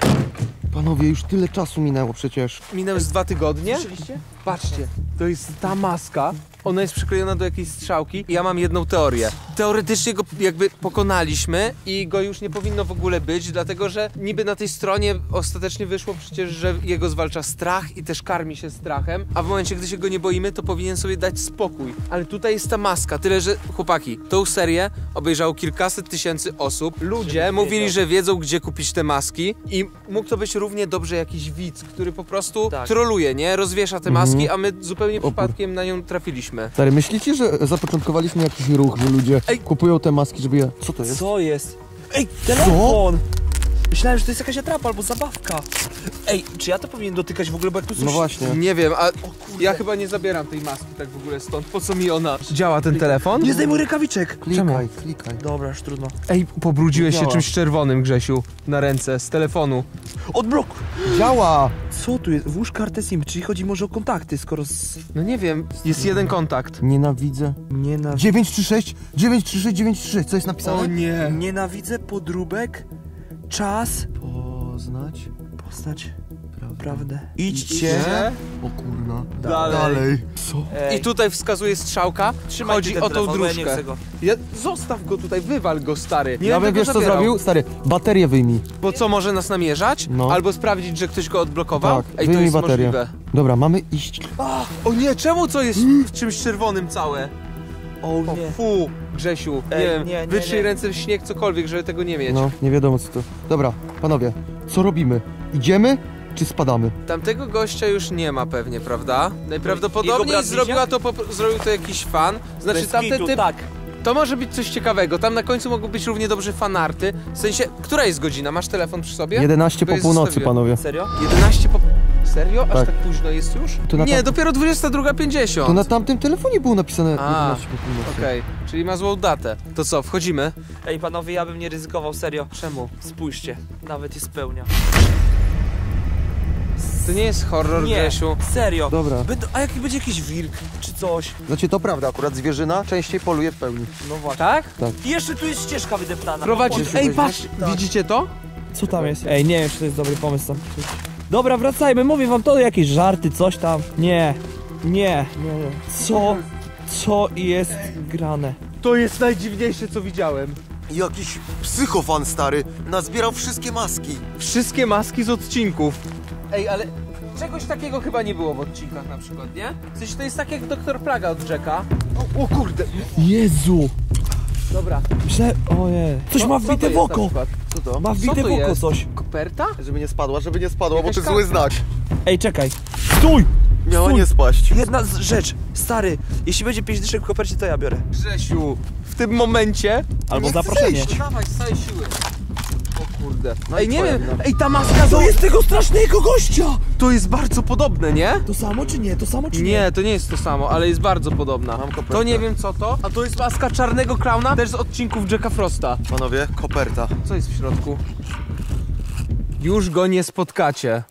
Panowie, już tyle czasu minęło przecież. Minęły z dwa tygodnie. Słyszeliście? Patrzcie, to jest ta maska. Ona jest przyklejona do jakiejś strzałki i ja mam jedną teorię. Teoretycznie go jakby pokonaliśmy i go już nie powinno w ogóle być, dlatego że niby na tej stronie ostatecznie wyszło przecież, że jego zwalcza strach i też karmi się strachem, a w momencie, gdy się go nie boimy, to powinien sobie dać spokój. Ale tutaj jest ta maska, tyle że, chłopaki, tą serię obejrzało kilkaset tysięcy osób. Ludzie mówili, że wiedzą, gdzie kupić te maski i mógł to być równie dobrze jakiś widz, który po prostu Tak. troluje, nie? Rozwiesza te maski, a my zupełnie Opór. przypadkiem na nią trafiliśmy. Stary, myślicie, że zapoczątkowaliśmy jakiś ruch, że ludzie Ej. kupują te maski, żeby je... Co to jest? Co jest? Ej, telefon! Myślałem, że to jest jakaś atrapa albo zabawka. Ej, czy ja to powinien dotykać w ogóle, bo jak tu coś... No właśnie. Nie wiem, a ja chyba nie zabieram tej maski tak w ogóle stąd. Po co mi ona? Działa ten telefon? Nie zdejmuj rękawiczek! Klikaj, klikaj. Dobra, już trudno. Ej, pobrudziłeś się Działa. czymś czerwonym, Grzesiu, na ręce, z telefonu. Odblok! Działa! Co tu jest? Włóż kartę SIM, czyli chodzi może o kontakty, skoro z... No nie wiem, jest jeden kontakt. Nienawidzę. Nie na... dziewięć trzy sześć, dziewięć trzy sześć, dziewięć trzy sześć, co jest napisane? nie. Nienawidzę podróbek, czas, Poznać poznać prawdę. prawdę. Idźcie. O kurna. Dalej. Dalej. Co? Ej, I tutaj wskazuje strzałka. trzymaj Chodzi ten o tą telefon, bo ja nie dróżkę. chcę go. Ja, zostaw go tutaj, wywal go, stary. Nie Ja będę bym, go wiesz co zabierał. zrobił? Stary, baterię wyjmij. Bo co, może nas namierzać? No. Albo sprawdzić, że ktoś go odblokował? Tak, Ej, to wyjmij jest baterię. możliwe. Dobra, mamy iść. O nie, czemu co jest w czymś czerwonym całe? O O nie. fu, Grzesiu, Ej, nie wiem, nie, nie, wytrzyj nie. ręce w śnieg, cokolwiek, żeby tego nie mieć. No, nie wiadomo co to. Dobra, panowie, co robimy? Idziemy, czy spadamy? Tamtego gościa już nie ma pewnie, prawda? Jego Najprawdopodobniej brat zrobiła to, po, zrobił to jakiś fan. Znaczy Bez tamten kitu, typ, tak. to może być coś ciekawego. Tam na końcu mogą być równie dobrze fanarty. W sensie, która jest godzina? Masz telefon przy sobie? jedenaście To po jest północy, zostawione. panowie. Serio? jedenaście po... Serio? Aż Tak. tak późno jest już? To na Nie, tam- dopiero dwudziesta druga pięćdziesiąt. To na tamtym telefonie było napisane A, jedenaście po północy. Okej, czyli ma złą datę. To co, wchodzimy? Ej, panowie, ja bym nie ryzykował, serio. Czemu? Spójrzcie, nawet je spełnia. To nie jest horror, Nie, Grzesiu. serio. Dobra. Będą- A jaki będzie jakiś wilk, czy coś? Znaczy to prawda, akurat zwierzyna częściej poluje w pełni. No właśnie. Tak? I jeszcze tu jest ścieżka wydeptana. Prowadzi... Grzesiu, Ej, weźmiesz? patrz! Tak. Widzicie to? Co tam jest? Ej, nie wiem, czy to jest dobry pomysł tam. Dobra, wracajmy, mówię wam, to jakieś żarty, coś tam. Nie, nie. Co? Co jest grane? To jest najdziwniejsze, co widziałem. Jakiś psychofan stary, nazbierał wszystkie maski. Wszystkie maski z odcinków. Ej, ale czegoś takiego chyba nie było w odcinkach na przykład, nie? W sensie to jest tak jak doktor Plaga od Jacka. O, o kurde. Jezu! Dobra. Myślę... Ojej. Coś Co- ma co to wbite jest w na oko! przykład? Co to? Ma Co wbite to w oko jest? coś. Koperta? Żeby nie spadła, żeby nie spadła, Jakaś bo to jest karta. zły znak. Ej, czekaj. Stój! Miała Stój. nie spaść. Jedna z- rzecz. Stary, jeśli będzie pięć dyszek w kopercie, to ja biorę. Grzesiu, w tym momencie... Albo Nie chcę zaproszenie. zejść. Dawaj, z całej siły. O kurde. No Ej, i nie twoja wiem, wina. ej, ta maska To jest tego strasznego gościa! To jest bardzo podobne, nie? To samo czy nie? To samo czy nie? Nie, to nie jest to samo, ale jest bardzo podobna. Mam kopertę. To nie wiem co to, a to jest maska czarnego klauna, też z odcinków Jacka Frosta. Panowie, koperta. Co jest w środku? Już go nie spotkacie.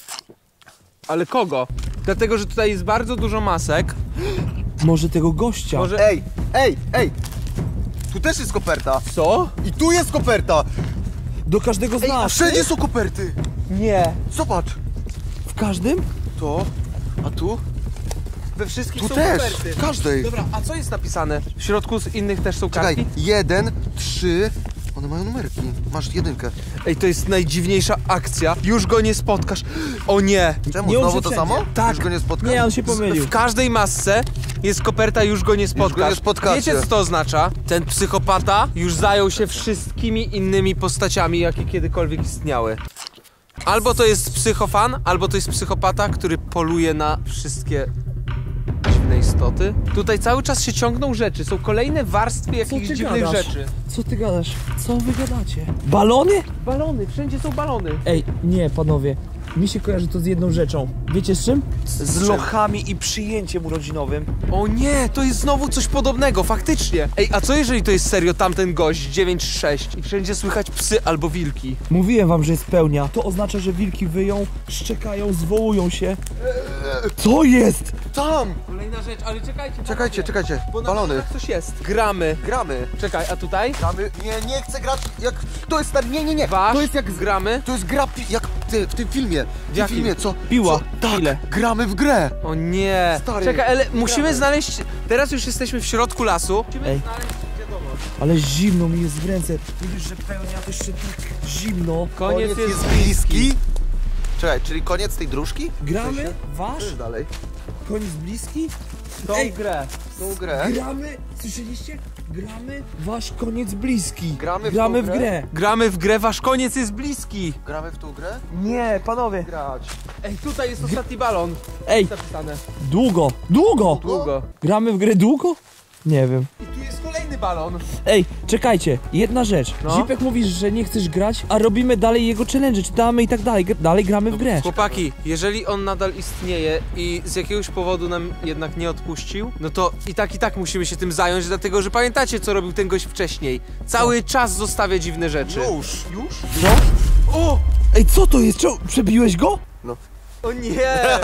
Ale kogo? Dlatego, że tutaj jest bardzo dużo masek. Może tego gościa. Może... Ej, ej, ej! Tu też jest koperta. Co? I tu jest koperta. Do każdego z Ej, a nas. wszędzie są koperty. Nie. Zobacz. W każdym? To, a tu? We wszystkich Tu są też, koperty. w każdej. Dobra, a co jest napisane? W środku z innych też są Czekaj, kartki? jeden, trzy. One mają numerki. Masz jedynkę. Ej, to jest najdziwniejsza akcja. Już go nie spotkasz. O nie. Czemu? Nie, on Znowu się to wszędzie. samo? Tak. Już go nie spotkasz? Nie, on się pomylił. W każdej masce jest koperta, już go nie spotkasz. nie spotkacie. Wiecie co to oznacza? Ten psychopata już zajął się wszystkimi innymi postaciami, jakie kiedykolwiek istniały. Albo to jest psychofan, albo to jest psychopata, który poluje na wszystkie dziwne istoty. Tutaj cały czas się ciągną rzeczy, są kolejne warstwy jakichś ty dziwnych gadasz? rzeczy. Co ty gadasz? Co wy gadacie? Balony? Balony, wszędzie są balony. Ej, nie, panowie. Mi się kojarzy to z jedną rzeczą. Wiecie z czym? Z czym? lochami i przyjęciem urodzinowym. O nie, to jest znowu coś podobnego, faktycznie. Ej, a co jeżeli to jest serio tamten gość dziewięć sześć i wszędzie słychać psy albo wilki? Mówiłem wam, że jest pełnia. To oznacza, że wilki wyją, szczekają, zwołują się. Co jest? Tam! Kolejna rzecz, ale czekajcie. Czekajcie, czekajcie. Bo na Balony. balonach coś jest. Gramy. Gramy. Czekaj, a tutaj? Gramy. Nie, nie chcę grać jak... To jest... tar- Nie, nie, nie. Wasz, To jest jak... gramy. To jest gra pi... jak ty, w tym filmie. W tym jakim? filmie, co? Piła. Co? Tak, Ile? gramy w grę. O nie. Stary, Czekaj, ale musimy gramy. znaleźć... Teraz już jesteśmy w środku lasu. Musimy Ej. znaleźć wiadomość. Ale zimno mi jest w ręce. Widzisz, że pełnia to jeszcze tak zimno. Koniec jest bliski. Czekaj, czyli koniec tej dróżki? Gramy? Wasz? Idź dalej. Koniec bliski? Tą Ej. grę. Tą grę. Gramy? Słyszeliście? Gramy? Wasz koniec bliski. Gramy w Gramy tą w grę? grę. Gramy w grę, wasz koniec jest bliski. Gramy w tą grę? Nie, panowie. Grać. Ej, tutaj jest ostatni balon. Ej, Zapisane. długo, długo. Długo. Gramy w grę długo? Nie wiem. I tu jest kolejny balon. Ej, czekajcie, jedna rzecz. No. Zipek mówisz, że nie chcesz grać, a robimy dalej jego challenge, czytamy i tak dalej. G- Dalej gramy w grę. Chłopaki, jeżeli on nadal istnieje i z jakiegoś powodu nam jednak nie odpuścił, no to i tak i tak musimy się tym zająć, dlatego że pamiętacie co robił ten gość wcześniej. Cały czas zostawia dziwne rzeczy. Już. Już? O! Ej, co to jest? Czemu, przebiłeś go? O nie!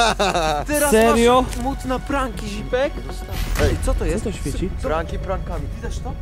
Teraz Serio? masz mód na pranki, Zipek? Ej, co to Co jest? to świeci? Pranki prankami. Widać to?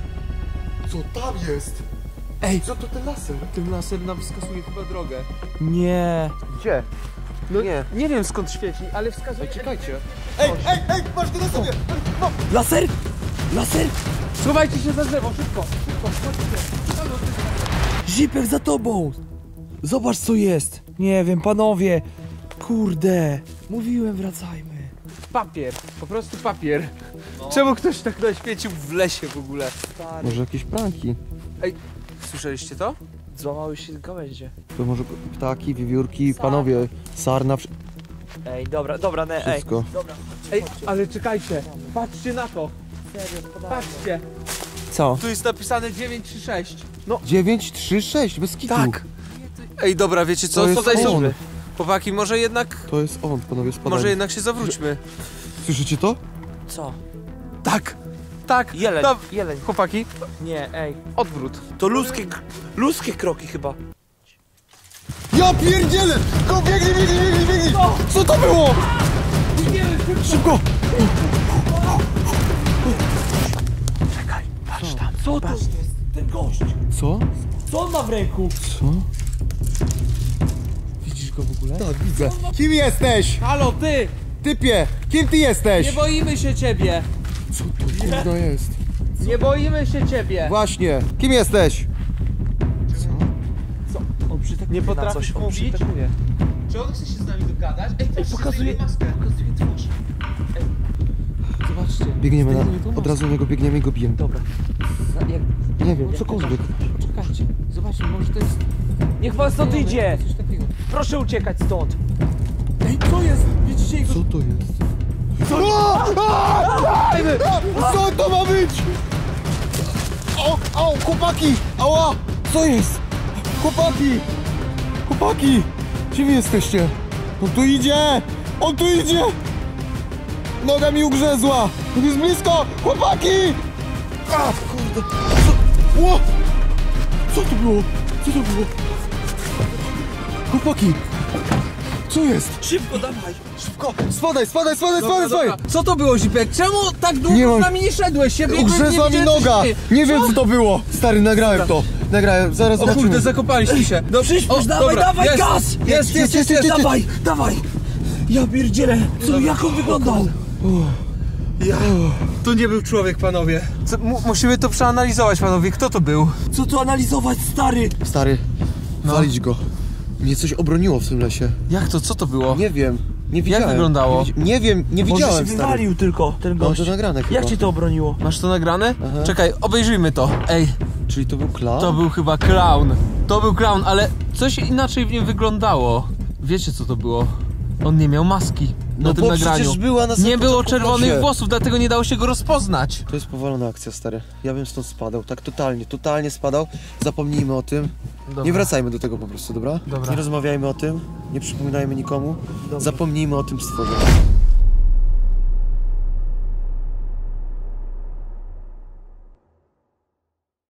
Co tam jest? Ej, Co to ten laser? ten laser nam wskazuje chyba drogę. Nie. Gdzie? No Nie. nie wiem skąd świeci, ale wskazuje... Czekajcie. Ej, ej, ej, masz go na sobie! Laser? Laser? Schowajcie się za drzewo, szybko! Szybko, chodźcie! Zipek za tobą! Zobacz co jest. Nie wiem, panowie. Kurde. Mówiłem, wracajmy. Papier, po prostu papier. Czemu ktoś tak naświecił w lesie w ogóle? Może jakieś pranki? Słyszeliście to? Złamały się gałęzie. To może ptaki, wiewiórki, panowie, sarna, wszy- Ej, dobra, dobra, ne, ej. wszystko. Dobra. Ej, ale czekajcie, patrzcie na to, patrzcie. Co? Tu jest napisane dziewięć trzy sześć. No, dziewięć trzy sześć, bez kitu. tak. Ej, dobra, wiecie co, To jest tutaj są... on. Chłopaki, może jednak, To jest on, panowie, spadajmy. może jednak się zawróćmy. Słyszycie to? Co? Tak, tak. Jeleń, Dob- jeleń. Chłopaki, Nie, ej. odwrót. To ludzkie, ludzkie kroki chyba. Ja pierdzielę! Go, biegnij, biegnij, biegnij, biegnij! Co to było? Szybko! Czekaj, patrz tam. Co to jest? Ten gość. Co? Co on ma w ręku? Co? Widzisz go w ogóle? Tak, widzę. Kim jesteś? Halo, ty! Typie, kim ty jesteś? Nie boimy się ciebie! Co to kurwa jest? Nie boimy się ciebie! Właśnie, kim jesteś? On przytakuje Nie na potrafisz coś, on mówić? przytakuje. Czy on chce się z nami dogadać? Ej, Ej, pokazuje, pokazuje twarz. Ej, zobaczcie. Biegniemy Zdejmuje tą na, od maskę. razu do niego biegniemy i go bijemy. Dobra. Za- Jak, Nie wiem, jak cokolwiek. Poczekajcie, zobaczcie. Właśnie, może to jest... Niech pan stąd idzie! Coś takiego. Proszę uciekać stąd! Ej, co jest? Widzicie jego... Co to jest? Co? Co to ma być? O, o, chłopaki! Ała! Co jest? Chłopaki! Chłopaki! Gdzie wy jesteście? On tu idzie! On tu idzie! Noga mi ugrzezła! On jest blisko! Chłopaki! A, kurde! Co? Ło! Co to było? Co to było? Chłopaki! Co jest? Szybko, dawaj! Szybko! Spadaj, spadaj, spadaj, spadaj, spadaj! Co to było, Zipek? Czemu tak długo Nie mam- z nami nie szedłeś? Się biegłeś, Ugrzezła nie mi widziałem, co noga! się dzieje. Nie wiem co to było! Stary, nagrałem to! Nagrałem, zaraz O zobaczymy. kurde, zakopaliśmy się. No, Przyspiesz, dawaj, dobra, dawaj, jest, gaz! Jest, jest, jest, jest, jest. Dawaj, dawaj! Ja pierdzielę! Co, jak on wyglądał? Ja. To nie był człowiek, panowie. Co, mu, musimy to przeanalizować, panowie. Kto to był? Co tu analizować, stary? Stary, No. walić go. Mnie coś obroniło w tym lesie. Jak to? Co to było? Nie wiem, nie widziałem. wyglądało? Nie, widzi- nie wiem, nie Może widziałem, się stary. wywalił tylko ten Mam gość. to nagrane chyba. Jak ci to obroniło? Masz to nagrane? Aha. Czekaj, obejrzyjmy to. Ej, Czyli to był klaun? to był chyba clown. To był clown, ale coś inaczej w nim wyglądało. Wiecie co to było? On nie miał maski na No tym bo nagraniu. przecież była na Nie samym było początku czerwonych klasie. włosów, dlatego nie dało się go rozpoznać. To jest powalona akcja, stary. Ja bym stąd spadał, tak totalnie, totalnie spadał. Zapomnijmy o tym. Dobra. Nie wracajmy do tego po prostu, dobra? Dobra. Nie rozmawiajmy o tym, nie przypominajmy nikomu. Dobra. Zapomnijmy o tym stworzeniu.